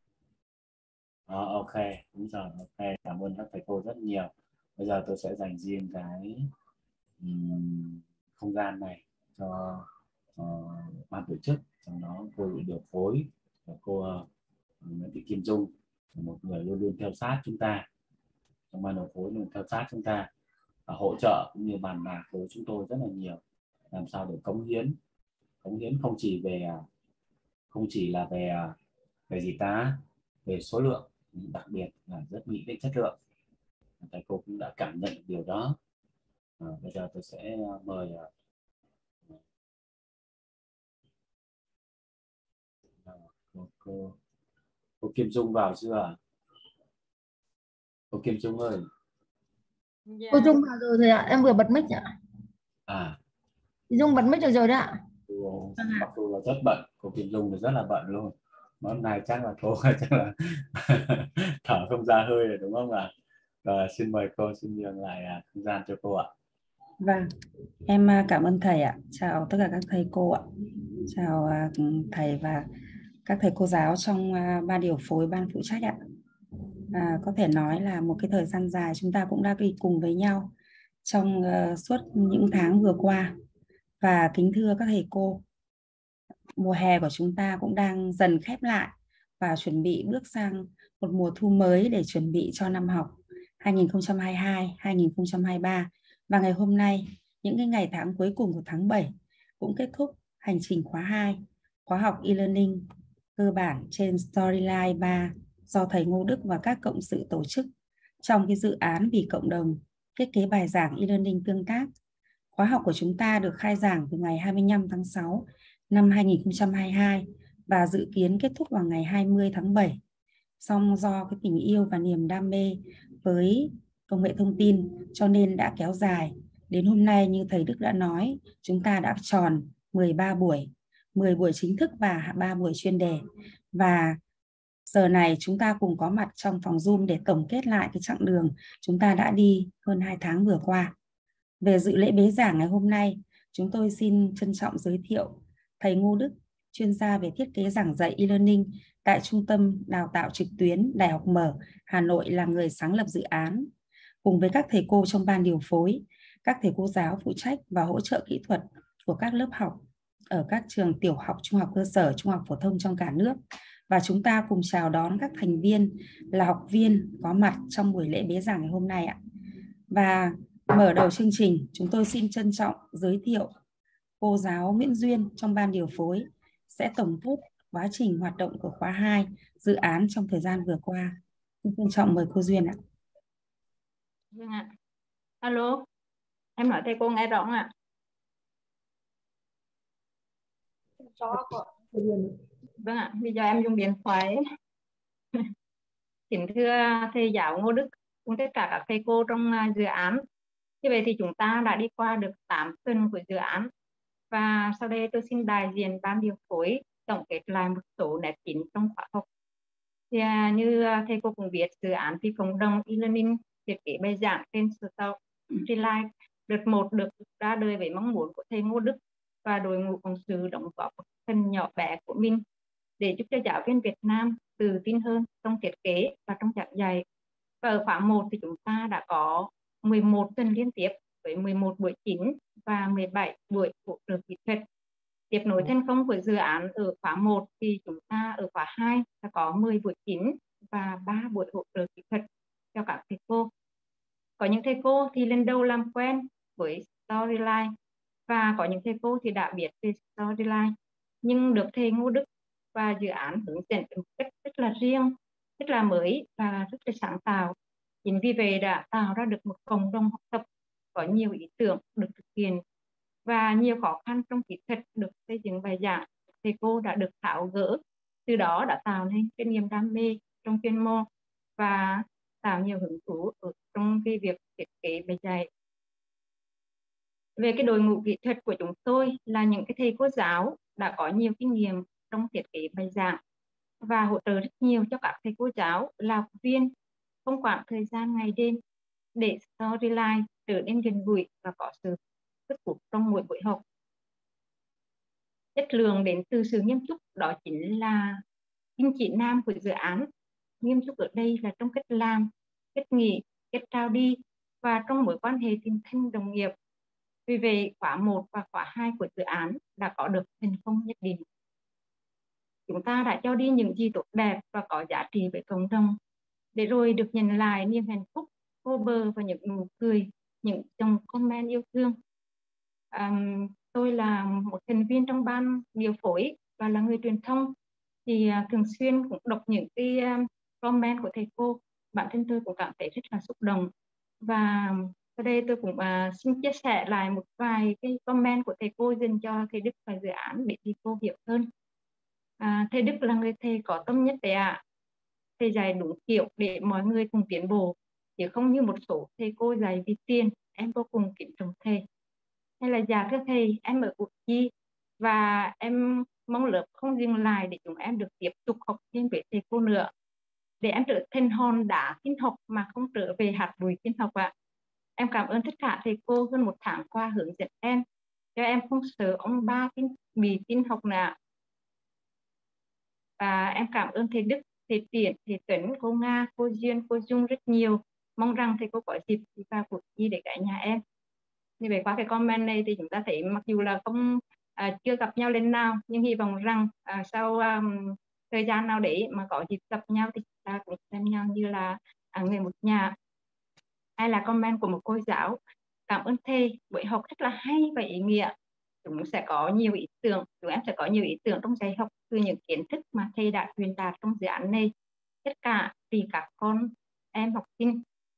Ok, đúng rồi. Ok, cảm ơn các thầy cô rất nhiều. Bây giờ tôi sẽ dành riêng cái không gian này cho ban tổ chức, trong đó cô điều phối và cô Nguyễn Thị Kim Dung, một người luôn luôn theo sát chúng ta, trong ban điều phối luôn theo sát chúng ta, và hỗ trợ cũng như bàn bạc với chúng tôi rất là nhiều, làm sao để cống hiến không chỉ là về gì ta, về số lượng, đặc biệt là rất nghĩ đến chất lượng. Thầy cô cũng đã cảm nhận được điều đó. Bây giờ tôi sẽ mời cô Kim Dung vào chưa? Cô Kim Dung ơi. Cô Dung vào rồi thầy ạ, em vừa bật mic ạ. Chị Dung bật mic được rồi đấy ạ. Mặc dù là rất bận, cô Kim Dung thì rất là bận luôn. Hôm nay chắc là cô chắc là thở không ra hơi rồi, đúng không ạ? Rồi, xin mời cô, xin nhường lại không gian cho cô ạ. Vâng, em cảm ơn thầy ạ. Chào tất cả các thầy cô ạ. Chào thầy và các thầy cô giáo trong ban điều phối, ban phụ trách ạ. Có thể nói là một cái thời gian dài chúng ta cũng đã đi cùng với nhau trong suốt những tháng vừa qua. Và kính thưa các thầy cô, mùa hè của chúng ta cũng đang dần khép lại và chuẩn bị bước sang một mùa thu mới để chuẩn bị cho năm học 2022-2023. Và ngày hôm nay, những cái ngày tháng cuối cùng của tháng 7 cũng kết thúc hành trình khóa 2, khóa học e-learning cơ bản trên Storyline 3 do thầy Ngô Đức và các cộng sự tổ chức trong cái dự án vì cộng đồng thiết kế bài giảng e-learning tương tác. Khóa học của chúng ta được khai giảng từ ngày 25 tháng 6 năm 2022 và dự kiến kết thúc vào ngày 20 tháng 7. Song do cái tình yêu và niềm đam mê với công nghệ thông tin cho nên đã kéo dài. Đến hôm nay như thầy Đức đã nói, chúng ta đã tròn 13 buổi, 10 buổi chính thức và 3 buổi chuyên đề. Và giờ này chúng ta cùng có mặt trong phòng Zoom để tổng kết lại cái chặng đường chúng ta đã đi hơn 2 tháng vừa qua. Về dự lễ bế giảng ngày hôm nay, chúng tôi xin trân trọng giới thiệu thầy Ngô Đức, chuyên gia về thiết kế giảng dạy e-learning tại Trung tâm Đào tạo trực tuyến Đại học Mở, Hà Nội là người sáng lập dự án, cùng với các thầy cô trong ban điều phối, các thầy cô giáo phụ trách và hỗ trợ kỹ thuật của các lớp học ở các trường tiểu học, trung học cơ sở, trung học phổ thông trong cả nước. Và chúng ta cùng chào đón các thành viên là học viên có mặt trong buổi lễ bế giảng ngày hôm nay ạ. Và mở đầu chương trình, chúng tôi xin trân trọng giới thiệu cô giáo Nguyễn Duyên trong ban điều phối sẽ tổng kết quá trình hoạt động của khóa 2 dự án trong thời gian vừa qua. Xin trân trọng mời cô Duyên ạ. Vâng ạ. Alo, em nói thầy cô nghe rõ không ạ? Vâng ạ, bây giờ em dùng điện thoại. Kính thưa thầy giáo Ngô Đức cùng tất cả các thầy cô trong dự án. Như vậy thì chúng ta đã đi qua được 8 tuần của dự án. Và sau đây tôi xin đại diện ban điều phối tổng kết lại một số nét chính trong khóa học. Thì như thầy cô cũng biết, dự án thì cộng đồng e-learning thiết kế bài giảng trên Storyline đợt 1 được ra đời với mong muốn của thầy Ngô Đức và đội ngũ cộng sự đóng góp một phần nhỏ bé của mình để giúp cho giáo viên Việt Nam tự tin hơn trong thiết kế và trong giảng dạy. Và ở khóa 1 thì chúng ta đã có 11 tuần liên tiếp với 11 buổi chính và 17 buổi hỗ trợ kỹ thuật. Tiếp nối thành công của dự án ở khóa 1 thì chúng ta ở khóa 2 đã có 10 buổi chính và 3 buổi hỗ trợ kỹ thuật cho các thầy cô. Có những thầy cô thì lần đầu làm quen với Storyline và có những thầy cô thì đã biết về Storyline, nhưng được thầy Ngô Đức và dự án hướng dẫn một cách rất là riêng, rất là mới và rất là sáng tạo. Chính vì vậy đã tạo ra được một cộng đồng học tập có nhiều ý tưởng được thực hiện và nhiều khó khăn trong kỹ thuật được xây dựng bài giảng. Thầy cô đã được tháo gỡ, từ đó đã tạo nên cái niềm đam mê trong chuyên môn và tạo nhiều hứng thú ở trong cái việc thiết kế bài dạy. Về cái đội ngũ kỹ thuật của chúng tôi là những cái thầy cô giáo đã có nhiều kinh nghiệm trong thiết kế bài giảng và hỗ trợ rất nhiều cho các thầy cô giáo là học viên không quản thời gian ngày đêm để Storyline trở nên gần gũi và có sự sức hút trong mỗi buổi học. Chất lượng đến từ sự nghiêm túc, đó chính là kim chỉ nam của dự án. Nghiêm túc ở đây là trong cách làm, cách nghĩ, cách trao đi và trong mối quan hệ tình thân đồng nghiệp. Vì vậy, khóa 1 và khóa 2 của dự án đã có được thành công nhất định. Chúng ta đã cho đi những gì tốt đẹp và có giá trị với cộng đồng, để rồi được nhận lại niềm hạnh phúc vô bờ và những nụ cười, những dòng comment yêu thương. Tôi là một thành viên trong ban điều phối và là người truyền thông, thì thường xuyên cũng đọc những cái comment của thầy cô. Bản thân tôi cũng cảm thấy rất là xúc động. Và ở đây tôi cũng xin chia sẻ lại một vài cái comment của thầy cô dành cho thầy Đức và dự án để thầy cô hiểu hơn. Thầy Đức là người thầy có tâm nhất đấy ạ. Thầy dạy đúng kiểu để mọi người cùng tiến bộ, chứ không như một số thầy cô dạy vì tiền. Em vô cùng kính trọng thầy. Hay là dạ thưa thầy, em ở Củ Chi và em mong lớp không dừng lại để chúng em được tiếp tục học thêm với thầy cô nữa, để em trở thành hòn đá tin học mà không trở về hạt bụi tin học ạ. Em cảm ơn tất cả thầy cô hơn một tháng qua hướng dẫn em, cho em không sợ ông ba bị tin học nào. Và em cảm ơn thầy Đức, thầy Tiễn, thầy Tuấn, cô Nga, cô Duyên, cô Dung rất nhiều. Mong rằng thầy cô có dịp đi vào Củ Chi để cả nhà em. Như vậy qua cái comment này thì chúng ta thấy mặc dù là không chưa gặp nhau lần nào, nhưng hy vọng rằng sau thời gian nào đấy mà có dịp gặp nhau thì chúng ta cũng xem nhau như là người một nhà. Hay là comment của một cô giáo: cảm ơn thầy, buổi học rất là hay và ý nghĩa. Chúng em sẽ có nhiều ý tưởng trong dạy học từ những kiến thức mà thầy đã truyền đạt trong dự án này, tất cả vì các con em học sinh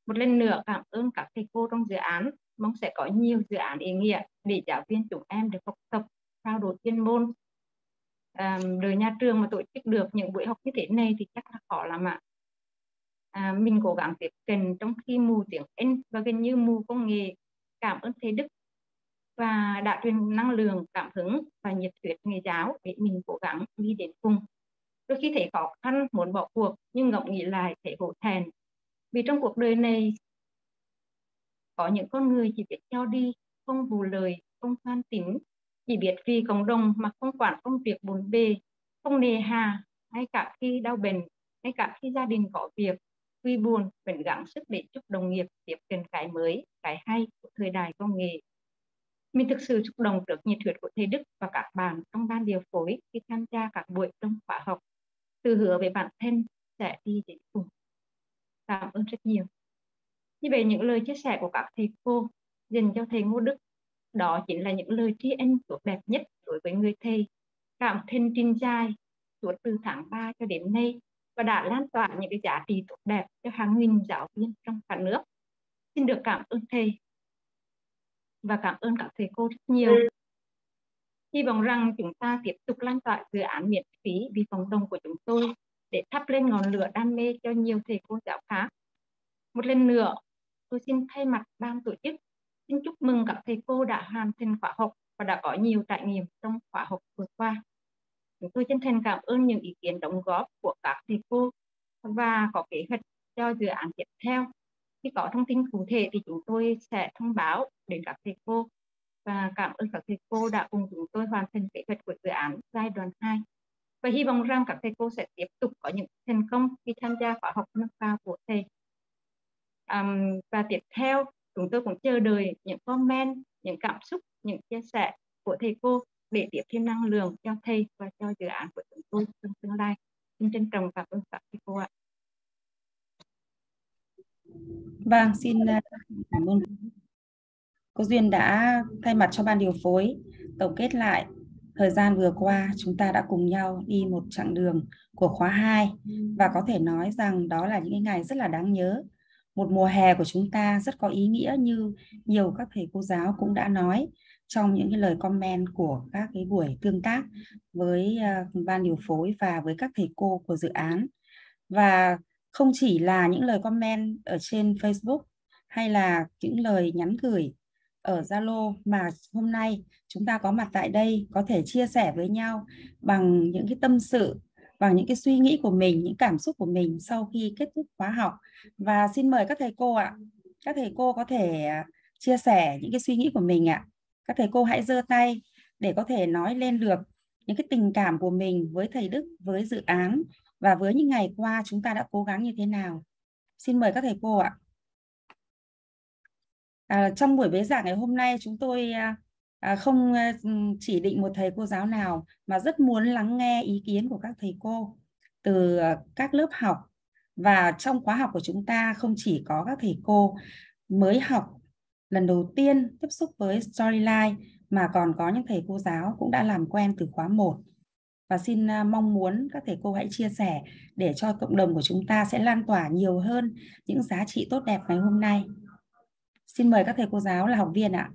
Một lần nữa cảm ơn các thầy cô trong dự án, mong sẽ có nhiều dự án ý nghĩa để giáo viên chúng em được học tập, trao đổi chuyên môn. Đời nhà trường mà tổ chức được những buổi học như thế này thì chắc là khó lắm ạ. Mình cố gắng tiếp cận trong khi mù tiếng Anh và gần như mù công nghệ. Cảm ơn thầy Đức và đã truyền năng lượng, cảm hứng và nhiệt huyết nghề giáo để mình cố gắng đi đến cùng. Đôi khi thấy khó khăn muốn bỏ cuộc nhưng ngẫm nghĩ lại thấy hổ thẹn, vì trong cuộc đời này có những con người chỉ biết cho đi, không vụ lời, không toan tính, chỉ biết vì cộng đồng mà không quản công việc bộn bề, không nề hà, ngay cả khi đau bệnh, ngay cả khi gia đình có việc, tuy buồn vẫn gắng sức để giúp đồng nghiệp tiếp cận cái mới, cái hay của thời đại công nghệ. Mình thực sự xúc động trước nhiệt huyết của thầy Đức và các bạn trong ban điều phối khi tham gia các buổi trong khóa học. Từ hứa với bản thân sẽ đi đến cùng. Cảm ơn rất nhiều. Như vậy những lời chia sẻ của các thầy cô dành cho thầy Ngô Đức, đó chính là những lời tri ân tốt đẹp nhất đối với người thầy. Cảm thân trình dài suốt từ tháng 3 cho đến nay và đã lan tỏa những cái giá trị tốt đẹp cho hàng nghìn giáo viên trong cả nước. Xin được cảm ơn thầy và cảm ơn các thầy cô rất nhiều. Hy vọng rằng chúng ta tiếp tục lan tỏa dự án miễn phí vì cộng đồng của chúng tôi để thắp lên ngọn lửa đam mê cho nhiều thầy cô giáo khác. Một lần nữa, tôi xin thay mặt ban tổ chức xin chúc mừng các thầy cô đã hoàn thành khóa học và đã có nhiều trải nghiệm trong khóa học vừa qua. Chúng tôi chân thành cảm ơn những ý kiến đóng góp của các thầy cô và có kế hoạch cho dự án tiếp theo. Khi có thông tin cụ thể thì chúng tôi sẽ thông báo đến các thầy cô. Và cảm ơn các thầy cô đã cùng chúng tôi hoàn thành kế hoạch của dự án giai đoạn 2. Và hy vọng rằng các thầy cô sẽ tiếp tục có những thành công khi tham gia khóa học nâng cao của thầy. Và tiếp theo, chúng tôi cũng chờ đợi những comment, những cảm xúc, những chia sẻ của thầy cô để tiếp thêm năng lượng cho thầy và cho dự án của chúng tôi trong tương lai. Xin trân trọng cảm ơn các thầy cô ạ. Vâng, xin cảm ơn cô Duyên đã thay mặt cho ban điều phối tổng kết lại thời gian vừa qua chúng ta đã cùng nhau đi một chặng đường của khóa 2 và có thể nói rằng đó là những ngày rất là đáng nhớ. Một mùa hè của chúng ta rất có ý nghĩa như nhiều các thầy cô giáo cũng đã nói trong những cái lời comment của các cái buổi tương tác với ban điều phối và với các thầy cô của dự án. Và không chỉ là những lời comment ở trên Facebook hay là những lời nhắn gửi ở Zalo mà hôm nay chúng ta có mặt tại đây có thể chia sẻ với nhau bằng những cái tâm sự, bằng những cái suy nghĩ của mình, những cảm xúc của mình sau khi kết thúc khóa học. Và xin mời các thầy cô ạ. Các thầy cô có thể chia sẻ những cái suy nghĩ của mình ạ. Các thầy cô hãy giơ tay để có thể nói lên được những cái tình cảm của mình với thầy Đức, với dự án và với những ngày qua chúng ta đã cố gắng như thế nào. Xin mời các thầy cô ạ. Trong buổi bế giảng ngày hôm nay chúng tôi không chỉ định một thầy cô giáo nào mà rất muốn lắng nghe ý kiến của các thầy cô từ các lớp học. Và trong khóa học của chúng ta không chỉ có các thầy cô mới học lần đầu tiên tiếp xúc với Storyline mà còn có những thầy cô giáo cũng đã làm quen từ khóa 1. Và xin mong muốn các thầy cô hãy chia sẻ để cho cộng đồng của chúng ta sẽ lan tỏa nhiều hơn những giá trị tốt đẹp ngày hôm nay. Xin mời các thầy cô giáo là học viên ạ.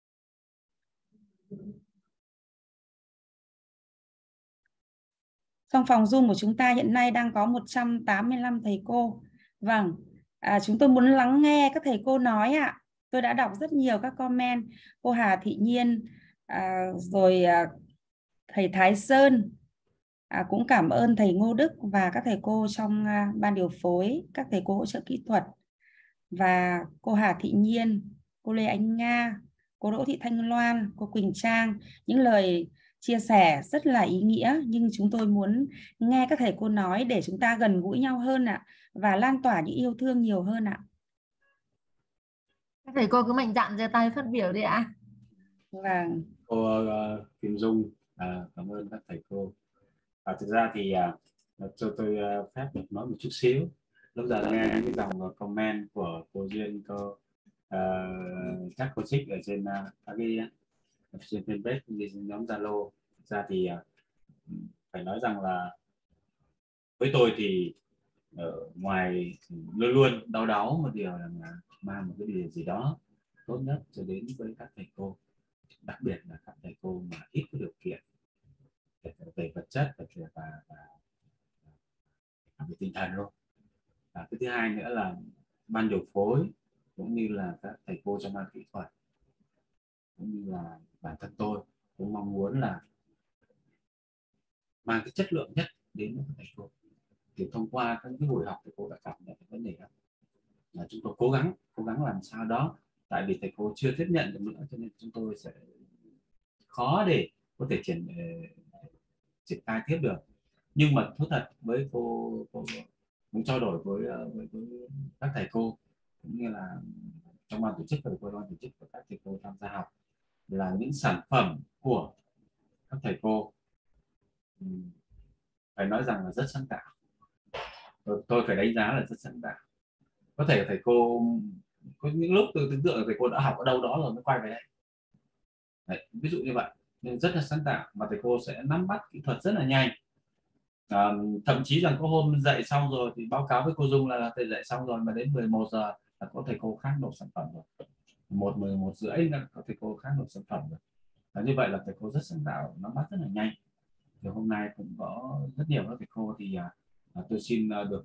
Trong phòng Zoom của chúng ta hiện nay đang có 185 thầy cô. Vâng, chúng tôi muốn lắng nghe các thầy cô nói ạ. Tôi đã đọc rất nhiều các comment. Cô Hà Thị Nhiên, rồi thầy Thái Sơn. Cũng cảm ơn thầy Ngô Đức và các thầy cô trong ban điều phối, các thầy cô hỗ trợ kỹ thuật. Và cô Hà Thị Nhiên, cô Lê Ánh Nga, cô Đỗ Thị Thanh Loan, cô Quỳnh Trang. Những lời chia sẻ rất là ý nghĩa nhưng chúng tôi muốn nghe các thầy cô nói để chúng ta gần gũi nhau hơn ạ và lan tỏa những yêu thương nhiều hơn ạ. Các thầy cô cứ mạnh dạn giơ tay phát biểu đi ạ. Vâng. Cô Kim Dung, cảm ơn các thầy cô. Thực ra thì cho tôi phép được nói một chút xíu. Lúc giờ nghe những cái dòng comment của cô Duyên, các cô Trích ở trên các cái trên fanpage, trên nhóm Zalo. Thực ra thì phải nói rằng là với tôi thì ở ngoài luôn luôn đau đáu một điều là mang một cái điều gì đó tốt nhất cho đến với các thầy cô, đặc biệt là các thầy cô mà ít có điều kiện về vật chất và về tinh thần luôn. Và cái thứ hai nữa là ban điều phối cũng như là các thầy cô trong ban kỹ thuật cũng như là bản thân tôi cũng mong muốn là mang cái chất lượng nhất đến với các thầy cô. Thì thông qua các cái buổi học thầy cô đã cảm nhận cái vấn đề đó là chúng tôi cố gắng làm sao đó, tại vì thầy cô chưa tiếp nhận được nữa cho nên chúng tôi sẽ khó để có thể triển khai tiếp được. Nhưng mà thú thật với cô cũng trao đổi với các thầy cô cũng như là trong ban tổ chức và ban tổ chức và các thầy cô tham gia học là những sản phẩm của các thầy cô phải nói rằng là rất sáng tạo. Tôi phải đánh giá là rất sáng tạo. Có thể thầy cô có những lúc tôi tưởng tượng là thầy cô đã học ở đâu đó rồi mới quay về đây. Đấy, ví dụ như vậy, nên rất là sáng tạo và thầy cô sẽ nắm bắt kỹ thuật rất là nhanh. Thậm chí là có hôm dạy xong rồi thì báo cáo với cô Dung là thầy dạy xong rồi mà đến 11 giờ là có thầy cô khác nộp sản phẩm rồi, 11 rưỡi là có thầy cô khác nộp sản phẩm rồi. Và như vậy là thầy cô rất sáng tạo, nắm bắt rất là nhanh. Thì hôm nay cũng có rất nhiều các thầy cô thì tôi xin được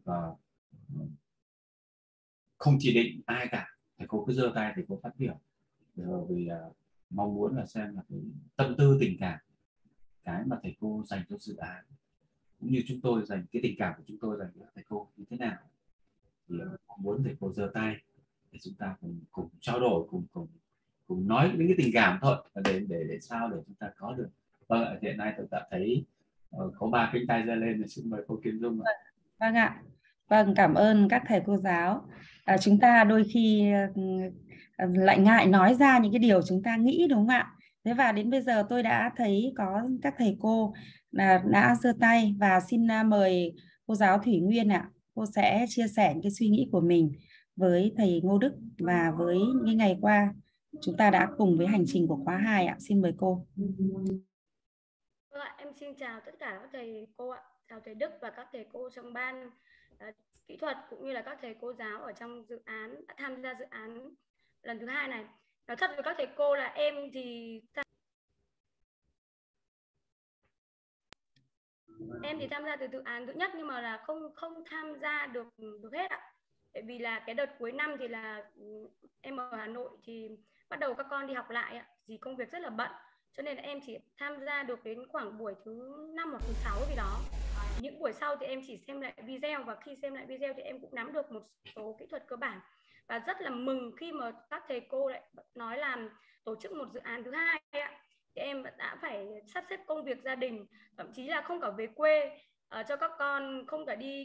không chỉ định ai cả, thầy cô cứ giơ tay thầy cô phát biểu vì mong muốn là xem là cái tâm tư tình cảm cái mà thầy cô dành cho dự án cũng như chúng tôi dành cái tình cảm của chúng tôi dành cho thầy cô như thế nào. Thì mong muốn thầy cô giơ tay để chúng ta cùng trao đổi, cùng nói đến cái tình cảm thôi, để sao để chúng ta có được. Vâng, hiện nay tôi đã thấy có 3 cánh tay giơ lên, xin mời cô Kim Dung ạ. Vâng ạ. Vâng, cảm ơn các thầy cô giáo. Chúng ta đôi khi lại ngại nói ra những cái điều chúng ta nghĩ, đúng không ạ? Thế và đến bây giờ tôi đã thấy có các thầy cô đã giơ tay và xin mời cô giáo Thủy Nguyên ạ. Cô sẽ chia sẻ những cái suy nghĩ của mình với thầy Ngô Đức và với những ngày qua chúng ta đã cùng với hành trình của khóa 2 ạ. Xin mời cô. Vâng ạ, em xin chào tất cả các thầy cô ạ, chào thầy Đức và các thầy cô trong ban kỹ thuật cũng như là các thầy cô giáo ở trong dự án đã tham gia dự án lần thứ 2 này. Nói thật với các thầy cô là em thì tham gia từ dự án thứ nhất nhưng mà là không tham gia được hết ạ. Bởi vì là cái đợt cuối năm thì là em ở Hà Nội thì bắt đầu các con đi học lại ạ, vì công việc rất là bận. Cho nên là em chỉ tham gia được đến khoảng buổi thứ 5 hoặc thứ 6 gì đó. Những buổi sau thì em chỉ xem lại video, và khi xem lại video thì em cũng nắm được một số kỹ thuật cơ bản. Và rất là mừng khi mà các thầy cô lại nói là tổ chức một dự án thứ 2 ạ. Thì em đã phải sắp xếp công việc gia đình, thậm chí là không cả về quê cho các con, không cả đi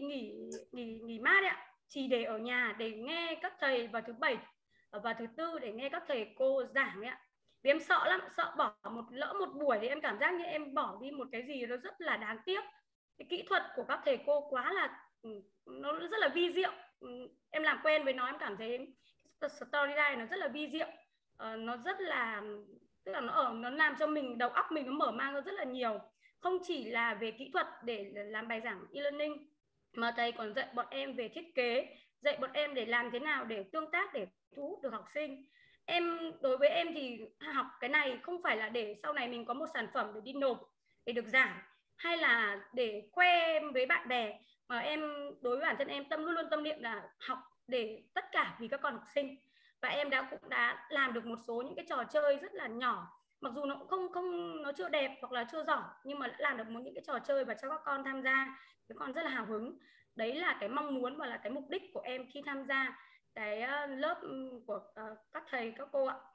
nghỉ mát ạ, chỉ để ở nhà để nghe các thầy vào thứ 7 và thứ 4 để nghe các thầy cô giảng ạ. Vì em sợ lắm, sợ bỏ lỡ một buổi thì em cảm giác như em bỏ đi một cái gì nó rất là đáng tiếc. Cái kỹ thuật của các thầy cô quá là nó rất là vi diệu. Em làm quen với nó, em cảm thấy storyline nó rất là vi diệu. Nó rất là, tức là nó làm cho mình, đầu óc mình nó mở mang ra rất là nhiều. Không chỉ là về kỹ thuật để làm bài giảng e-learning mà thầy còn dạy bọn em về thiết kế, dạy bọn em để làm thế nào để tương tác, để thu hút được học sinh. Đối với em thì học cái này không phải là để sau này mình có một sản phẩm để đi nộp, để được giảng hay là để khoe với bạn bè, mà đối với bản thân em luôn luôn tâm niệm là học để tất cả vì các con học sinh. Và em cũng đã làm được một số những cái trò chơi rất là nhỏ, mặc dù nó cũng nó chưa đẹp hoặc là chưa giỏi, nhưng mà đã làm được những cái trò chơi và cho các con tham gia, các con rất là hào hứng. Đấy là cái mong muốn và là cái mục đích của em khi tham gia cái lớp của các thầy các cô ạ.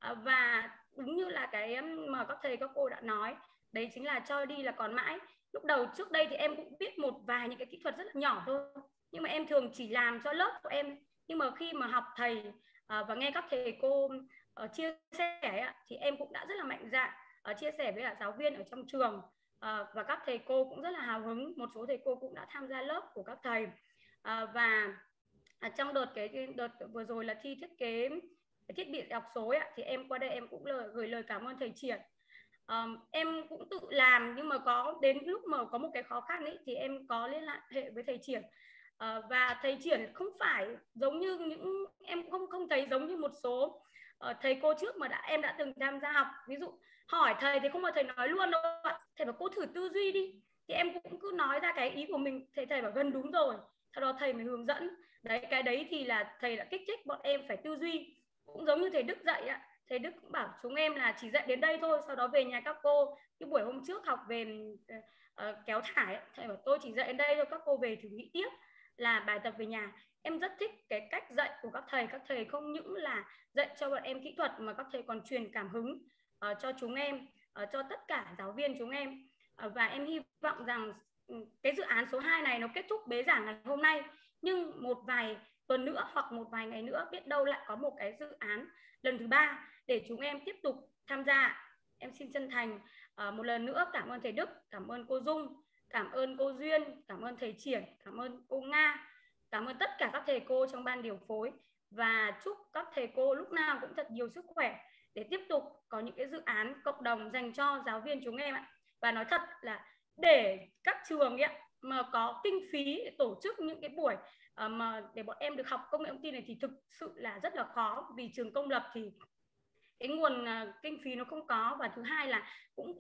Và đúng như là cái mà các thầy các cô đã nói, đấy chính là cho đi là còn mãi. Lúc đầu trước đây thì em cũng biết một vài những cái kỹ thuật rất là nhỏ thôi, nhưng mà em thường chỉ làm cho lớp của em. Nhưng mà khi mà học thầy và nghe các thầy cô chia sẻ thì em cũng đã rất là mạnh dạn chia sẻ với cả giáo viên ở trong trường, và các thầy cô cũng rất là hào hứng. Một số thầy cô cũng đã tham gia lớp của các thầy. Và trong đợt vừa rồi là thi thiết kế thiết bị đọc số thì em qua đây em cũng gửi lời cảm ơn thầy Triển. Em cũng tự làm, nhưng mà có đến lúc mà có một cái khó khăn thì em có liên hệ với thầy Triển. Và thầy Triển không phải giống như những em không thấy giống như một số thầy cô trước mà em đã từng tham gia học. Ví dụ hỏi thầy thì không bao thầy nói luôn đâu ạ. Thầy bảo cô thử tư duy đi. Thì em cũng cứ nói ra cái ý của mình. Thầy bảo gần đúng rồi. Sau đó thầy mới hướng dẫn. Đấy, cái đấy thì là thầy đã kích thích bọn em phải tư duy. Cũng giống như thầy Đức dạy ạ. Thầy Đức cũng bảo chúng em là chỉ dạy đến đây thôi. Sau đó về nhà các cô, cái buổi hôm trước học về kéo thải, thầy bảo tôi chỉ dạy đến đây thôi, các cô về thử nghĩ tiếp là bài tập về nhà. Em rất thích cái cách dạy của các thầy không những là dạy cho bọn em kỹ thuật mà các thầy còn truyền cảm hứng cho chúng em, cho tất cả giáo viên chúng em. Và em hy vọng rằng cái dự án số 2 này nó kết thúc bế giảng ngày hôm nay, nhưng một vài tuần nữa hoặc một vài ngày nữa biết đâu lại có một cái dự án lần thứ 3 để chúng em tiếp tục tham gia. Em xin chân thành một lần nữa cảm ơn thầy Đức, cảm ơn cô Dung, cảm ơn cô Duyên, cảm ơn thầy Triển, cảm ơn cô Nga, cảm ơn tất cả các thầy cô trong ban điều phối, và chúc các thầy cô lúc nào cũng thật nhiều sức khỏe để tiếp tục có những cái dự án cộng đồng dành cho giáo viên chúng em ạ. Và nói thật là để các trường ấy mà có kinh phí để tổ chức những cái buổi mà để bọn em được học công nghệ thông tin này thì thực sự là rất là khó, vì trường công lập thì cái nguồn kinh phí nó không có, và thứ hai là cũng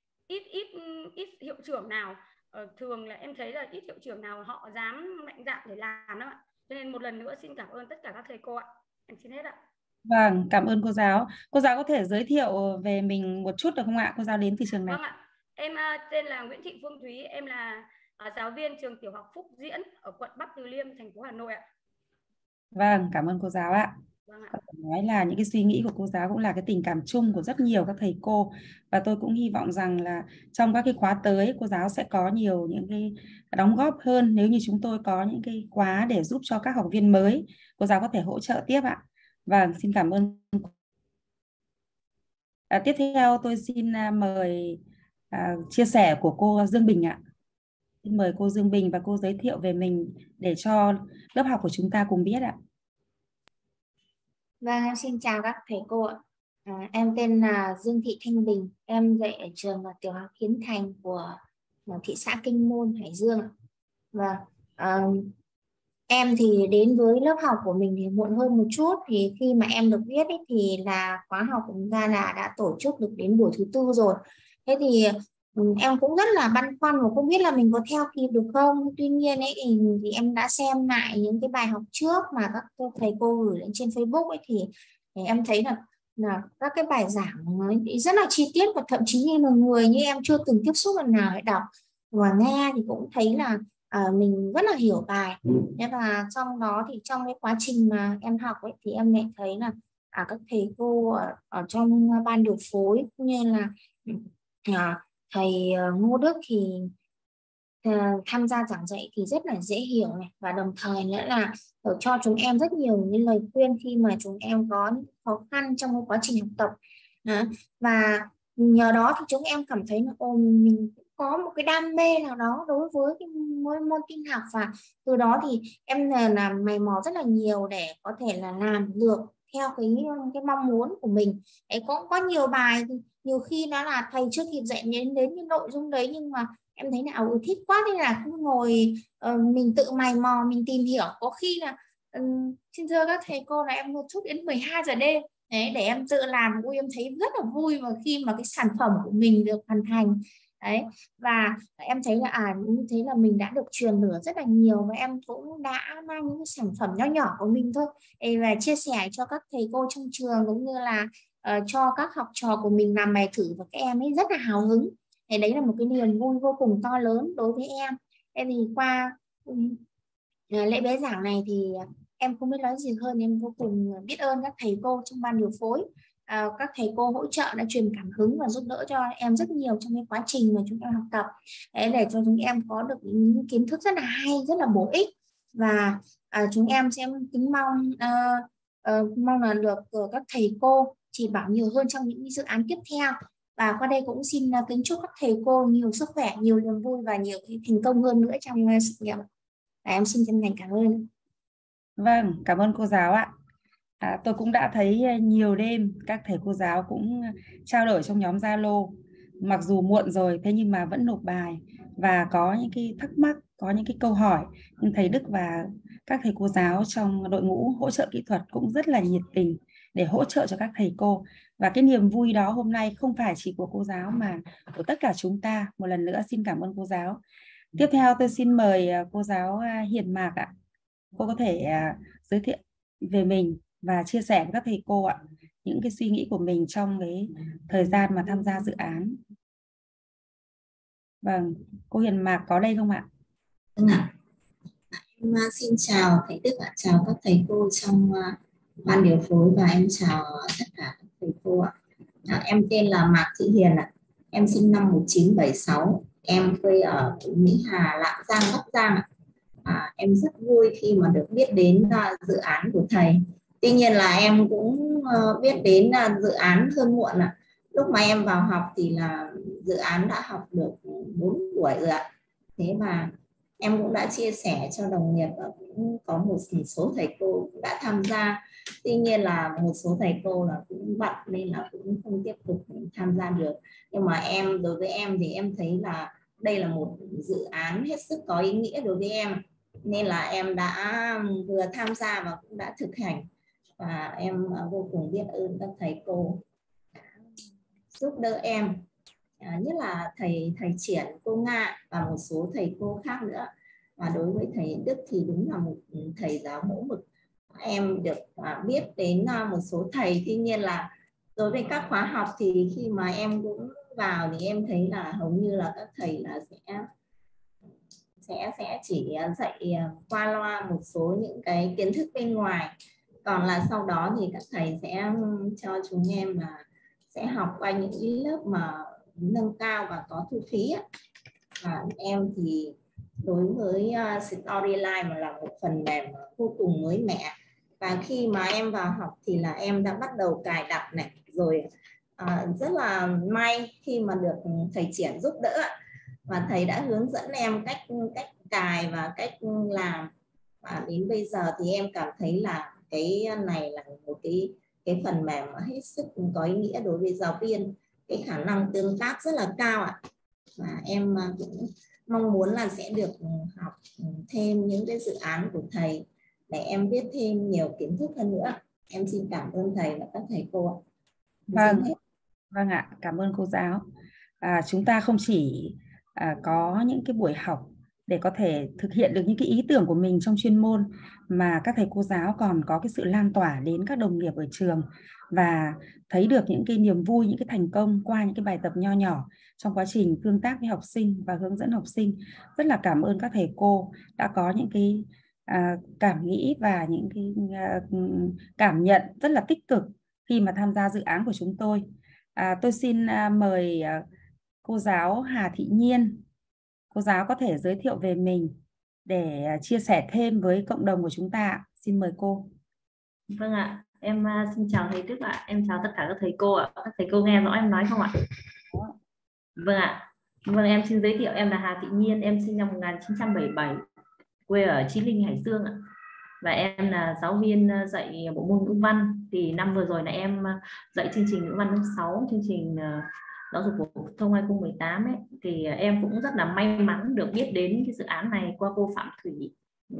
ít hiệu trưởng nào, thường là em thấy là ít hiệu trưởng nào họ dám mạnh dạn để làm đó ạ. Cho nên một lần nữa xin cảm ơn tất cả các thầy cô ạ. Em xin hết ạ. Vâng, cảm ơn cô giáo. Cô giáo có thể giới thiệu về mình một chút được không ạ? Cô giáo đến từ trường nào? Vâng ạ. Em tên là Nguyễn Thị Phương Thúy, em là giáo viên trường tiểu học Phúc Diễn ở quận Bắc Từ Liêm, thành phố Hà Nội ạ. Vâng, cảm ơn cô giáo ạ. Vâng ạ. Có thể nói là những cái suy nghĩ của cô giáo cũng là cái tình cảm chung của rất nhiều các thầy cô, và tôi cũng hy vọng rằng là trong các cái khóa tới cô giáo sẽ có nhiều những cái đóng góp hơn. Nếu như chúng tôi có những cái khóa để giúp cho các học viên mới, cô giáo có thể hỗ trợ tiếp ạ. Vâng, xin cảm ơn. Tiếp theo tôi xin mời chia sẻ của cô Dương Bình ạ. Xin mời cô Dương Bình và cô giới thiệu về mình để cho lớp học của chúng ta cùng biết ạ. Vâng, em xin chào các thầy cô ạ. Em tên là Dương Thị Thanh Bình, em dạy ở trường tiểu học Kiến Thành của thị xã Kinh Môn, Hải Dương. Và em thì đến với lớp học của mình thì muộn hơn một chút, thì khi mà em được biết ấy, thì là khóa học của chúng ta là đã tổ chức được đến buổi thứ 4 rồi. Thế thì em cũng rất là băn khoăn và không biết là mình có theo kịp được không. Tuy nhiên ấy thì em đã xem lại những cái bài học trước mà các thầy cô gửi lên trên Facebook ấy, thì em thấy là các cái bài giảng rất là chi tiết, và thậm chí như là người như em chưa từng tiếp xúc lần nào để đọc và nghe thì cũng thấy là mình rất là hiểu bài. Nên là trong đó thì trong cái quá trình mà em học ấy, thì em lại thấy là các thầy cô ở trong ban điều phối cũng như là thầy Ngô Đức thì tham gia giảng dạy thì rất là dễ hiểu này, và đồng thời nữa là cho chúng em rất nhiều những lời khuyên khi mà chúng em có những khó khăn trong cái quá trình học tập. Và nhờ đó thì chúng em cảm thấy là mình có một cái đam mê nào đó đối với cái môn tin học, và từ đó thì em là mày mò rất là nhiều để có thể là làm được theo cái mong muốn của mình. Đấy, có nhiều bài thì nhiều khi nó là thầy chưa kịp dạy đến cái nội dung đấy, nhưng mà em thấy là thích quá nên là cứ ngồi mình tự mày mò mình tìm hiểu. Có khi là xin thưa các thầy cô là em một chút đến 12 giờ đêm đấy để em tự làm. Em thấy rất là vui mà khi mà cái sản phẩm của mình được hoàn thành đấy. Và em thấy là như thế là mình đã được truyền lửa rất là nhiều, và em cũng đã mang những cái sản phẩm nhỏ nhỏ của mình thôi và chia sẻ cho các thầy cô trong trường, cũng như là cho các học trò của mình làm bài thử, và các em ấy rất là hào hứng. Thì đấy là một cái niềm vui vô cùng to lớn đối với em. Em thì qua lễ bế giảng này thì em không biết nói gì hơn, em vô cùng biết ơn các thầy cô trong ban điều phối. Các thầy cô hỗ trợ đã truyền cảm hứng và giúp đỡ cho em rất nhiều trong cái quá trình mà chúng em học tập, để cho chúng em có được những kiến thức rất là hay, rất là bổ ích. Và chúng em sẽ kính mong là được các thầy cô chỉ bảo nhiều hơn trong những dự án tiếp theo. Và qua đây cũng xin kính chúc các thầy cô nhiều sức khỏe, nhiều niềm vui và nhiều thành công hơn nữa trong sự nghiệp. Em xin chân thành cảm ơn. Vâng, cảm ơn cô giáo ạ. Tôi cũng đã thấy nhiều đêm các thầy cô giáo cũng trao đổi trong nhóm Zalo, mặc dù muộn rồi thế nhưng mà vẫn nộp bài, và có những cái thắc mắc, có những cái câu hỏi, nhưng thầy Đức và các thầy cô giáo trong đội ngũ hỗ trợ kỹ thuật cũng rất là nhiệt tình để hỗ trợ cho các thầy cô. Và cái niềm vui đó hôm nay không phải chỉ của cô giáo mà của tất cả chúng ta. Một lần nữa xin cảm ơn cô giáo. Tiếp theo tôi xin mời cô giáo Hiền Mạc ạ. Cô có thể giới thiệu về mình và chia sẻ với các thầy cô ạ những cái suy nghĩ của mình trong cái thời gian mà tham gia dự án. Vâng, cô Hiền Mạc có đây không ạ? Vâng ạ. Em xin chào thầy Đức ạ, chào các thầy cô trong ban điều phối và em chào tất cả các thầy cô ạ. Em tên là Mạc Thị Hiền ạ. Em sinh năm 1976, em quê ở Mỹ Hà, Lạng Giang, Bắc Giang ạ. Em rất vui khi mà được biết đến dự án của thầy. Tuy nhiên là em cũng biết đến dự án hơi muộn ạ. Lúc mà em vào học thì là dự án đã học được 4 buổi rồi ạ. Thế mà em cũng đã chia sẻ cho đồng nghiệp và cũng có một số thầy cô cũng đã tham gia. Tuy nhiên là một số thầy cô là cũng bận nên là cũng không tiếp tục tham gia được. Nhưng mà đối với em thì em thấy là đây là một dự án hết sức có ý nghĩa đối với em. Nên là em đã vừa tham gia và cũng đã thực hành. Và em vô cùng biết ơn các thầy cô giúp đỡ em. Nhất là thầy Triển, cô Nga và một số thầy cô khác nữa. Và đối với thầy Đức thì đúng là một thầy giáo mẫu mực. Em được biết đến một số thầy, tuy nhiên là đối với các khóa học thì khi mà em cũng vào thì em thấy là hầu như là các thầy là sẽ chỉ dạy qua loa một số những cái kiến thức bên ngoài. Còn là sau đó thì các thầy sẽ cho chúng em là sẽ học qua những cái lớp mà nâng cao và có thu phí. Em thì đối với Storyline mà là một phần mềm vô cùng mới mẻ, và khi mà em vào học thì là em đã bắt đầu cài đặt này rồi. Rất là may khi mà được thầy Triển giúp đỡ và thầy đã hướng dẫn em cách cài và cách làm, và đến bây giờ thì em cảm thấy là cái này là một cái phần mềm hết sức có ý nghĩa đối với giáo viên, cái khả năng tương tác rất là cao ạ. Và em cũng mong muốn là sẽ được học thêm những cái dự án của thầy để em biết thêm nhiều kiến thức hơn nữa. Em xin cảm ơn thầy và các thầy cô ạ. Vâng ạ, cảm ơn cô giáo. Chúng ta không chỉ có những cái buổi học để có thể thực hiện được những cái ý tưởng của mình trong chuyên môn, mà các thầy cô giáo còn có cái sự lan tỏa đến các đồng nghiệp ở trường và thấy được những cái niềm vui, những cái thành công qua những cái bài tập nho nhỏ trong quá trình tương tác với học sinh và hướng dẫn học sinh. Rất là cảm ơn các thầy cô đã có những cái cảm nghĩ và những cái cảm nhận rất là tích cực khi mà tham gia dự án của chúng tôi. Tôi xin mời cô giáo Hà Thị Nhiên. Cô giáo có thể giới thiệu về mình để chia sẻ thêm với cộng đồng của chúng ta. Xin mời cô. Vâng ạ, em xin chào thầy Đức ạ. Em chào tất cả các thầy cô ạ. Các thầy cô nghe rõ em nói không ạ? Vâng ạ. Vâng, em xin giới thiệu, em là Hà Thị Nhiên, em sinh năm 1977, quê ở Chí Linh, Hải Dương ạ. Và em là giáo viên dạy bộ môn ngữ văn. Thì năm vừa rồi là em dạy chương trình ngữ văn lớp 6, chương trình giáo dục phổ thông 2018 ấy, thì em cũng rất là may mắn được biết đến cái dự án này qua cô Phạm Thủy.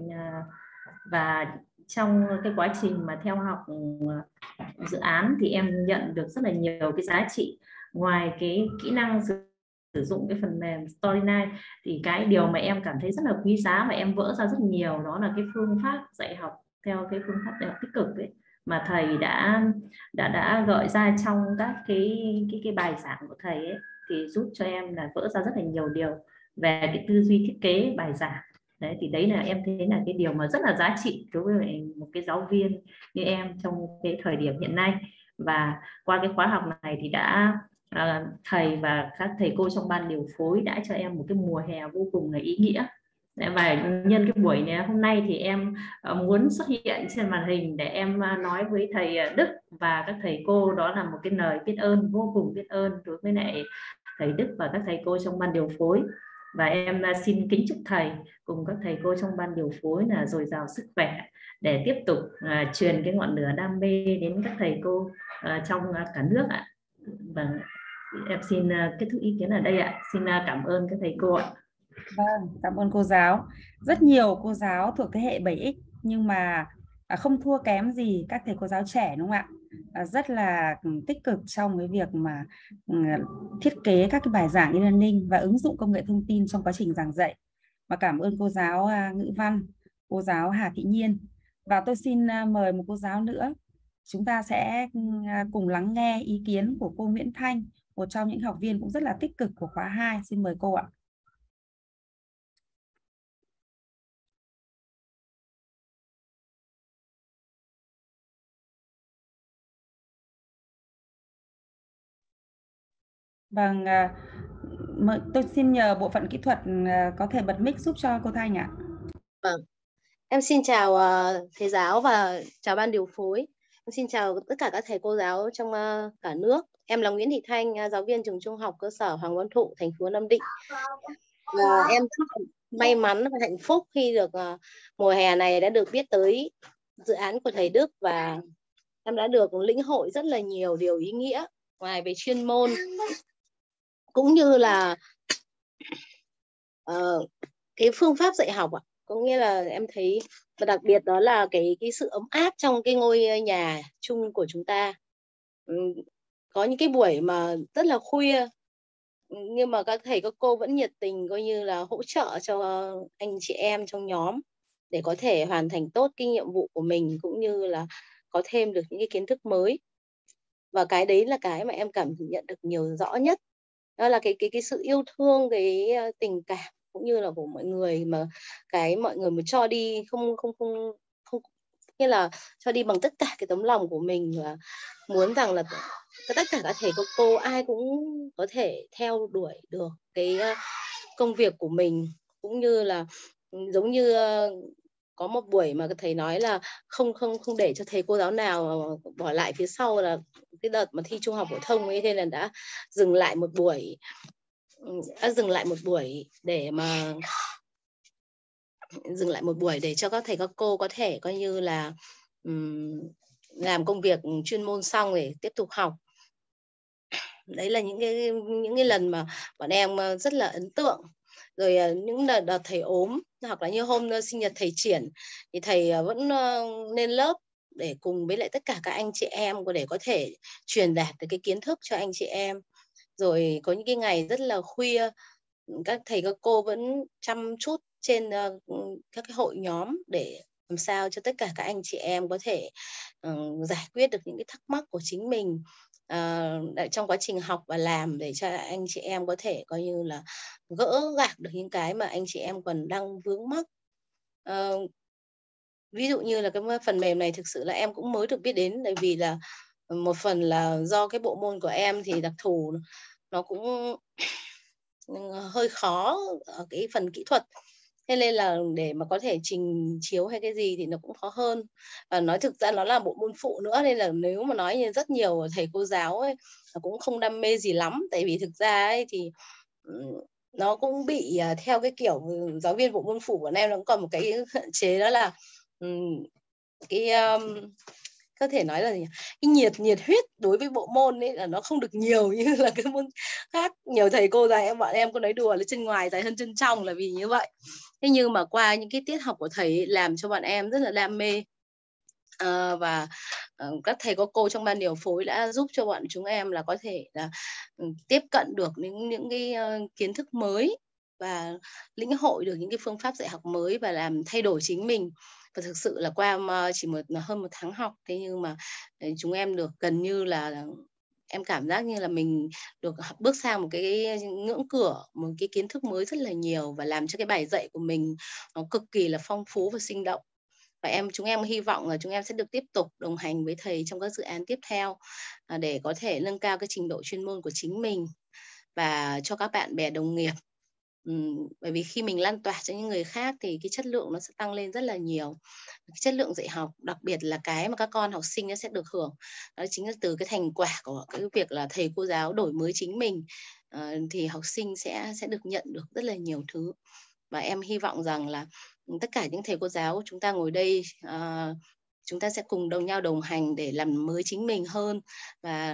Và trong cái quá trình mà theo học dự án thì em nhận được rất là nhiều cái giá trị. Ngoài cái kỹ năng sử dụng cái phần mềm Storyline thì cái điều mà em cảm thấy rất là quý giá và em vỡ ra rất nhiều, đó là cái phương pháp dạy học theo cái phương pháp dạy học tích cực ấy, mà thầy đã gợi ra trong các cái bài giảng của thầy ấy, thì giúp cho em là vỡ ra rất là nhiều điều về cái tư duy thiết kế bài giảng. Đấy, thì đấy là em thấy là cái điều mà rất là giá trị đối với một cái giáo viên như em trong cái thời điểm hiện nay. Và qua cái khóa học này thì đã thầy và các thầy cô trong ban điều phối đã cho em một cái mùa hè vô cùng là ý nghĩa. Và nhân cái buổi này hôm nay thì em muốn xuất hiện trên màn hình để em nói với thầy Đức và các thầy cô, đó là một cái lời biết ơn, vô cùng biết ơn đối với lại thầy Đức và các thầy cô trong ban điều phối. Và em xin kính chúc thầy cùng các thầy cô trong ban điều phối là dồi dào sức khỏe để tiếp tục truyền cái ngọn lửa đam mê đến các thầy cô trong cả nước ạ. Vâng, em xin kết thúc ý kiến ở đây ạ. Xin cảm ơn các thầy cô ạ. Vâng, cảm ơn cô giáo. Rất nhiều cô giáo thuộc thế hệ 7X nhưng mà không thua kém gì các thầy cô giáo trẻ đúng không ạ? Rất là tích cực trong cái việc mà thiết kế các cái bài giảng e-learning và ứng dụng công nghệ thông tin trong quá trình giảng dạy. Và cảm ơn cô giáo ngữ văn, cô giáo Hà Thị Nhiên. Và tôi xin mời một cô giáo nữa. Chúng ta sẽ cùng lắng nghe ý kiến của cô Nguyễn Thanh, một trong những học viên cũng rất là tích cực của khóa 2. Xin mời cô ạ. Vâng, tôi xin nhờ bộ phận kỹ thuật có thể bật mic giúp cho cô Thanh ạ. Vâng, em xin chào thầy giáo và chào ban điều phối. Em xin chào tất cả các thầy cô giáo trong cả nước. Em là Nguyễn Thị Thanh, giáo viên trường trung học cơ sở Hoàng Văn Thụ, thành phố Nam Định. Và em rất may mắn và hạnh phúc khi được mùa hè này đã được biết tới dự án của thầy Đức, và em đã được lĩnh hội rất là nhiều điều ý nghĩa ngoài về chuyên môn cũng như là cái phương pháp dạy học ạ. Có nghĩa là em thấy, và đặc biệt đó là cái sự ấm áp trong cái ngôi nhà chung của chúng ta. Có những cái buổi mà rất là khuya nhưng mà các thầy các cô vẫn nhiệt tình coi như là hỗ trợ cho anh chị em trong nhóm để có thể hoàn thành tốt cái nhiệm vụ của mình, cũng như là có thêm được những cái kiến thức mới. Và cái đấy là cái mà em cảm nhận được nhiều rõ nhất, đó là cái sự yêu thương, cái tình cảm cũng như là của mọi người, mà cái mọi người mà cho đi không nghĩa là cho đi bằng tất cả cái tấm lòng của mình, và muốn rằng là tất cả các thầy các cô ai cũng có thể theo đuổi được cái công việc của mình, cũng như là giống như có một buổi mà thầy nói là không để cho thầy cô giáo nào bỏ lại phía sau, là cái đợt mà thi trung học phổ thông ấy, thế là đã dừng lại một buổi để cho các thầy các cô có thể coi như là làm công việc chuyên môn xong để tiếp tục học. Đấy là những cái lần mà bọn em rất là ấn tượng. Rồi những đợt thầy ốm, hoặc là như hôm sinh nhật thầy Triển thì thầy vẫn lên lớp để cùng với lại tất cả các anh chị em để có thể truyền đạt được cái kiến thức cho anh chị em. Rồi có những cái ngày rất là khuya, các thầy các cô vẫn chăm chút trên các cái hội nhóm để làm sao cho tất cả các anh chị em có thể giải quyết được những cái thắc mắc của chính mình trong quá trình học và làm, để cho anh chị em có thể coi như là gỡ gạc được những cái mà anh chị em còn đang vướng mắc. Ví dụ như là cái phần mềm này thực sự là em cũng mới được biết đến, tại vì là một phần là do cái bộ môn của em thì đặc thù nó cũng hơi khó ở cái phần kỹ thuật, thế nên là để mà có thể trình chiếu hay cái gì thì nó cũng khó hơn. Và nói thực ra nó là bộ môn phụ nữa, nên là nếu mà nói như rất nhiều thầy cô giáo ấy cũng không đam mê gì lắm, tại vì thực ra ấy thì nó cũng bị theo cái kiểu giáo viên bộ môn phụ của em, nó cũng còn một cái hạn chế, đó là cái có thể nói là cái nhiệt huyết đối với bộ môn ấy là nó không được nhiều như là cái môn khác. Nhiều thầy cô giáo bọn em có nói đùa là chân ngoài dài hơn chân trong là vì như vậy. Thế nhưng mà qua những cái tiết học của thầy ấy, làm cho bọn em rất là đam mê. Và các thầy có cô trong ban điều phối đã giúp cho bọn chúng em là có thể là tiếp cận được những cái kiến thức mới và lĩnh hội được những cái phương pháp dạy học mới và làm thay đổi chính mình. Và thực sự là qua chỉ hơn một tháng học, thế nhưng mà chúng em được gần như là em cảm giác như là mình được bước sang một cái ngưỡng cửa, một cái kiến thức mới rất là nhiều, và làm cho cái bài dạy của mình nó cực kỳ là phong phú và sinh động. Và chúng em hy vọng là chúng em sẽ được tiếp tục đồng hành với thầy trong các dự án tiếp theo để có thể nâng cao cái trình độ chuyên môn của chính mình và cho các bạn bè đồng nghiệp. Bởi vì khi mình lan tỏa cho những người khác thì cái chất lượng nó sẽ tăng lên rất là nhiều. Cái chất lượng dạy học, đặc biệt là cái mà các con học sinh nó sẽ được hưởng, đó chính là từ cái thành quả của cái việc là thầy cô giáo đổi mới chính mình, thì học sinh sẽ được nhận được rất là nhiều thứ. Và em hy vọng rằng là tất cả những thầy cô giáo chúng ta ngồi đây, chúng ta sẽ cùng nhau đồng hành để làm mới chính mình hơn, và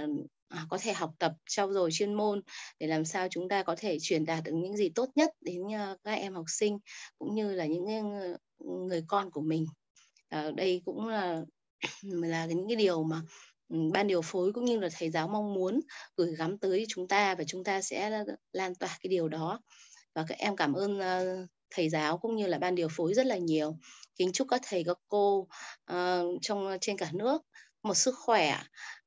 có thể học tập trau dồi chuyên môn để làm sao chúng ta có thể truyền đạt được những gì tốt nhất đến các em học sinh cũng như là những người con của mình. Đây cũng là những cái điều mà ban điều phối cũng như là thầy giáo mong muốn gửi gắm tới chúng ta, và chúng ta sẽ lan tỏa cái điều đó. Và các em cảm ơn thầy giáo cũng như là ban điều phối rất là nhiều. Kính chúc các thầy các cô trên cả nước một sức khỏe,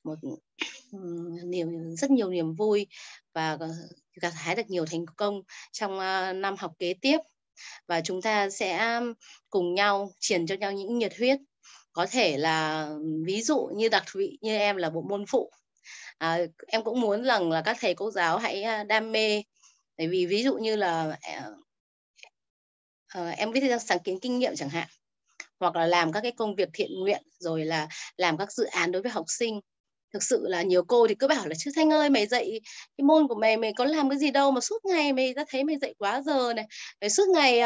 rất nhiều niềm vui và gặt hái được nhiều thành công trong năm học kế tiếp. Và chúng ta sẽ cùng nhau truyền cho nhau những nhiệt huyết. Có thể là ví dụ như đặc vị như em là bộ môn phụ, em cũng muốn rằng là các thầy cô giáo hãy đam mê. Bởi vì ví dụ như là em viết ra sáng kiến kinh nghiệm chẳng hạn, hoặc là làm các cái công việc thiện nguyện, rồi là làm các dự án đối với học sinh. Thực sự là nhiều cô thì cứ bảo là chứ Thanh ơi, mày dạy cái môn của mày có làm cái gì đâu mà suốt ngày mày ta thấy mày dạy quá giờ này, mày suốt ngày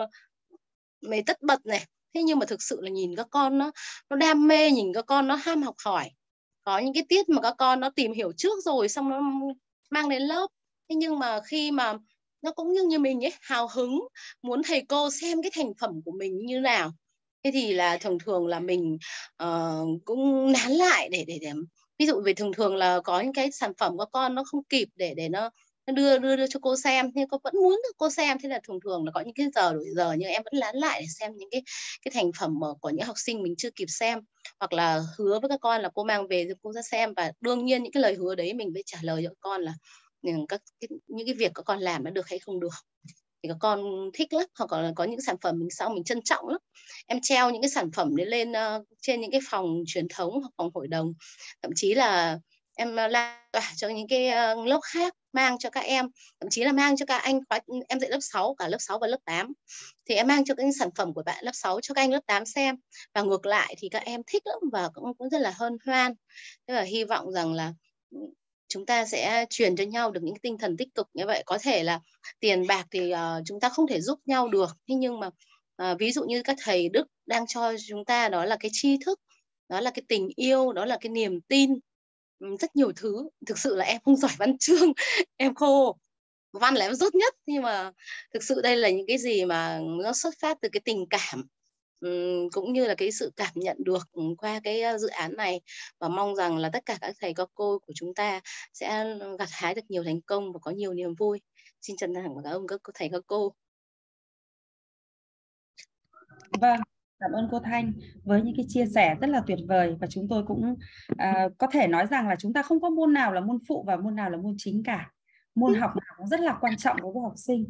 mày tất bật này. Thế nhưng mà thực sự là nhìn các con nó đam mê, nhìn các con nó ham học hỏi. Có những cái tiết mà các con nó tìm hiểu trước rồi xong nó mang đến lớp. Thế nhưng mà khi mà nó cũng như mình ấy, hào hứng muốn thầy cô xem cái thành phẩm của mình như nào. Thế thì là thường là mình cũng nán lại để ví dụ về thường là có những cái sản phẩm của con nó không kịp để nó đưa cho cô xem, nhưng cô vẫn muốn được cô xem. Thế là thường là có những cái giờ đổi giờ nhưng em vẫn lán lại để xem những cái thành phẩm của những học sinh mình chưa kịp xem, hoặc là hứa với các con là cô mang về cho cô ra xem. Và đương nhiên những cái lời hứa đấy mình phải trả lời cho con là những cái việc các con làm nó được hay không được. Thì các con thích lắm, hoặc là có những sản phẩm mình trân trọng lắm. Em treo những cái sản phẩm đấy lên trên những cái phòng truyền thống hoặc phòng hội đồng, thậm chí là em lan tỏa cho những cái lớp khác, mang cho các em, thậm chí là mang cho các anh khóa em dạy lớp 6, cả lớp 6 và lớp 8 thì em mang cho các sản phẩm của bạn lớp 6 cho các anh lớp 8 xem, và ngược lại thì các em thích lắm và cũng rất là hân hoan. Thế là hy vọng rằng là chúng ta sẽ truyền cho nhau được những tinh thần tích cực như vậy. Có thể là tiền bạc thì chúng ta không thể giúp nhau được, nhưng mà ví dụ như các thầy Đức đang cho chúng ta, đó là cái tri thức, đó là cái tình yêu, đó là cái niềm tin, rất nhiều thứ. Thực sự là em không giỏi văn chương, em khô văn là em dốt nhất, nhưng mà thực sự đây là những cái gì mà nó xuất phát từ cái tình cảm cũng như là cái sự cảm nhận được qua cái dự án này. Và mong rằng là tất cả các thầy các cô của chúng ta sẽ gặt hái được nhiều thành công và có nhiều niềm vui. Xin trân trọng cảm ơn các thầy các cô. Vâng, cảm ơn cô Thanh với những cái chia sẻ rất là tuyệt vời. Và chúng tôi cũng có thể nói rằng là chúng ta không có môn nào là môn phụ và môn nào là môn chính cả. Môn học nào cũng rất là quan trọng đối với học sinh.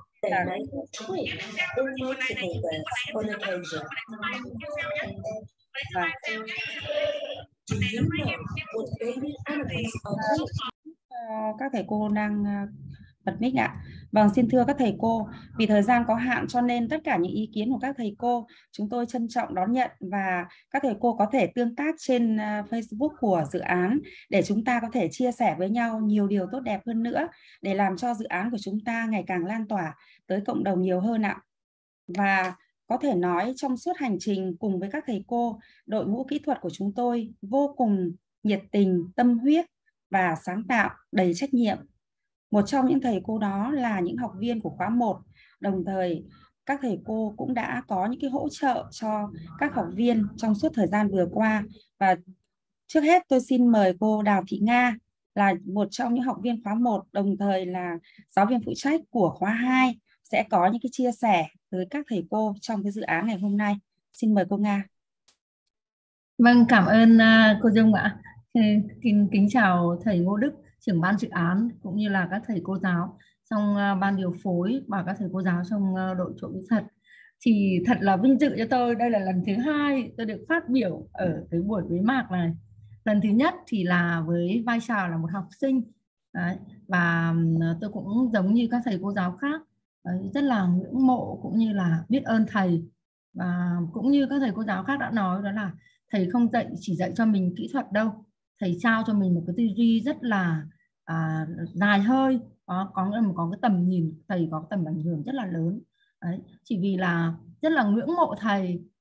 Các thầy cô đang bật mic ạ. Vâng, xin thưa các thầy cô, vì thời gian có hạn cho nên tất cả những ý kiến của các thầy cô chúng tôi trân trọng đón nhận, và các thầy cô có thể tương tác trên Facebook của dự án để chúng ta có thể chia sẻ với nhau nhiều điều tốt đẹp hơn nữa để làm cho dự án của chúng ta ngày càng lan tỏa tới cộng đồng nhiều hơn ạ. Và có thể nói trong suốt hành trình cùng với các thầy cô, đội ngũ kỹ thuật của chúng tôi vô cùng nhiệt tình, tâm huyết và sáng tạo, đầy trách nhiệm. Một trong những thầy cô đó là những học viên của khóa 1. Đồng thời, các thầy cô cũng đã có những cái hỗ trợ cho các học viên trong suốt thời gian vừa qua. Và trước hết tôi xin mời cô Đào Thị Nga là một trong những học viên khóa 1, đồng thời là giáo viên phụ trách của khóa 2, sẽ có những cái chia sẻ tới các thầy cô trong cái dự án ngày hôm nay. Xin mời cô Nga. Vâng, cảm ơn cô Dung ạ. Kính chào thầy Ngô Đức, trưởng ban dự án, cũng như là các thầy cô giáo trong ban điều phối và các thầy cô giáo trong đội trộn kỹ thuật. Thì thật là vinh dự cho tôi, đây là lần thứ 2 tôi được phát biểu ở cái buổi bế mạc này. Lần thứ nhất thì là với vai trò là một học sinh. Đấy, và tôi cũng giống như các thầy cô giáo khác, rất là ngưỡng mộ cũng như là biết ơn thầy. Và cũng như các thầy cô giáo khác đã nói, đó là thầy không chỉ dạy cho mình kỹ thuật đâu, thầy trao cho mình một cái tư duy rất là dài hơi, có cái tầm nhìn, thầy có tầm ảnh hưởng rất là lớn. Đấy, chỉ vì là rất là ngưỡng mộ thầy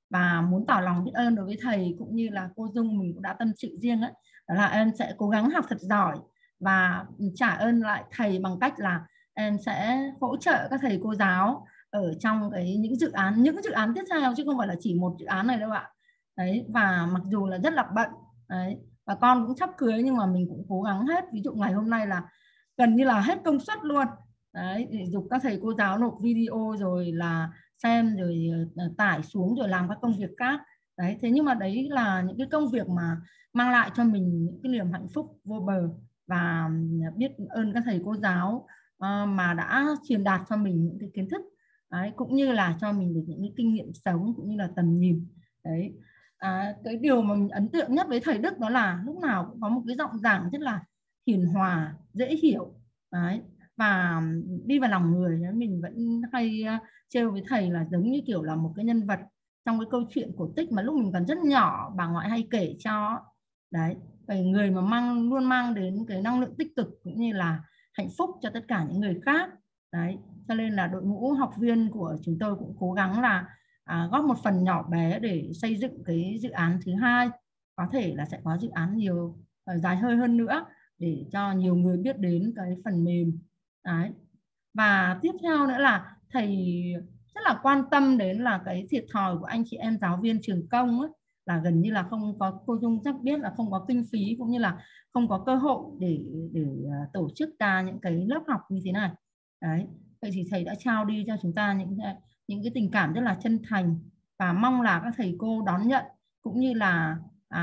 và muốn tỏ lòng biết ơn đối với thầy cũng như là cô Dung, mình cũng đã tâm sự riêng ấy, đó là em sẽ cố gắng học thật giỏi và trả ơn lại thầy bằng cách là em sẽ hỗ trợ các thầy cô giáo ở trong những dự án tiếp theo, chứ không phải là chỉ một dự án này đâu ạ. Đấy, và mặc dù là rất là bận đấy, và con cũng sắp cưới nhưng mà mình cũng cố gắng hết. Ví dụ ngày hôm nay là gần như là hết công suất luôn đấy, để giúp các thầy cô giáo nộp video rồi là xem rồi tải xuống rồi làm các công việc khác đấy. Thế nhưng mà đấy là những cái công việc mà mang lại cho mình những cái niềm hạnh phúc vô bờ, và biết ơn các thầy cô giáo mà đã truyền đạt cho mình những cái kiến thức đấy, cũng như là cho mình được những cái kinh nghiệm sống cũng như là tầm nhìn đấy. Cái điều mà mình ấn tượng nhất với thầy Đức đó là lúc nào cũng có một cái giọng giảng rất là hiền hòa, dễ hiểu đấy, và đi vào lòng người. Mình vẫn hay trêu với thầy là giống như kiểu là một cái nhân vật trong cái câu chuyện cổ tích mà lúc mình còn rất nhỏ bà ngoại hay kể cho đấy. Vậy người mà luôn mang đến cái năng lượng tích cực cũng như là hạnh phúc cho tất cả những người khác đấy. Cho nên là đội ngũ học viên của chúng tôi cũng cố gắng là góp một phần nhỏ bé để xây dựng cái dự án thứ hai, có thể là sẽ có dự án nhiều dài hơi hơn nữa để cho nhiều người biết đến cái phần mềm đấy. Và tiếp theo nữa là thầy rất là quan tâm đến là cái thiệt thòi của anh chị em giáo viên trường công ấy, là gần như là không có, cô Dung chắc biết là không có kinh phí cũng như là không có cơ hội để tổ chức ra những cái lớp học như thế này đấy. Vậy thì thầy đã trao đi cho chúng ta những cái tình cảm rất là chân thành, và mong là các thầy cô đón nhận, cũng như là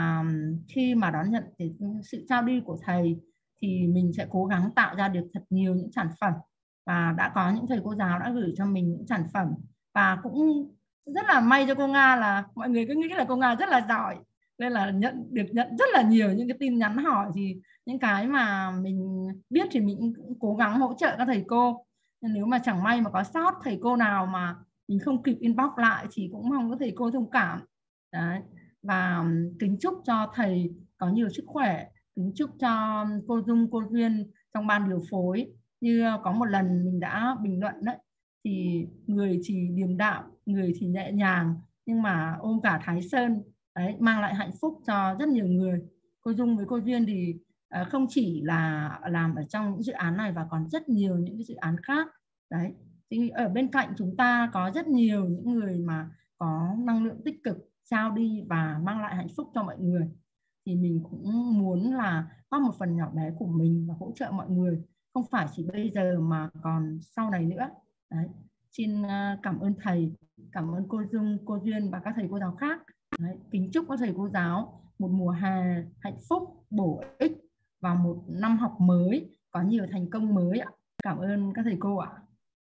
khi mà đón nhận cái sự trao đi của thầy thì mình sẽ cố gắng tạo ra được thật nhiều những sản phẩm. Và đã có những thầy cô giáo đã gửi cho mình những sản phẩm, và cũng rất là may cho cô Nga là mọi người cứ nghĩ là cô Nga rất là giỏi nên là nhận rất là nhiều những cái tin nhắn hỏi, thì những cái mà mình biết thì mình cũng cố gắng hỗ trợ các thầy cô. Nên nếu mà chẳng may mà có sót thầy cô nào mà mình không kịp inbox lại thì cũng mong các thầy cô thông cảm đấy. Và kính chúc cho thầy có nhiều sức khỏe, kính chúc cho cô Dung, cô Duyên trong ban điều phối. Như có một lần mình đã bình luận đấy, thì người thì điềm đạm, người thì nhẹ nhàng, nhưng mà ôm cả Thái Sơn đấy, mang lại hạnh phúc cho rất nhiều người. Cô Dung với cô Duyên thì không chỉ là làm ở trong những dự án này và còn rất nhiều những cái dự án khác đấy. Thì ở bên cạnh chúng ta có rất nhiều những người mà có năng lượng tích cực trao đi và mang lại hạnh phúc cho mọi người, thì mình cũng muốn là góp một phần nhỏ bé của mình và hỗ trợ mọi người, không phải chỉ bây giờ mà còn sau này nữa đấy. Xin cảm ơn thầy, cảm ơn cô Dung, cô Duyên và các thầy cô giáo khác đấy. Kính chúc các thầy cô giáo một mùa hè hạnh phúc, bổ ích và một năm học mới có nhiều thành công mới ạ. Cảm ơn các thầy cô ạ.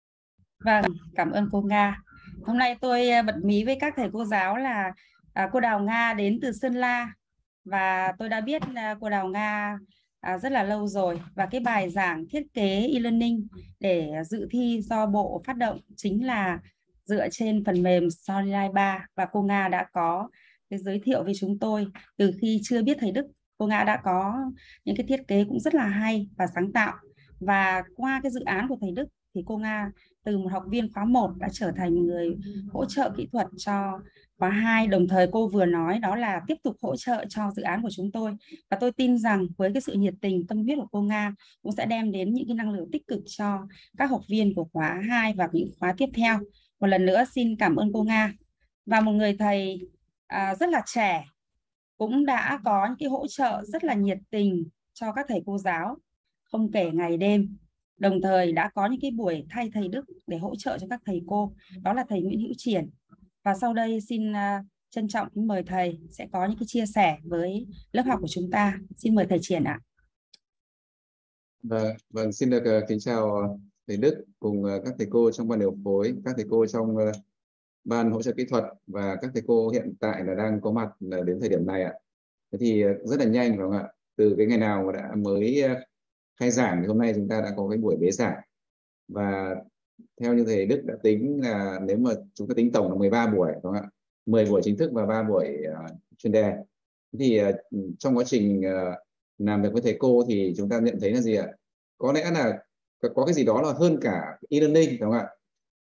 Vâng, cảm ơn cô Nga. Hôm nay tôi bật mí với các thầy cô giáo là cô Đào Nga đến từ Sơn La, và tôi đã biết cô Đào Nga rất là lâu rồi, và cái bài giảng thiết kế e-learning để dự thi do Bộ phát động chính là dựa trên phần mềm Storyline 3, và cô Nga đã có cái giới thiệu với chúng tôi từ khi chưa biết thầy Đức. Cô Nga đã có những cái thiết kế cũng rất là hay và sáng tạo, và qua cái dự án của thầy Đức thì cô Nga từ một học viên khóa 1 đã trở thành người hỗ trợ kỹ thuật cho khóa 2, đồng thời cô vừa nói đó là tiếp tục hỗ trợ cho dự án của chúng tôi. Và tôi tin rằng với cái sự nhiệt tình, tâm huyết của cô Nga cũng sẽ đem đến những cái năng lượng tích cực cho các học viên của khóa 2 và những khóa tiếp theo. Một lần nữa xin cảm ơn cô Nga. Và một người thầy rất là trẻ cũng đã có những cái hỗ trợ rất là nhiệt tình cho các thầy cô giáo, không kể ngày đêm. Đồng thời đã có những cái buổi thay thầy Đức để hỗ trợ cho các thầy cô, đó là thầy Nguyễn Hữu Triển. Và sau đây xin trân trọng kính mời thầy sẽ có những cái chia sẻ với lớp học của chúng ta. Xin mời thầy Triển ạ. Vâng, xin được kính chào thầy Đức cùng các thầy cô trong ban điều phối, các thầy cô trong ban hỗ trợ kỹ thuật và các thầy cô hiện tại là đang có mặt đến thời điểm này ạ. Thế thì rất là nhanh phải không ạ? Từ cái ngày nào mà đã mới khai giảng thì hôm nay chúng ta đã có cái buổi bế giảng, và theo như thầy Đức đã tính là nếu mà chúng ta tính tổng là 13 buổi phải không ạ? 10 buổi chính thức và 3 buổi chuyên đề. Thì trong quá trình làm việc với thầy cô thì chúng ta nhận thấy là gì ạ? Có lẽ là có cái gì đó là hơn cả e-learning phải không ạ?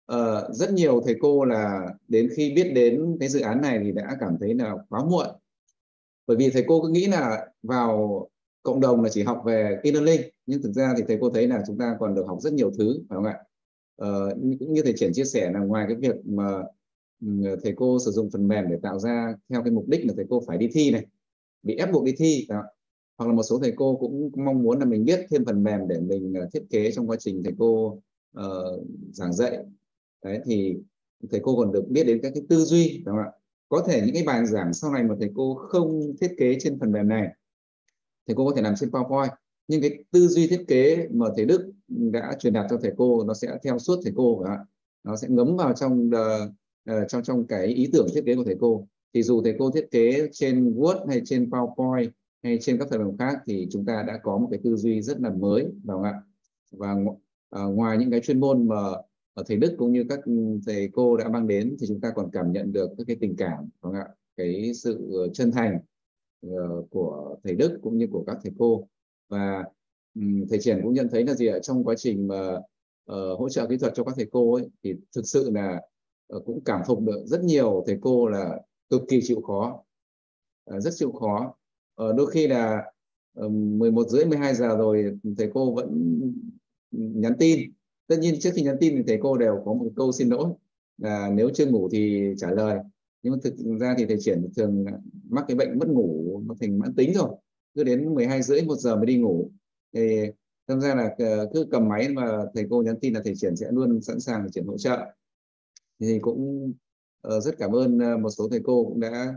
rất nhiều thầy cô là đến khi biết đến cái dự án này thì đã cảm thấy là quá muộn, bởi vì thầy cô cứ nghĩ là vào cộng đồng là chỉ học về e-learning, nhưng thực ra thì thầy cô thấy là chúng ta còn được học rất nhiều thứ, phải không ạ? Cũng như thầy Triển chia sẻ là ngoài cái việc mà thầy cô sử dụng phần mềm để tạo ra theo cái mục đích là thầy cô phải đi thi này, bị ép buộc đi thi, hoặc là một số thầy cô cũng mong muốn là mình biết thêm phần mềm để mình thiết kế trong quá trình thầy cô giảng dạy. Đấy, thì thầy cô còn được biết đến các cái tư duy, đúng không ạ? Có thể những cái bài giảng sau này mà thầy cô không thiết kế trên phần mềm này, thầy cô có thể làm trên PowerPoint, nhưng cái tư duy thiết kế mà thầy Đức đã truyền đạt cho thầy cô nó sẽ theo suốt thầy cô, phải không ạ? Nó sẽ ngấm vào trong cái ý tưởng thiết kế của thầy cô. Thì dù thầy cô thiết kế trên Word hay trên PowerPoint hay trên các phần mềm khác thì chúng ta đã có một cái tư duy rất là mới, phải không ạ? Và ngoài những cái chuyên môn mà thầy Đức cũng như các thầy cô đã mang đến thì chúng ta còn cảm nhận được các cái tình cảm, phải không ạ? Cái sự chân thành của thầy Đức cũng như của các thầy cô. Và thầy Triển cũng nhận thấy là gì ạ, trong quá trình mà hỗ trợ kỹ thuật cho các thầy cô ấy, thì thực sự là cũng cảm phục được rất nhiều thầy cô là cực kỳ chịu khó, rất chịu khó. Đôi khi là 11 rưỡi 12 giờ rồi thầy cô vẫn nhắn tin. Tất nhiên trước khi nhắn tin thì thầy cô đều có một câu xin lỗi là nếu chưa ngủ thì trả lời, nhưng mà thực ra thì thầy Triển thường mắc cái bệnh mất ngủ nó thành mãn tính rồi, cứ đến 12 rưỡi 1 giờ mới đi ngủ. Thì thật ra là cứ cầm máy mà thầy cô nhắn tin là thầy Triển sẽ luôn sẵn sàng thầy Triển hỗ trợ. Thì cũng rất cảm ơn một số thầy cô cũng đã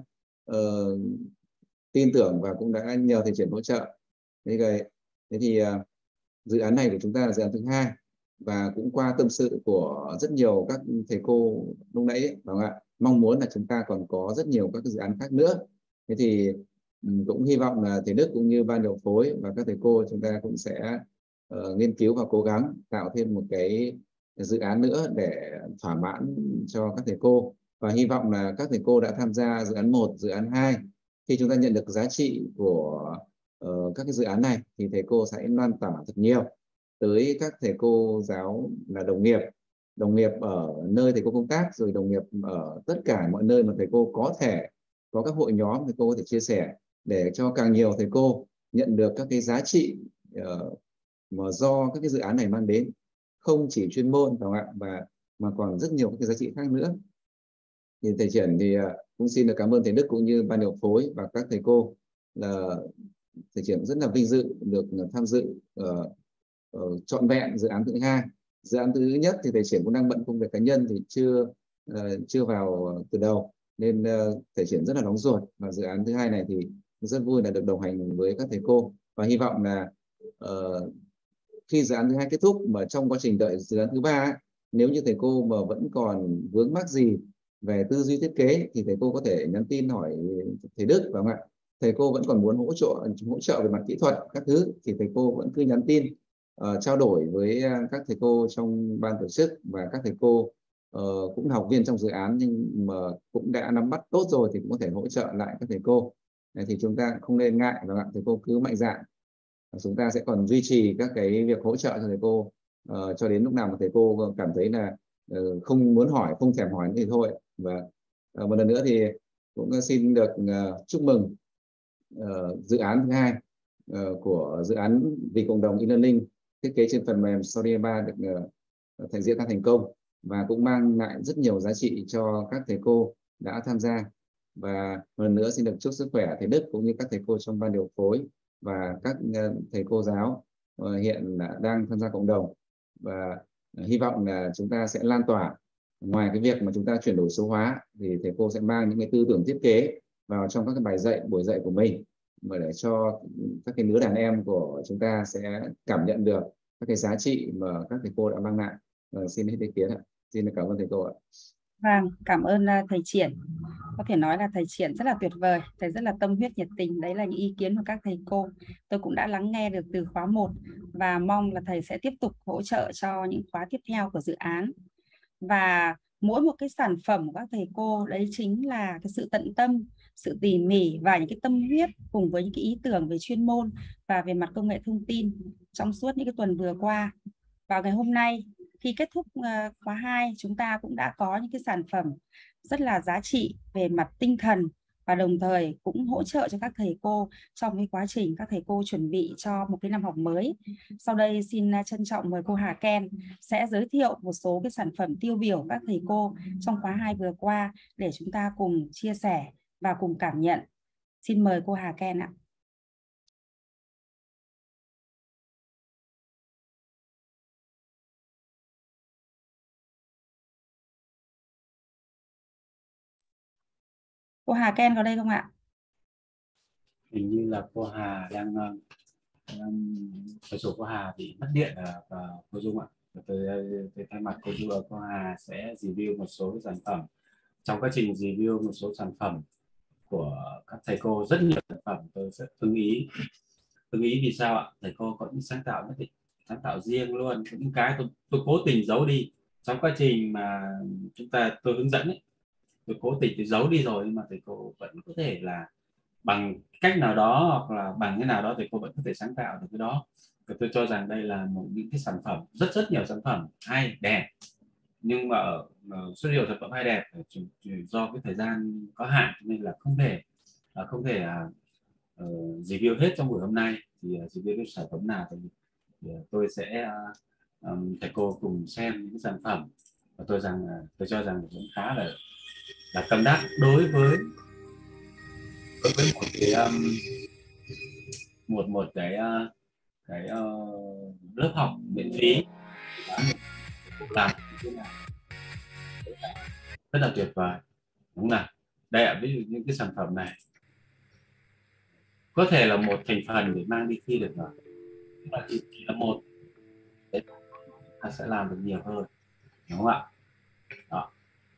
tin tưởng và cũng đã nhờ thầy Triển hỗ trợ. Thế thì dự án này của chúng ta là dự án thứ 2 và cũng qua tâm sự của rất nhiều các thầy cô lúc nãy ấy, phải không ạ? Mong muốn là chúng ta còn có rất nhiều các dự án khác nữa. Thế thì cũng hy vọng là thầy Đức cũng như ban điều phối và các thầy cô chúng ta cũng sẽ nghiên cứu và cố gắng tạo thêm một cái dự án nữa để thỏa mãn cho các thầy cô, và hy vọng là các thầy cô đã tham gia dự án 1, dự án 2, khi chúng ta nhận được giá trị của các cái dự án này thì thầy cô sẽ lan tỏa thật nhiều tới các thầy cô giáo là đồng nghiệp ở nơi thầy cô công tác, rồi đồng nghiệp ở tất cả mọi nơi mà thầy cô có thể có các hội nhóm thầy cô có thể chia sẻ để cho càng nhiều thầy cô nhận được các cái giá trị mà do các cái dự án này mang đến, không chỉ chuyên môn, phải không ạ, mà còn rất nhiều các cái giá trị khác nữa. Thì thầy Triển thì cũng xin được cảm ơn thầy Đức cũng như ban điều phối và các thầy cô, là thầy Triển rất là vinh dự được tham dự trọn vẹn dự án thứ 2. Dự án thứ nhất thì thầy Triển cũng đang bận công việc cá nhân thì chưa vào từ đầu, nên thầy Triển rất là nóng ruột, và dự án thứ 2 này thì rất vui là được đồng hành với các thầy cô, và hy vọng là khi dự án thứ 2 kết thúc mà trong quá trình đợi dự án thứ 3, nếu như thầy cô mà vẫn còn vướng mắc gì về tư duy thiết kế thì thầy cô có thể nhắn tin hỏi thầy Đức, phải không ạ? Thầy cô vẫn còn muốn hỗ trợ về mặt kỹ thuật các thứ thì thầy cô vẫn cứ nhắn tin trao đổi với các thầy cô trong ban tổ chức, và các thầy cô cũng là học viên trong dự án nhưng mà cũng đã nắm bắt tốt rồi thì cũng có thể hỗ trợ lại các thầy cô. Thì chúng ta không nên ngại, và thầy cô cứ mạnh dạn. Chúng ta sẽ còn duy trì các cái việc hỗ trợ cho thầy cô cho đến lúc nào mà thầy cô cảm thấy là không muốn hỏi, không thèm hỏi thì thôi. Và một lần nữa thì cũng xin được chúc mừng dự án thứ 2 của dự án vì cộng đồng e-learning thiết kế trên phần mềm Storyba được diễn ra thành công, và cũng mang lại rất nhiều giá trị cho các thầy cô đã tham gia. Và một lần nữa xin được chúc sức khỏe thầy Đức cũng như các thầy cô trong ban điều phối và các thầy cô giáo hiện đang tham gia cộng đồng, và hy vọng là chúng ta sẽ lan tỏa. Ngoài cái việc mà chúng ta chuyển đổi số hóa thì thầy cô sẽ mang những cái tư tưởng thiết kế vào trong các cái bài dạy, buổi dạy của mình, mà để cho các cái lứa đàn em của chúng ta sẽ cảm nhận được các cái giá trị mà các thầy cô đã mang lại. Xin hết ý kiến ạ. Xin cảm ơn thầy cô ạ. Vâng, cảm ơn thầy Triển. Có thể nói là thầy Triển rất là tuyệt vời, thầy rất là tâm huyết nhiệt tình. Đấy là những ý kiến của các thầy cô. Tôi cũng đã lắng nghe được từ khóa 1 và mong là thầy sẽ tiếp tục hỗ trợ cho những khóa tiếp theo của dự án. Và mỗi một cái sản phẩm của các thầy cô đấy chính là cái sự tận tâm, sự tỉ mỉ và những cái tâm huyết cùng với những cái ý tưởng về chuyên môn và về mặt công nghệ thông tin trong suốt những cái tuần vừa qua. Vào ngày hôm nay khi kết thúc khóa 2 chúng ta cũng đã có những cái sản phẩm rất là giá trị về mặt tinh thần, và đồng thời cũng hỗ trợ cho các thầy cô trong cái quá trình các thầy cô chuẩn bị cho một cái năm học mới. Sau đây xin trân trọng mời cô Hà Ken sẽ giới thiệu một số cái sản phẩm tiêu biểu các thầy cô trong khóa 2 vừa qua để chúng ta cùng chia sẻ và cùng cảm nhận. Xin mời cô Hà Ken ạ. Cô Hà Ken có đây không ạ? Hình như là cô Hà đang số cô Hà bị mất điện và cô Dung ạ. Tôi thay mặt cô Hà sẽ review một số sản phẩm. Trong quá trình review một số sản phẩm của các thầy cô, rất nhiều sản phẩm tôi sẽ ưng ý. Vì sao ạ? Thầy cô có những sáng tạo nhất định, sáng tạo riêng luôn. Những cái tôi cố tình giấu đi trong quá trình mà tôi hướng dẫn ấy. Tôi cố tình tôi giấu đi rồi, nhưng mà thầy cô vẫn có thể là bằng cách nào đó hoặc là bằng cái nào đó thầy cô vẫn có thể sáng tạo được cái đó. Và tôi cho rằng đây là những cái sản phẩm rất nhiều sản phẩm hay đẹp, nhưng mà rất nhiều sản phẩm hay đẹp do cái thời gian có hạn nên là không thể review hết trong buổi hôm nay. Thì review cái sản phẩm nào thì tôi sẽ thầy cô cùng xem những sản phẩm, và tôi cho rằng cũng khá là tâm đắc đối với một cái lớp học miễn phí làm rất là tuyệt vời, đúng không? Đây ạ, ví dụ những cái sản phẩm này có thể là một thành phần để mang đi thi được rồi, nhưng mà chỉ là một, đấy, ta sẽ làm được nhiều hơn, đúng không ạ? Đó.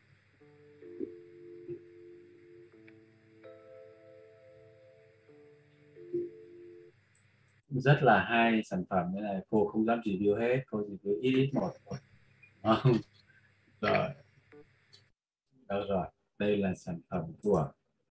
Rất là hay sản phẩm như này, cô không dám review hết, cô review ít một thôi. Rồi, đâu rồi, đây là sản phẩm của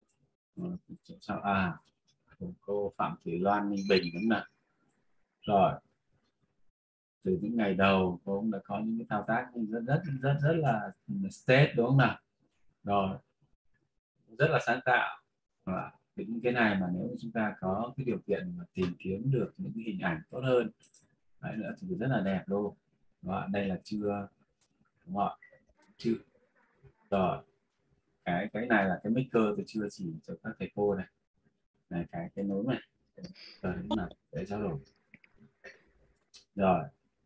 cô Phạm Thủy Loan Ninh Bình, đúng không? Rồi, từ những ngày đầu cô cũng đã có những cái thao tác rất là state, đúng không nào? Rồi, rất là sáng tạo. Những cái này mà nếu chúng ta có cái điều kiện mà tìm kiếm được những cái hình ảnh tốt hơn đấy nữa thì rất là đẹp luôn. Đó, đây là chưa, đúng không? Chưa. Rồi, cái này là cái maker tôi chưa chỉ cho các thầy cô này, cái nối này, rồi đúng là để trao đổi. Rồi,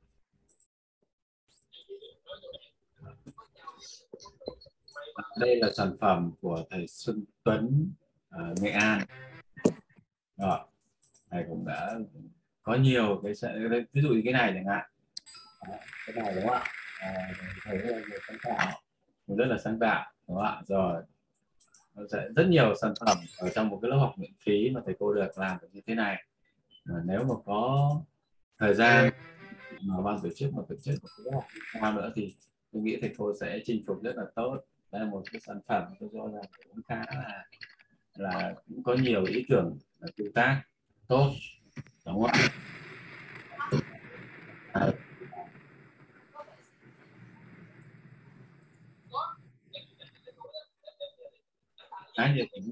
đây là sản phẩm của thầy Xuân Tuấn Nghệ An. Rồi, thầy cũng đã có nhiều cái ví dụ như cái này chẳng hạn, cái này đúng không ạ? Thầy rất là sáng tạo, đúng không ạ? Rồi, rất nhiều sản phẩm ở trong một cái lớp học miễn phí mà thầy cô được làm được như thế này. Nếu mà có thời gian mà ban tổ chức một cái lớp học cao nữa thì tôi nghĩ thầy cô sẽ chinh phục rất là tốt. Đây là một cái sản phẩm tôi cho rằng cũng khá là cũng có nhiều ý tưởng tương tác tốt, đúng không ạ? Cái gì cũng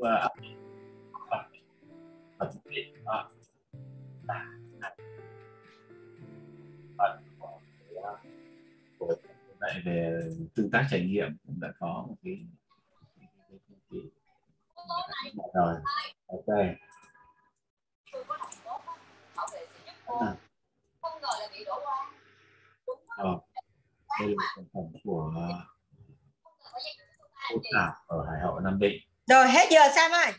lại về tương tác trải nghiệm cũng đã có một cái rồi, ok. Đây là sản phẩm của cô Thảo ở Hải Hậu, Nam Định. Rồi hết giờ Sam ơi.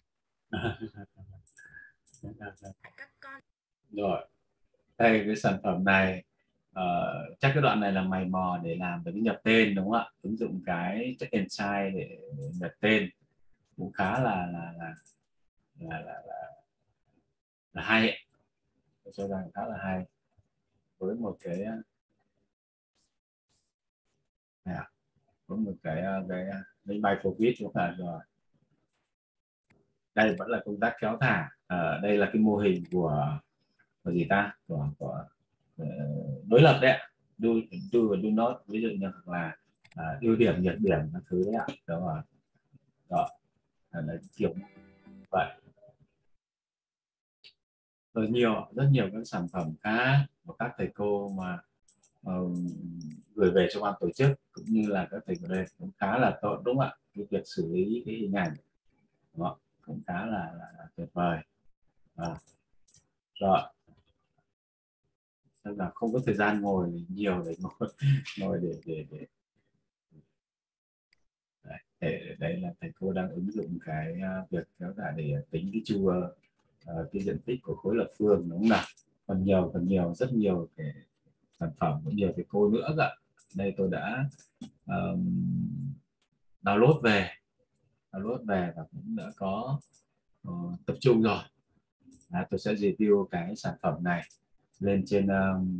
Rồi, đây cái sản phẩm này chắc cái đoạn này là mày mò để làm về cái nhập tên, đúng không ạ? Ứng dụng cái check insight để nhập tên cũng khá là hay. Tôi cho rằng khá là hay với một cái lấy bài covid cũng là rồi. Đây vẫn là công tác kéo thả. Đây là cái mô hình của gì ta, của đối lập đấy ạ. do và do not, ví dụ như là ưu điểm nhược điểm các thứ đấy ạ. Đúng rồi, đó là kiểu vậy. Rồi rất nhiều các sản phẩm khác của các thầy cô mà gửi về cho ban tổ chức cũng như là các thầy ở đây cũng khá là tốt, đúng không ạ? Cái việc xử lý cái hình ảnh đó cũng khá là tuyệt vời. Rồi, nên là không có thời gian ngồi nhiều để ngồi đấy là thầy cô đang ứng dụng cái việc kéo dài để tính cái chu cái diện tích của khối lập phương, đúng không nào? Còn nhiều rất nhiều cái sản phẩm cũng nhiều thầy cô nữa ạ. Đây tôi đã download về và cũng đã có tập trung rồi. Tôi sẽ review cái sản phẩm này lên trên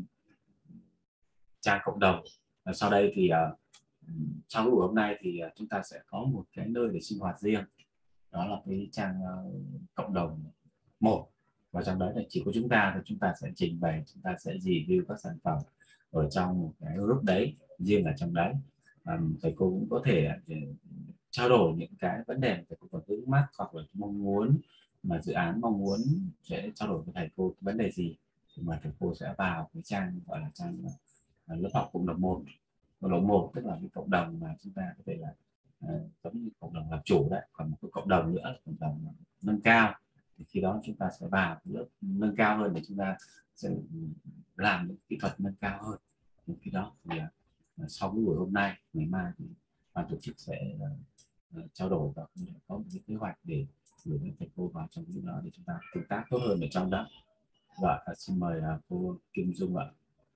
trang cộng đồng. Sau đây thì trong buổi hôm nay thì chúng ta sẽ có một cái nơi để sinh hoạt riêng, đó là cái trang cộng đồng 1, và trong đấy là chỉ có chúng ta thì chúng ta sẽ trình bày, chúng ta sẽ review các sản phẩm ở trong một cái group đấy, riêng ở trong đấy. Thầy cô cũng có thể trao đổi những cái vấn đề mà thầy cô còn vướng mắc hoặc là mong muốn mà dự án mong muốn sẽ trao đổi với thầy cô vấn đề gì, thì mà thầy cô sẽ vào cái trang gọi là trang lớp học cộng đồng 1. Cộng đồng 1 tức là cái cộng đồng mà chúng ta có thể là giống như cộng đồng làm chủ đấy, còn một cái cộng đồng nữa là cộng đồng nâng cao, thì khi đó chúng ta sẽ vào lớp nâng cao hơn để chúng ta sẽ làm những kỹ thuật nâng cao hơn. Thì khi đó thì sau cái buổi hôm nay, ngày mai thì ban tổ chức sẽ trao đổi và có một cái kế hoạch để gửi đến thầy cô vào trong cái đó để chúng ta tương tác tốt hơn ở trong đó. Và xin mời cô Kim Dung ạ.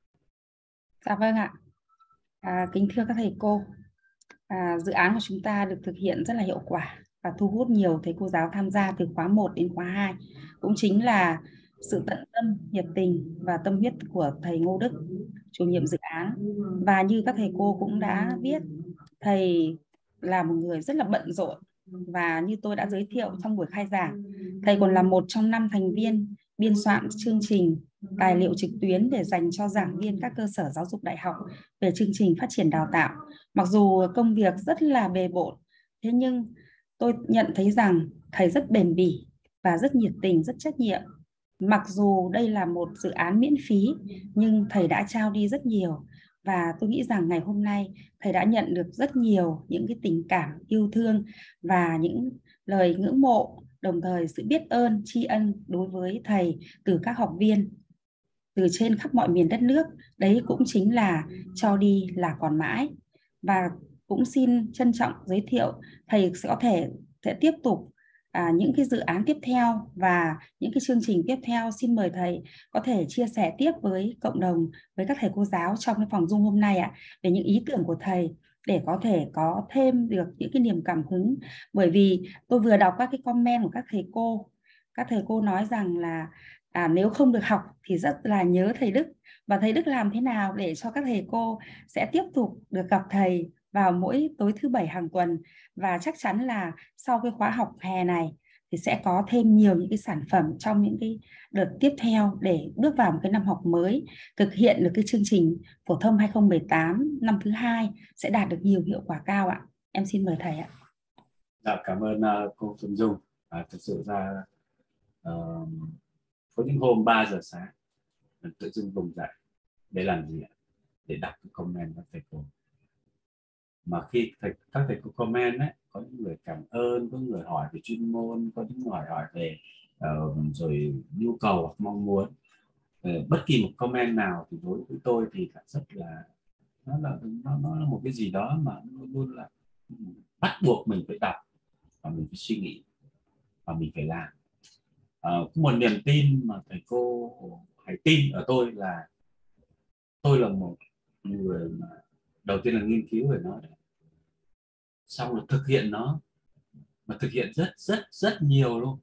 Dạ vâng ạ. Kính thưa các thầy cô, dự án của chúng ta được thực hiện rất là hiệu quả và thu hút nhiều thầy cô giáo tham gia từ khóa 1 đến khóa 2. Cũng chính là sự tận tâm, nhiệt tình và tâm huyết của thầy Ngô Đức, chủ nhiệm dự án. Và như các thầy cô cũng đã biết, thầy là một người rất là bận rộn, và như tôi đã giới thiệu trong buổi khai giảng, thầy còn là một trong 5 thành viên biên soạn chương trình tài liệu trực tuyến để dành cho giảng viên các cơ sở giáo dục đại học về chương trình phát triển đào tạo. Mặc dù công việc rất là bề bộn, thế nhưng tôi nhận thấy rằng thầy rất bền bỉ và rất nhiệt tình, rất trách nhiệm. Mặc dù đây là một dự án miễn phí, nhưng thầy đã trao đi rất nhiều. Và tôi nghĩ rằng ngày hôm nay thầy đã nhận được rất nhiều những cái tình cảm yêu thương và những lời ngưỡng mộ, đồng thời sự biết ơn, tri ân đối với thầy từ các học viên từ trên khắp mọi miền đất nước. Đấy cũng chính là cho đi là còn mãi. Và cũng xin trân trọng giới thiệu thầy sẽ tiếp tục những cái dự án tiếp theo và những cái chương trình tiếp theo. Xin mời thầy có thể chia sẻ tiếp với cộng đồng, với các thầy cô giáo trong cái phòng Zoom hôm nay về những ý tưởng của thầy, để có thể có thêm được những cái niềm cảm hứng. Bởi vì tôi vừa đọc các cái comment của các thầy cô nói rằng là nếu không được học thì rất là nhớ thầy Đức, và thầy Đức làm thế nào để cho các thầy cô sẽ tiếp tục được gặp thầy vào mỗi tối thứ Bảy hàng tuần. Và chắc chắn là sau cái khóa học hè này thì sẽ có thêm nhiều những cái sản phẩm trong những cái đợt tiếp theo để bước vào một cái năm học mới, thực hiện được cái chương trình phổ thông 2018 năm thứ 2 sẽ đạt được nhiều hiệu quả cao ạ. Em xin mời thầy ạ. Dạ, cảm ơn cô Kim Dung. Thực sự ra có những hôm 3 giờ sáng mình tự dưng vùng dậy để làm gì ạ? Để đọc cái comment của thầy cô. Mà khi các thầy cô comment ấy, có những người cảm ơn, có người hỏi về chuyên môn, có những người hỏi về rồi nhu cầu hoặc mong muốn. Bất kỳ một comment nào thì đối với tôi thì rất là nó là một cái gì đó mà luôn luôn là bắt buộc mình phải đọc và mình phải suy nghĩ và mình phải làm. Một niềm tin mà thầy cô hãy tin ở tôi là tôi là một người mà đầu tiên là nghiên cứu về nó, xong là thực hiện nó, mà thực hiện rất nhiều luôn.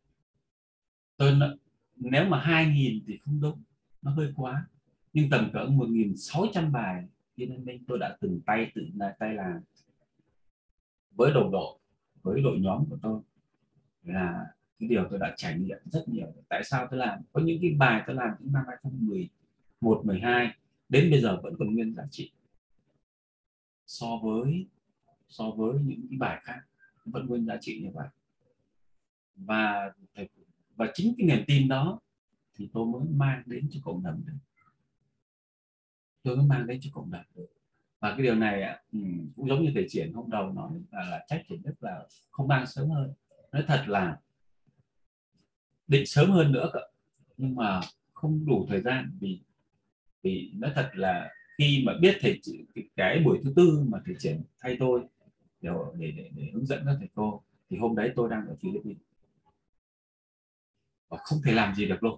Nếu mà 2.000 thì không đúng, nó hơi quá, nhưng tầm cỡ 1.600 bài e-learning tôi đã từng tự tay làm với đồng đội, với đội nhóm của tôi. Là cái điều tôi đã trải nghiệm rất nhiều. Tại sao tôi làm? Có những cái bài tôi làm những năm 2011, 12 đến bây giờ vẫn còn nguyên giá trị so với những cái bài khác, vẫn nguyên giá trị như vậy. Và chính cái niềm tin đó thì tôi mới mang đến cho cộng đồng được. Và cái điều này cũng giống như thầy Triển hôm đầu nói là trách Triển Đức là không mang sớm hơn. Nói thật là định sớm hơn nữa cơ, nhưng mà không đủ thời gian, vì nói thật là khi mà biết cái buổi thứ tư mà thầy Triển thay tôi để hướng dẫn các thầy cô, thì hôm đấy tôi đang ở Philippines và không thể làm gì được luôn.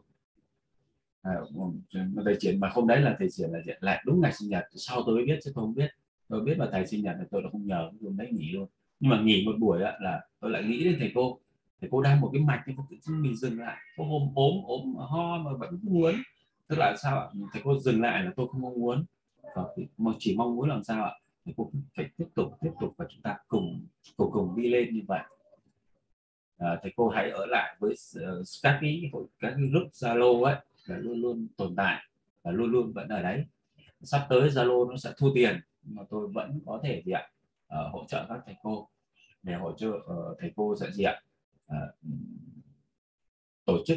Thầy Triển mà hôm đấy là thầy Triển lại đúng ngày sinh nhật. Sau tôi mới biết, chứ tôi không biết. Tôi biết là thầy sinh nhật thì tôi đã không nhờ, hôm đấy nghỉ luôn. Nhưng mà nghỉ một buổi là tôi lại nghĩ đến thầy cô đang một cái mạch nhưng tự nhiên mình dừng lại. Có hôm ốm ho mà vẫn không muốn. Tức là sao ạ? Thầy cô dừng lại là tôi không mong muốn, mà chỉ mong muốn làm sao ạ? Thầy cô phải tiếp tục và chúng ta cùng đi lên như vậy. Thầy cô hãy ở lại với các cái group Zalo ấy, là luôn luôn tồn tại và luôn luôn vẫn ở đấy. Sắp tới Zalo nó sẽ thu tiền, nhưng mà tôi vẫn có thể hỗ trợ các thầy cô để hỗ trợ thầy cô sẽ tổ chức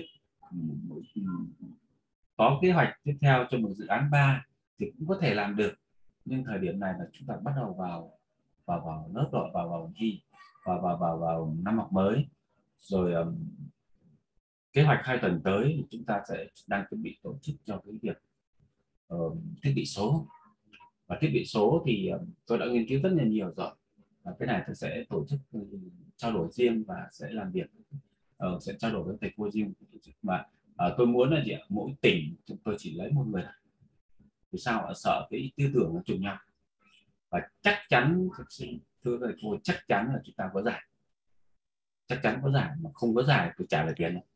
có kế hoạch tiếp theo cho một dự án 3 thì cũng có thể làm được. Nhưng thời điểm này là chúng ta bắt đầu vào lớp rồi, vào thi vào năm học mới rồi. Kế hoạch 2 tuần tới chúng ta sẽ đang chuẩn bị tổ chức cho cái việc thiết bị số. Và thiết bị số thì tôi đã nghiên cứu rất là nhiều rồi. Và cái này tôi sẽ tổ chức trao đổi riêng và sẽ làm việc, sẽ trao đổi với thầy cô riêng. Mà tôi muốn là mỗi tỉnh chúng tôi chỉ lấy một người. Vì sao? Sợ cái tư tưởng nó trùng nhau. Và chắc chắn, thưa thầy cô, chắc chắn là chúng ta có giải. Chắc chắn có giải, mà không có giải tôi trả lời tiền đâu.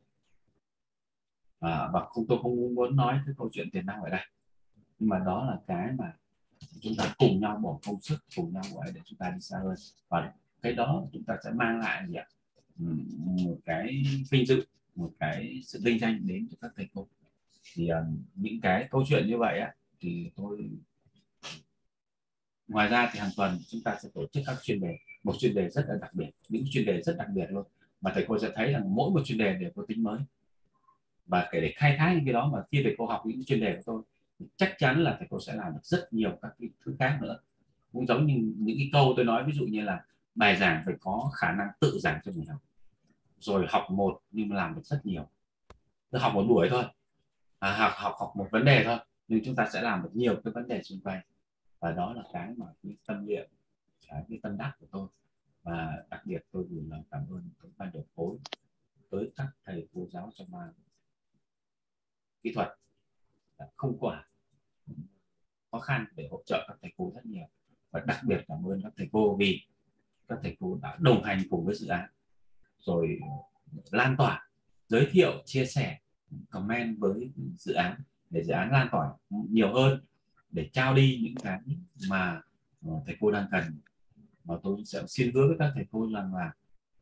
Và tôi không muốn nói cái câu chuyện tiền năng ở đây, nhưng mà đó là cái mà chúng ta cùng nhau bỏ công sức, cùng nhau gọi để chúng ta đi xa hơn. Và cái đó chúng ta sẽ mang lại một cái vinh dự, một cái sự vinh danh đến cho các thầy cô. Thì những cái câu chuyện như vậy thì tôi, ngoài ra thì hàng tuần chúng ta sẽ tổ chức các chuyên đề, một chuyên đề rất là đặc biệt, những chuyên đề rất đặc biệt luôn, mà thầy cô sẽ thấy rằng mỗi một chuyên đề đều có tính mới. Và để khai thác những cái đó, mà khi thầy cô học những chuyên đề của tôi thì chắc chắn là thầy cô sẽ làm được rất nhiều các cái thứ khác nữa. Cũng giống như những cái câu tôi nói, ví dụ như là bài giảng phải có khả năng tự giảng cho người học, rồi học một nhưng làm được rất nhiều. Cứ học một buổi thôi, học một vấn đề thôi, nhưng chúng ta sẽ làm được nhiều cái vấn đề xung quanh. Và đó là cái mà cái tâm niệm, cái tâm đắc của tôi. Và đặc biệt tôi gửi lời cảm ơn tới ban điều phối, tới các thầy cô giáo trong ban kỹ thuật không quản khó khăn để hỗ trợ các thầy cô rất nhiều. Và đặc biệt cảm ơn các thầy cô vì các thầy cô đã đồng hành cùng với dự án, rồi lan tỏa, giới thiệu, chia sẻ, comment với dự án để dự án lan tỏa nhiều hơn, để trao đi những cái mà thầy cô đang cần. Và tôi sẽ xin hứa với các thầy cô rằng là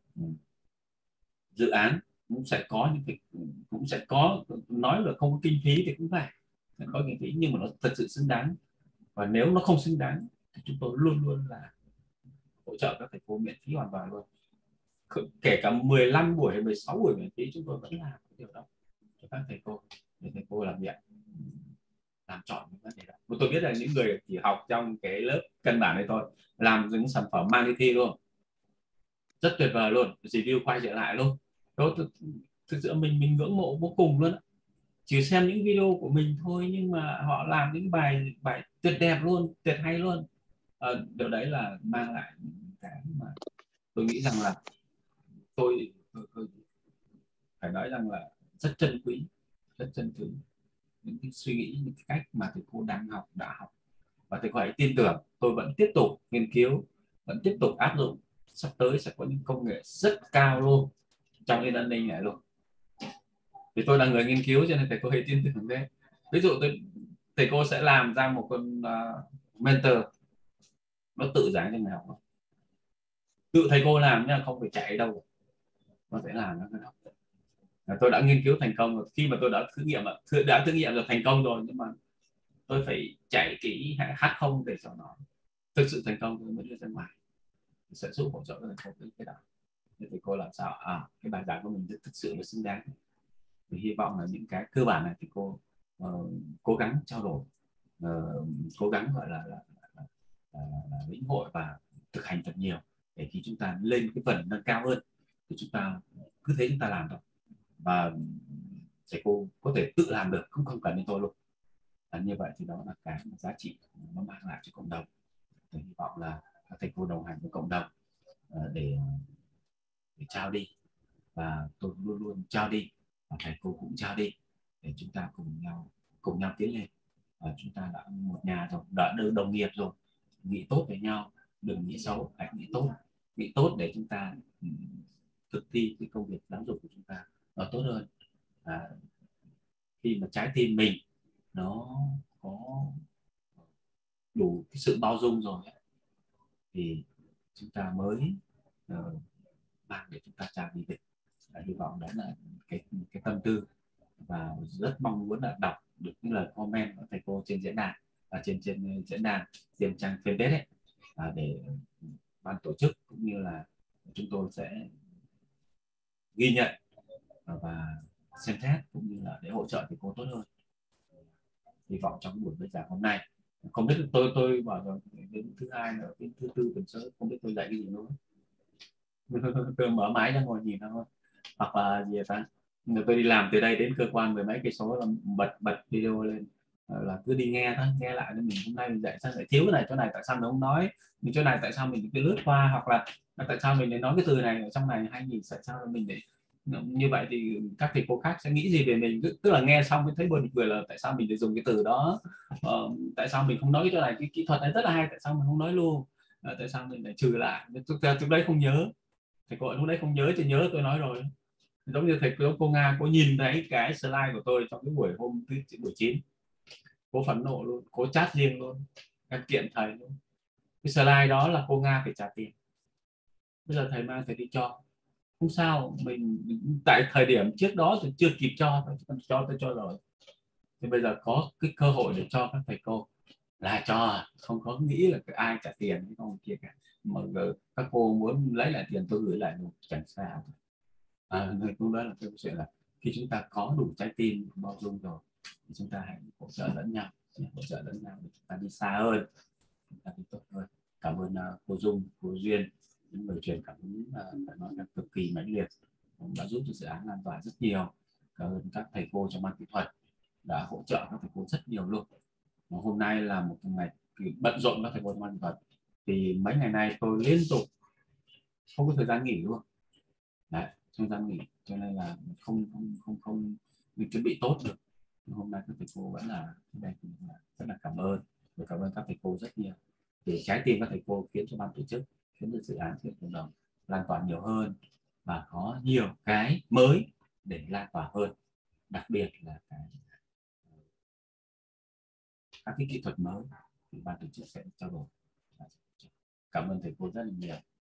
dự án cũng sẽ có những cái, cũng sẽ có, nói là không có kinh phí thì cũng phải có kinh phí, nhưng mà nó thật sự xứng đáng. Và nếu nó không xứng đáng thì chúng tôi luôn luôn là hỗ trợ các thầy cô miễn phí hoàn toàn luôn. Kể cả 15 buổi hay 16 buổi miễn phí chúng tôi vẫn làm cái điều đó cho các thầy cô, để thầy cô làm việc, làm chọn những vấn đề đó. Tôi biết là những người chỉ học trong cái lớp căn bản này thôi, làm những sản phẩm mang đi thi luôn, rất tuyệt vời luôn, review quay trở lại luôn. Đó, thực sự mình ngưỡng mộ vô cùng luôn. Chỉ xem những video của mình thôi nhưng mà họ làm những bài tuyệt đẹp luôn, tuyệt hay luôn. Điều đấy là mang lại cái mà tôi nghĩ rằng là tôi phải nói rằng là rất trân quý những cái suy nghĩ, những cái cách mà thầy cô đang học, đã học. Và thầy cô hãy tin tưởng, tôi vẫn tiếp tục nghiên cứu, vẫn tiếp tục áp dụng. Sắp tới sẽ có những công nghệ rất cao luôn trong e-learning này luôn. Vì tôi là người nghiên cứu cho nên thầy cô hãy tin tưởng thế. Ví dụ thầy cô sẽ làm ra một con mentor, nó tự giảng cho người học, tự thầy cô làm nha, không phải chạy đâu, nó sẽ làm cho người học. Tôi đã nghiên cứu thành công rồi, khi mà tôi đã thử nghiệm rồi thành công rồi, nhưng mà tôi phải chạy kỹ hát không để cho nó thực sự thành công tôi mới đưa ra ngoài, sẽ giúp hỗ trợ các thầy cô cái đó. Để thầy cô làm sao cái bài giảng của mình thực sự là xứng đáng. Thì hy vọng là những cái cơ bản này thì cô cố gắng trao đổi, cố gắng gọi là lĩnh hội và thực hành thật nhiều, để khi chúng ta lên cái phần nâng cao hơn thì chúng ta cứ thế chúng ta làm thôi, và thầy cô có thể tự làm được, cũng không cần đến tôi luôn. Như vậy thì đó là cái giá trị nó mang lại cho cộng đồng. Tôi hy vọng là các thầy cô đồng hành với cộng đồng để trao đi, và tôi luôn luôn trao đi, và thầy cô cũng trao đi, để chúng ta cùng nhau tiến lên. Chúng ta đã một nhà rồi, đã đồng nghiệp rồi, nghĩ tốt với nhau, đừng nghĩ xấu, hãy nghĩ tốt để chúng ta thực thi cái công việc giáo dục của chúng ta nó tốt hơn. Khi mà trái tim mình nó có đủ cái sự bao dung rồi thì chúng ta mới mang để chúng ta trao đi việc. Hy vọng đó là cái tâm tư, và rất mong muốn là đọc được những lời comment của thầy cô trên diễn đàn, và trên diễn đàn trên trang fanpage ấy, để ban tổ chức cũng như là chúng tôi sẽ ghi nhận và xem xét, cũng như là để hỗ trợ thầy cô tốt hơn. Hy vọng trong buổi bế giảng hôm nay, không biết tôi bảo rồi đến thứ hai nữa, đến thứ tư tuần sau không biết tôi dạy cái gì nữa. Tôi mở máy ra ngồi nhìn thôi, hoặc là gì ta, tôi đi làm từ đây đến cơ quan mười mấy cây số là bật video lên, là cứ đi nghe thôi, nghe lại nên mình hôm nay mình dạy sao lại thiếu cái này, chỗ này tại sao mình không nói, mình chỗ này tại sao mình cứ lướt qua, hoặc là tại sao mình lại nói cái từ này ở trong này hay gì, tại sao mình để như vậy thì các thầy cô khác sẽ nghĩ gì về mình, tức là nghe xong mới thấy buồn cười là tại sao mình lại dùng cái từ đó, tại sao mình không nói cái chỗ này, cái kỹ thuật này rất là hay, tại sao mình không nói luôn, tại sao mình lại trừ lại, trước đấy không nhớ, thầy cô lúc đấy không nhớ, chứ nhớ tôi nói rồi. Giống như thầy cô Nga, cô nhìn thấy cái slide của tôi trong cái buổi hôm buổi 9, cô phẫn nộ luôn, cô chat riêng luôn, em kiện thầy luôn. Cái slide đó là cô Nga phải trả tiền, bây giờ thầy mang thầy đi cho, không sao, mình tại thời điểm trước đó thì chưa kịp cho, tôi cho rồi, thì bây giờ có cái cơ hội để cho các thầy cô là cho, không có nghĩ là ai trả tiền hay không kia cả, mà các cô muốn lấy lại tiền tôi gửi lại luôn, chẳng sao. Người cũng đó là cái chuyện là khi chúng ta có đủ trái tim bao dung rồi thì chúng ta hãy hỗ trợ lẫn nhau để chúng ta đi xa hơn, chúng ta đi tốt hơn. Cảm ơn cô Dung, cô Duyên, những lời truyền cảm hứng phải nói là cực kỳ mãnh liệt, đã giúp cho dự án lan tỏa rất nhiều. Cảm ơn các thầy cô trong ban kỹ thuật đã hỗ trợ các thầy cô rất nhiều luôn. Hôm nay là một ngày bận rộn các thầy cô trong ban kỹ thuật, thì mấy ngày nay tôi liên tục không có thời gian nghỉ luôn. Đấy, thời gian nghỉ, cho nên là không mình chuẩn bị tốt được. Hôm nay các thầy cô vẫn là đây, rất là cảm ơn các thầy cô rất nhiều. Thì trái tim các thầy cô khiến cho ban tổ chức, khiến cho dự án, khiến cộng đồng lan tỏa nhiều hơn, và có nhiều cái mới để lan tỏa hơn, đặc biệt là các cái kỹ thuật mới thì ban tổ chức sẽ trao đổi. Cảm ơn thầy cô rất là nhiều.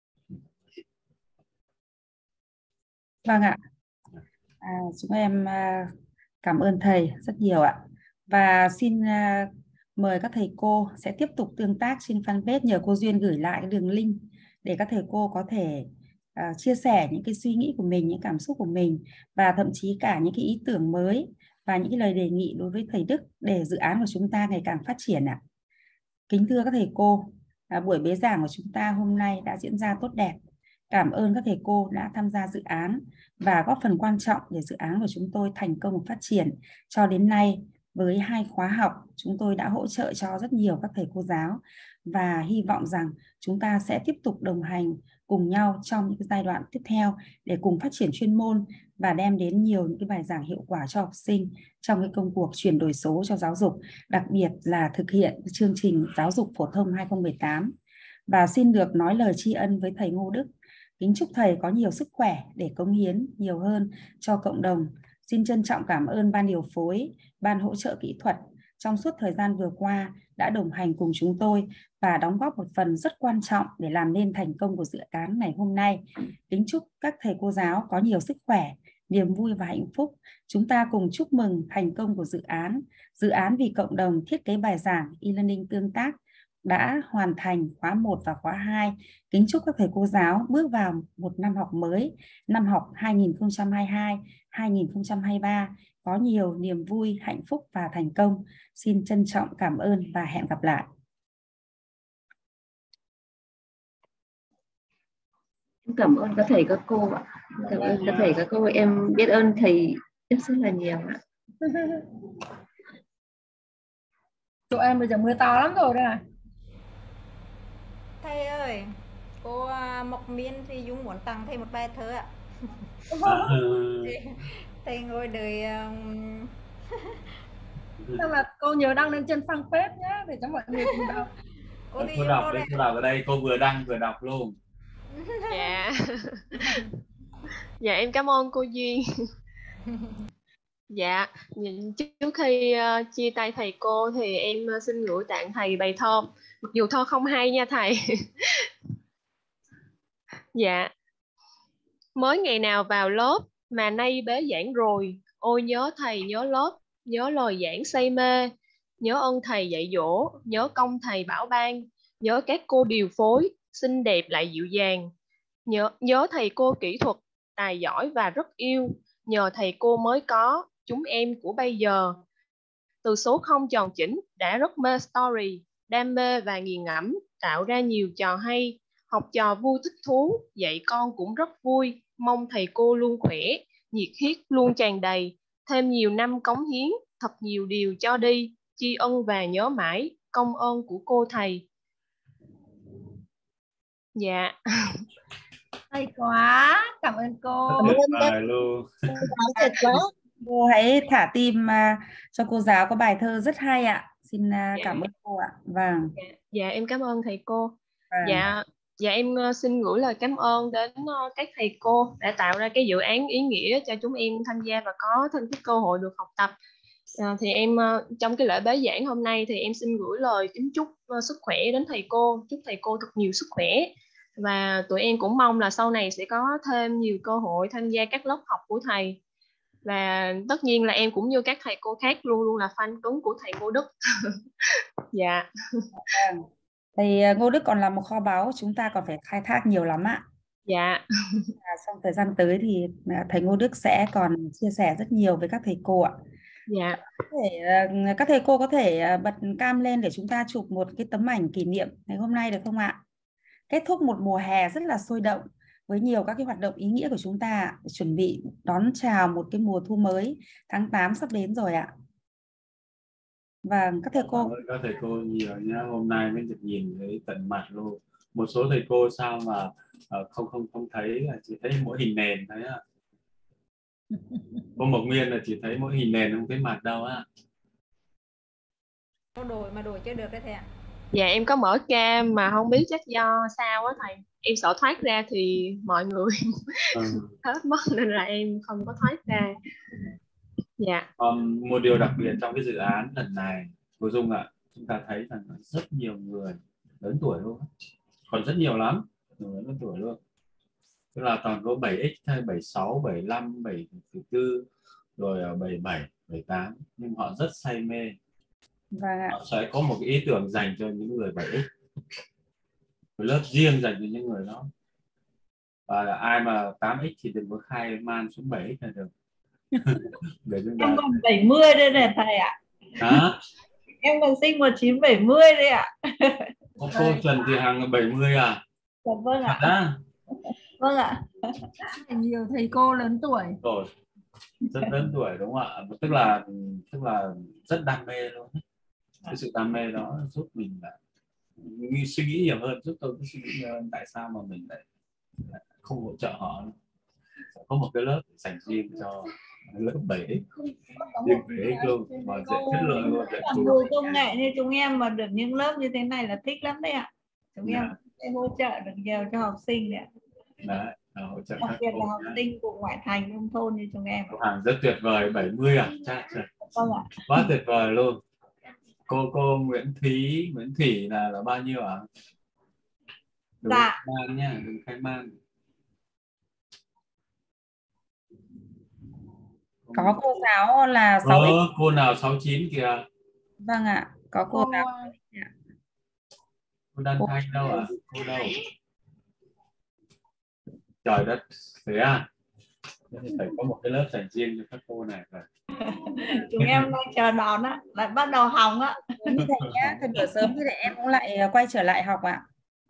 Vâng ạ. Chúng em cảm ơn thầy rất nhiều ạ. Và xin mời các thầy cô sẽ tiếp tục tương tác trên fanpage, nhờ cô Duyên gửi lại cái đường link để các thầy cô có thể chia sẻ những cái suy nghĩ của mình, những cảm xúc của mình, và thậm chí cả những cái ý tưởng mới và những cái lời đề nghị đối với thầy Đức để dự án của chúng ta ngày càng phát triển ạ. Kính thưa các thầy cô, buổi bế giảng của chúng ta hôm nay đã diễn ra tốt đẹp. Cảm ơn các thầy cô đã tham gia dự án và góp phần quan trọng để dự án của chúng tôi thành công và phát triển. Cho đến nay, với 2 khóa học, chúng tôi đã hỗ trợ cho rất nhiều các thầy cô giáo, và hy vọng rằng chúng ta sẽ tiếp tục đồng hành cùng nhau trong những cái giai đoạn tiếp theo để cùng phát triển chuyên môn và đem đến nhiều những cái bài giảng hiệu quả cho học sinh trong cái công cuộc chuyển đổi số cho giáo dục, đặc biệt là thực hiện chương trình giáo dục phổ thông 2018. Và xin được nói lời tri ân với thầy Ngô Đức. Kính chúc thầy có nhiều sức khỏe để cống hiến nhiều hơn cho cộng đồng. Xin trân trọng cảm ơn ban điều phối, ban hỗ trợ kỹ thuật trong suốt thời gian vừa qua đã đồng hành cùng chúng tôi và đóng góp một phần rất quan trọng để làm nên thành công của dự án ngày hôm nay. Kính chúc các thầy cô giáo có nhiều sức khỏe, niềm vui và hạnh phúc. Chúng ta cùng chúc mừng thành công của dự án vì cộng đồng thiết kế bài giảng e-learning tương tác đã hoàn thành khóa 1 và khóa 2. Kính chúc các thầy cô giáo bước vào một năm học mới, năm học 2022-2023 có nhiều niềm vui, hạnh phúc và thành công. Xin trân trọng cảm ơn và hẹn gặp lại. Cảm ơn các thầy các cô ạ. Cảm ơn các thầy các cô. Em biết ơn thầy rất là nhiều ạ. Tụi em bây giờ mưa to lắm rồi đây này. Thầy ơi, cô Mộc Miên thì Dung muốn tặng thầy một bài thơ ạ. Thầy ngồi đợi. Tức là cô nhớ đăng lên trên fanpage nhé để cho mọi người cùng đọc. Cô đọc đây, cô đọc ở đây, cô vừa đăng vừa đọc luôn. Dạ. Dạ em cảm ơn cô Duyên. Dạ, trước khi chia tay thầy cô thì em xin gửi tặng thầy bài thơ, mặc dù thơ không hay nha thầy. Dạ. Mới ngày nào vào lớp mà nay bế giảng rồi, ôi nhớ thầy nhớ lớp, nhớ lời giảng say mê, nhớ ơn thầy dạy dỗ, nhớ công thầy bảo ban, nhớ các cô điều phối, xinh đẹp lại dịu dàng, nhớ thầy cô kỹ thuật, tài giỏi và rất yêu, nhờ thầy cô mới có chúng em của bây giờ. Từ số không tròn chỉnh đã rất mê story, đam mê và nghiền ngẫm, tạo ra nhiều trò hay, học trò vui thích thú, dạy con cũng rất vui, mong thầy cô luôn khỏe, nhiệt huyết luôn tràn đầy, thêm nhiều năm cống hiến, thật nhiều điều cho đi, tri ân và nhớ mãi, công ơn của cô thầy. Dạ. Hay quá, cảm ơn cô. Tuyệt quá. Cô hãy thả tim cho cô giáo có bài thơ rất hay ạ. Xin cảm ơn cô ạ. Vâng. Dạ em cảm ơn thầy cô. Dạ em xin gửi lời cảm ơn đến các thầy cô đã tạo ra cái dự án ý nghĩa cho chúng em tham gia và có thêm cái cơ hội được học tập. Thì em trong cái lễ bế giảng hôm nay thì em xin gửi lời kính chúc sức khỏe đến thầy cô, chúc thầy cô thật nhiều sức khỏe, và tụi em cũng mong là sau này sẽ có thêm nhiều cơ hội tham gia các lớp học của thầy, và tất nhiên là em cũng như các thầy cô khác luôn luôn là fan cứng của thầy Ngô Đức. Dạ. Thầy Ngô Đức còn là một kho báu, chúng ta còn phải khai thác nhiều lắm ạ. Dạ. Trong thời gian tới thì thầy Ngô Đức sẽ còn chia sẻ rất nhiều với các thầy cô ạ. Dạ. Các thầy cô có thể bật cam lên để chúng ta chụp một cái tấm ảnh kỷ niệm ngày hôm nay được không ạ? Kết thúc một mùa hè rất là sôi động với nhiều các cái hoạt động ý nghĩa của chúng ta, chuẩn bị đón chào một cái mùa thu mới, tháng 8 sắp đến rồi ạ. Vâng, các thầy cô. Các thầy cô nhiều nhá, hôm nay mới được nhìn thấy tận mặt luôn. Một số thầy cô sao mà không thấy, chỉ thấy mỗi hình nền đấy ạ. Cô Mộc Miên là chỉ thấy mỗi hình nền, không thấy mặt đâu á. Đổi mà đổi chưa được đấy thầy ạ. Dạ em có mở cam mà không biết chắc do sao á thầy. Em sợ thoát ra thì mọi người hết mất nên là em không có thoát ra. Dạ. Một điều đặc biệt trong cái dự án lần này, cô Dung ạ, chúng ta thấy rằng rất nhiều người lớn tuổi luôn, còn rất nhiều lắm, người lớn tuổi luôn. Tức là toàn có 7x hay 76, 75, 74, rồi 77, 78, nhưng họ rất say mê. Họ sẽ có một cái ý tưởng dành cho những người 7x, một lớp riêng dành cho những người đó. Và ai mà 8x thì đừng có khai man xuống 7x là được. Em còn 70 đây này thầy ạ. Hả? Em còn sinh 1970 đấy ạ. Cô Trần thì hàng 70 à? Dạ vâng ạ. Vâng ạ. Nhiều thầy cô lớn tuổi. Rồi, rất lớn tuổi đúng không ạ? Tức là rất đam mê luôn. Cái sự đam mê đó giúp mình là suy nghĩ nhiều hơn, giúp tôi suy nghĩ nhiều hơn tại sao mà mình lại không hỗ trợ họ. Có một cái lớp dành riêng cho lớp 7x, riêng 7x luôn, mà dạy chất lượng luôn. Người công nghệ như chúng em mà được những lớp như thế này là thích lắm đấy ạ. Chúng em sẽ hỗ trợ được nhiều cho học sinh đấy ạ. Đấy, hỗ trợ đặc biệt là học sinh của ngoại thành nông thôn như chúng em. Hàng rất tuyệt vời, 70 à? Quá tuyệt vời luôn. Cô Nguyễn Thủy là bao nhiêu ạ? Đừng man nha, đừng khai man. Có cô giáo là 6x. Cô nào 69 kìa. Vâng ạ, có cô giáo. Cô Đan Thanh đâu à? Cô đâu? Trời đất, thế à? Thế thì phải có một cái lớp dành riêng cho các cô này rồi. Chúng em đang chờ đón á, lại bắt đầu học á. Như thế nhá, thời buổi sớm như thế em cũng lại quay trở lại học ạ.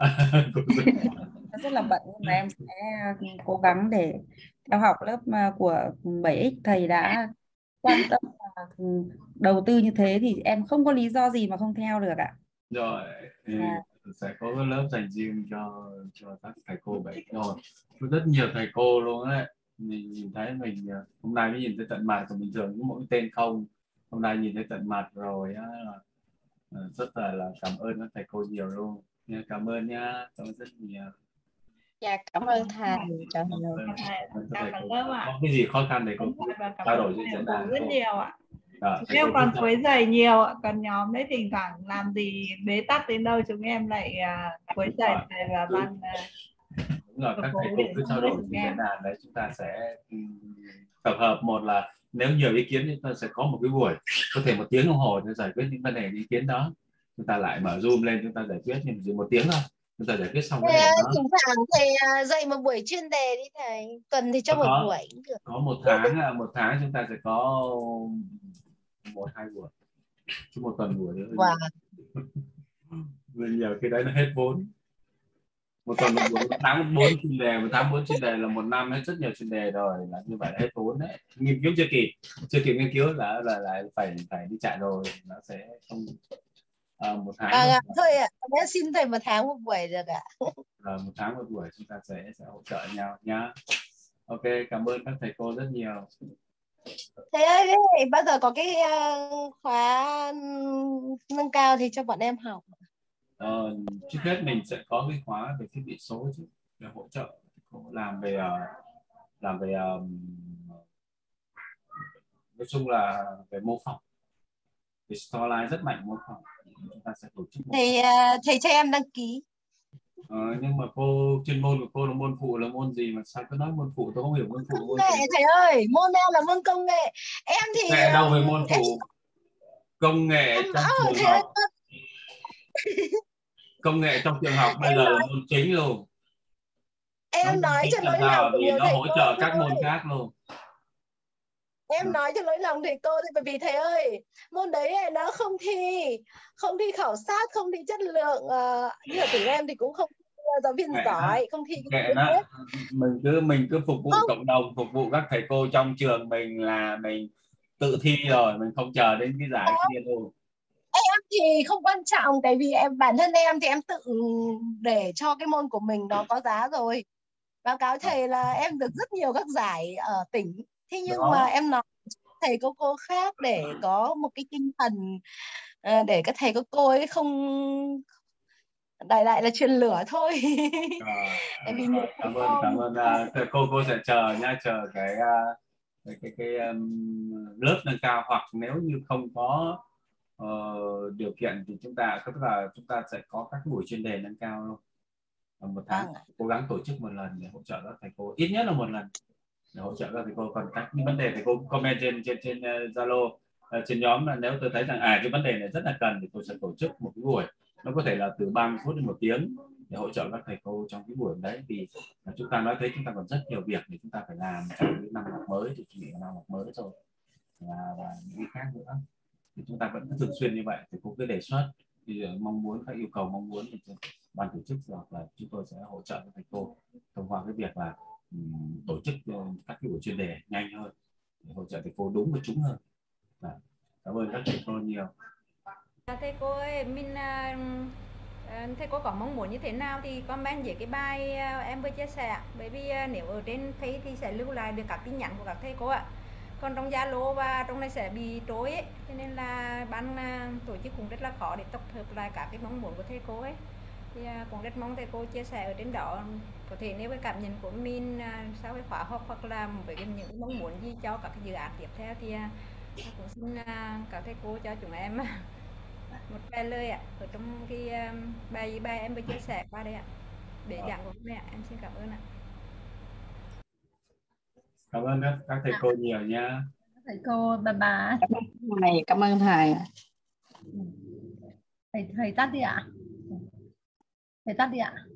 Nó rất là bận nhưng mà em sẽ cố gắng để theo học lớp của 7X. Thầy đã quan tâm và đầu tư như thế thì em không có lý do gì mà không theo được ạ. Rồi thì sẽ có cái lớp dành riêng cho các thầy cô 7 rồi. Có rất nhiều thầy cô luôn đấy. Mình nhìn thấy mình hôm nay mới nhìn thấy tận mặt, còn bình thường có mỗi tên không. Hôm nay nhìn thấy tận mặt rồi á, rất là cảm ơn các thầy cô nhiều luôn. Cảm ơn nhá, cảm ơn rất nhiều. Dạ, cảm ơn thầy. Chào thầy. Có cái gì khó khăn thì cô trao đổi với diễn đàn rất nhiều ạ. Chúng em còn quấy rầy nhiều ạ, còn nhóm đấy thỉnh thoảng làm gì bế tắc đến đâu chúng em lại quấy rầy thầy và ban. Đúng rồi, các thầy cô cứ trao đổi với diễn đàn đấy, chúng ta sẽ tập hợp. Một là nếu nhiều ý kiến chúng ta sẽ có một cái buổi có thể 1 tiếng đồng hồ để giải quyết những vấn đề ý kiến đó. Chúng ta lại mở Zoom lên, chúng ta giải quyết, nhưng chỉ 1 tiếng thôi chúng ta giải quyết xong vấn đề đó. Thỉnh thoảng thầy dạy một buổi chuyên đề đi thầy, tuần thì cho một buổi cũng được. Có một tháng chúng ta sẽ có 1-2 buổi, chứ 1 tuần buổi nữa. Wow. Nhiều khi đấy nó hết vốn. 1 tuần 1 buổi, 1 tháng 4 chuyên đề, 1 tháng 4 chuyên đề là 1 năm hết rất nhiều chuyên đề rồi, là như vậy là hết vốn đấy. Nghiên cứu chưa kịp nghiên cứu là lại phải đi chạy rồi, nó sẽ không 1 tháng. Thôi ạ, em xin thầy 1 tháng 1 buổi được ạ. Rồi 1 tháng 1 buổi chúng ta sẽ hỗ trợ nhau nhá. Ok, cảm ơn các thầy cô rất nhiều. Thầy ơi, bao giờ có cái khóa nâng cao thì cho bọn em học. Trước hết mình sẽ có cái khóa về thiết bị số chứ, để hỗ trợ làm về nói chung là về mô phỏng. Thì Storyline rất mạnh mô phỏng, chúng ta sẽ tổ chức. Thầy cho em đăng ký. Nhưng mà cô, chuyên môn của cô là môn phụ là môn gì mà sao cứ nói môn phụ, tôi không hiểu môn phụ. Công nghệ thầy ơi, môn em là môn công nghệ. Em thì công nghệ đâu về môn phụ? Công nghệ trong trường học. Công nghệ trong trường học bây giờ là môn chính luôn. Em nói cho lỗi lòng của nhiều nó thầy hỗ trợ các môn khác luôn. Em nói cho lỗi lòng thầy cô thì bởi vì thầy ơi, môn đấy nó không thi khảo sát, không thi chất lượng, như ở trường em thì cũng không giáo viên giỏi, không thi mình cứ phục vụ cộng đồng, phục vụ các thầy cô trong trường mình là mình tự thi rồi, mình không chờ đến cái giải kia luôn. Em thì không quan trọng, tại vì bản thân em thì em tự để cho cái môn của mình nó có giá rồi. Báo cáo thầy là em được rất nhiều các giải ở tỉnh. Thế nhưng mà em nói thầy cô khác để có một cái tinh thần để các thầy cô ấy không đại lại là truyền lửa thôi. Cảm ơn cô sẽ chờ nha, chờ cái lớp nâng cao, hoặc nếu như không có điều kiện thì chúng ta sẽ có các buổi chuyên đề nâng cao luôn. 1 tháng cố gắng tổ chức 1 lần để hỗ trợ các thầy cô, ít nhất là 1 lần để hỗ trợ các thầy cô. Còn các vấn đề thầy cô comment trên Zalo, trên nhóm, là nếu tôi thấy rằng cái vấn đề này rất là cần thì tôi sẽ tổ chức một cái buổi, nó có thể là từ 30 phút đến 1 tiếng để hỗ trợ các thầy cô trong cái buổi đấy. Vì chúng ta nói thấy chúng ta còn rất nhiều việc để chúng ta phải làm trong cái năm học mới, thì chuẩn bị năm học mới rồi và những cái khác nữa, thì chúng ta vẫn cứ thường xuyên như vậy. Thì cô cứ đề xuất thì mong muốn, các yêu cầu mong muốn thì ban tổ chức hoặc là chúng tôi sẽ hỗ trợ các thầy cô thông qua cái việc là tổ chức các cái buổi chuyên đề nhanh hơn để hỗ trợ thầy cô đúng và trúng hơn. Cảm ơn các thầy cô nhiều. Thầy cô ơi, thầy cô có mong muốn như thế nào thì comment dưới cái bài em vừa chia sẻ, bởi vì nếu ở trên Facebook thì sẽ lưu lại được các tin nhắn của các thầy cô ạ. Còn trong Zalo và trong này sẽ bị trôi ấy, cho nên là ban tổ chức cũng rất là khó để tập hợp lại các cái mong muốn của thầy cô ấy. Thì cũng rất mong thầy cô chia sẻ ở trên đó, có thể nếu cái cảm nhận của mình sau cái khóa học hoặc là với những mong muốn gì cho các cái dự án tiếp theo thì cũng xin các thầy cô cho chúng em một vài lời ạ, ở trong cái bài em vừa chia sẻ qua đây ạ, để giảng của mẹ. Em xin cảm ơn ạ. Cảm ơn các thầy cô nhiều nha. thầy cô, bà bà. Cảm ơn thầy. Thầy tắt đi ạ. Thầy tắt đi ạ.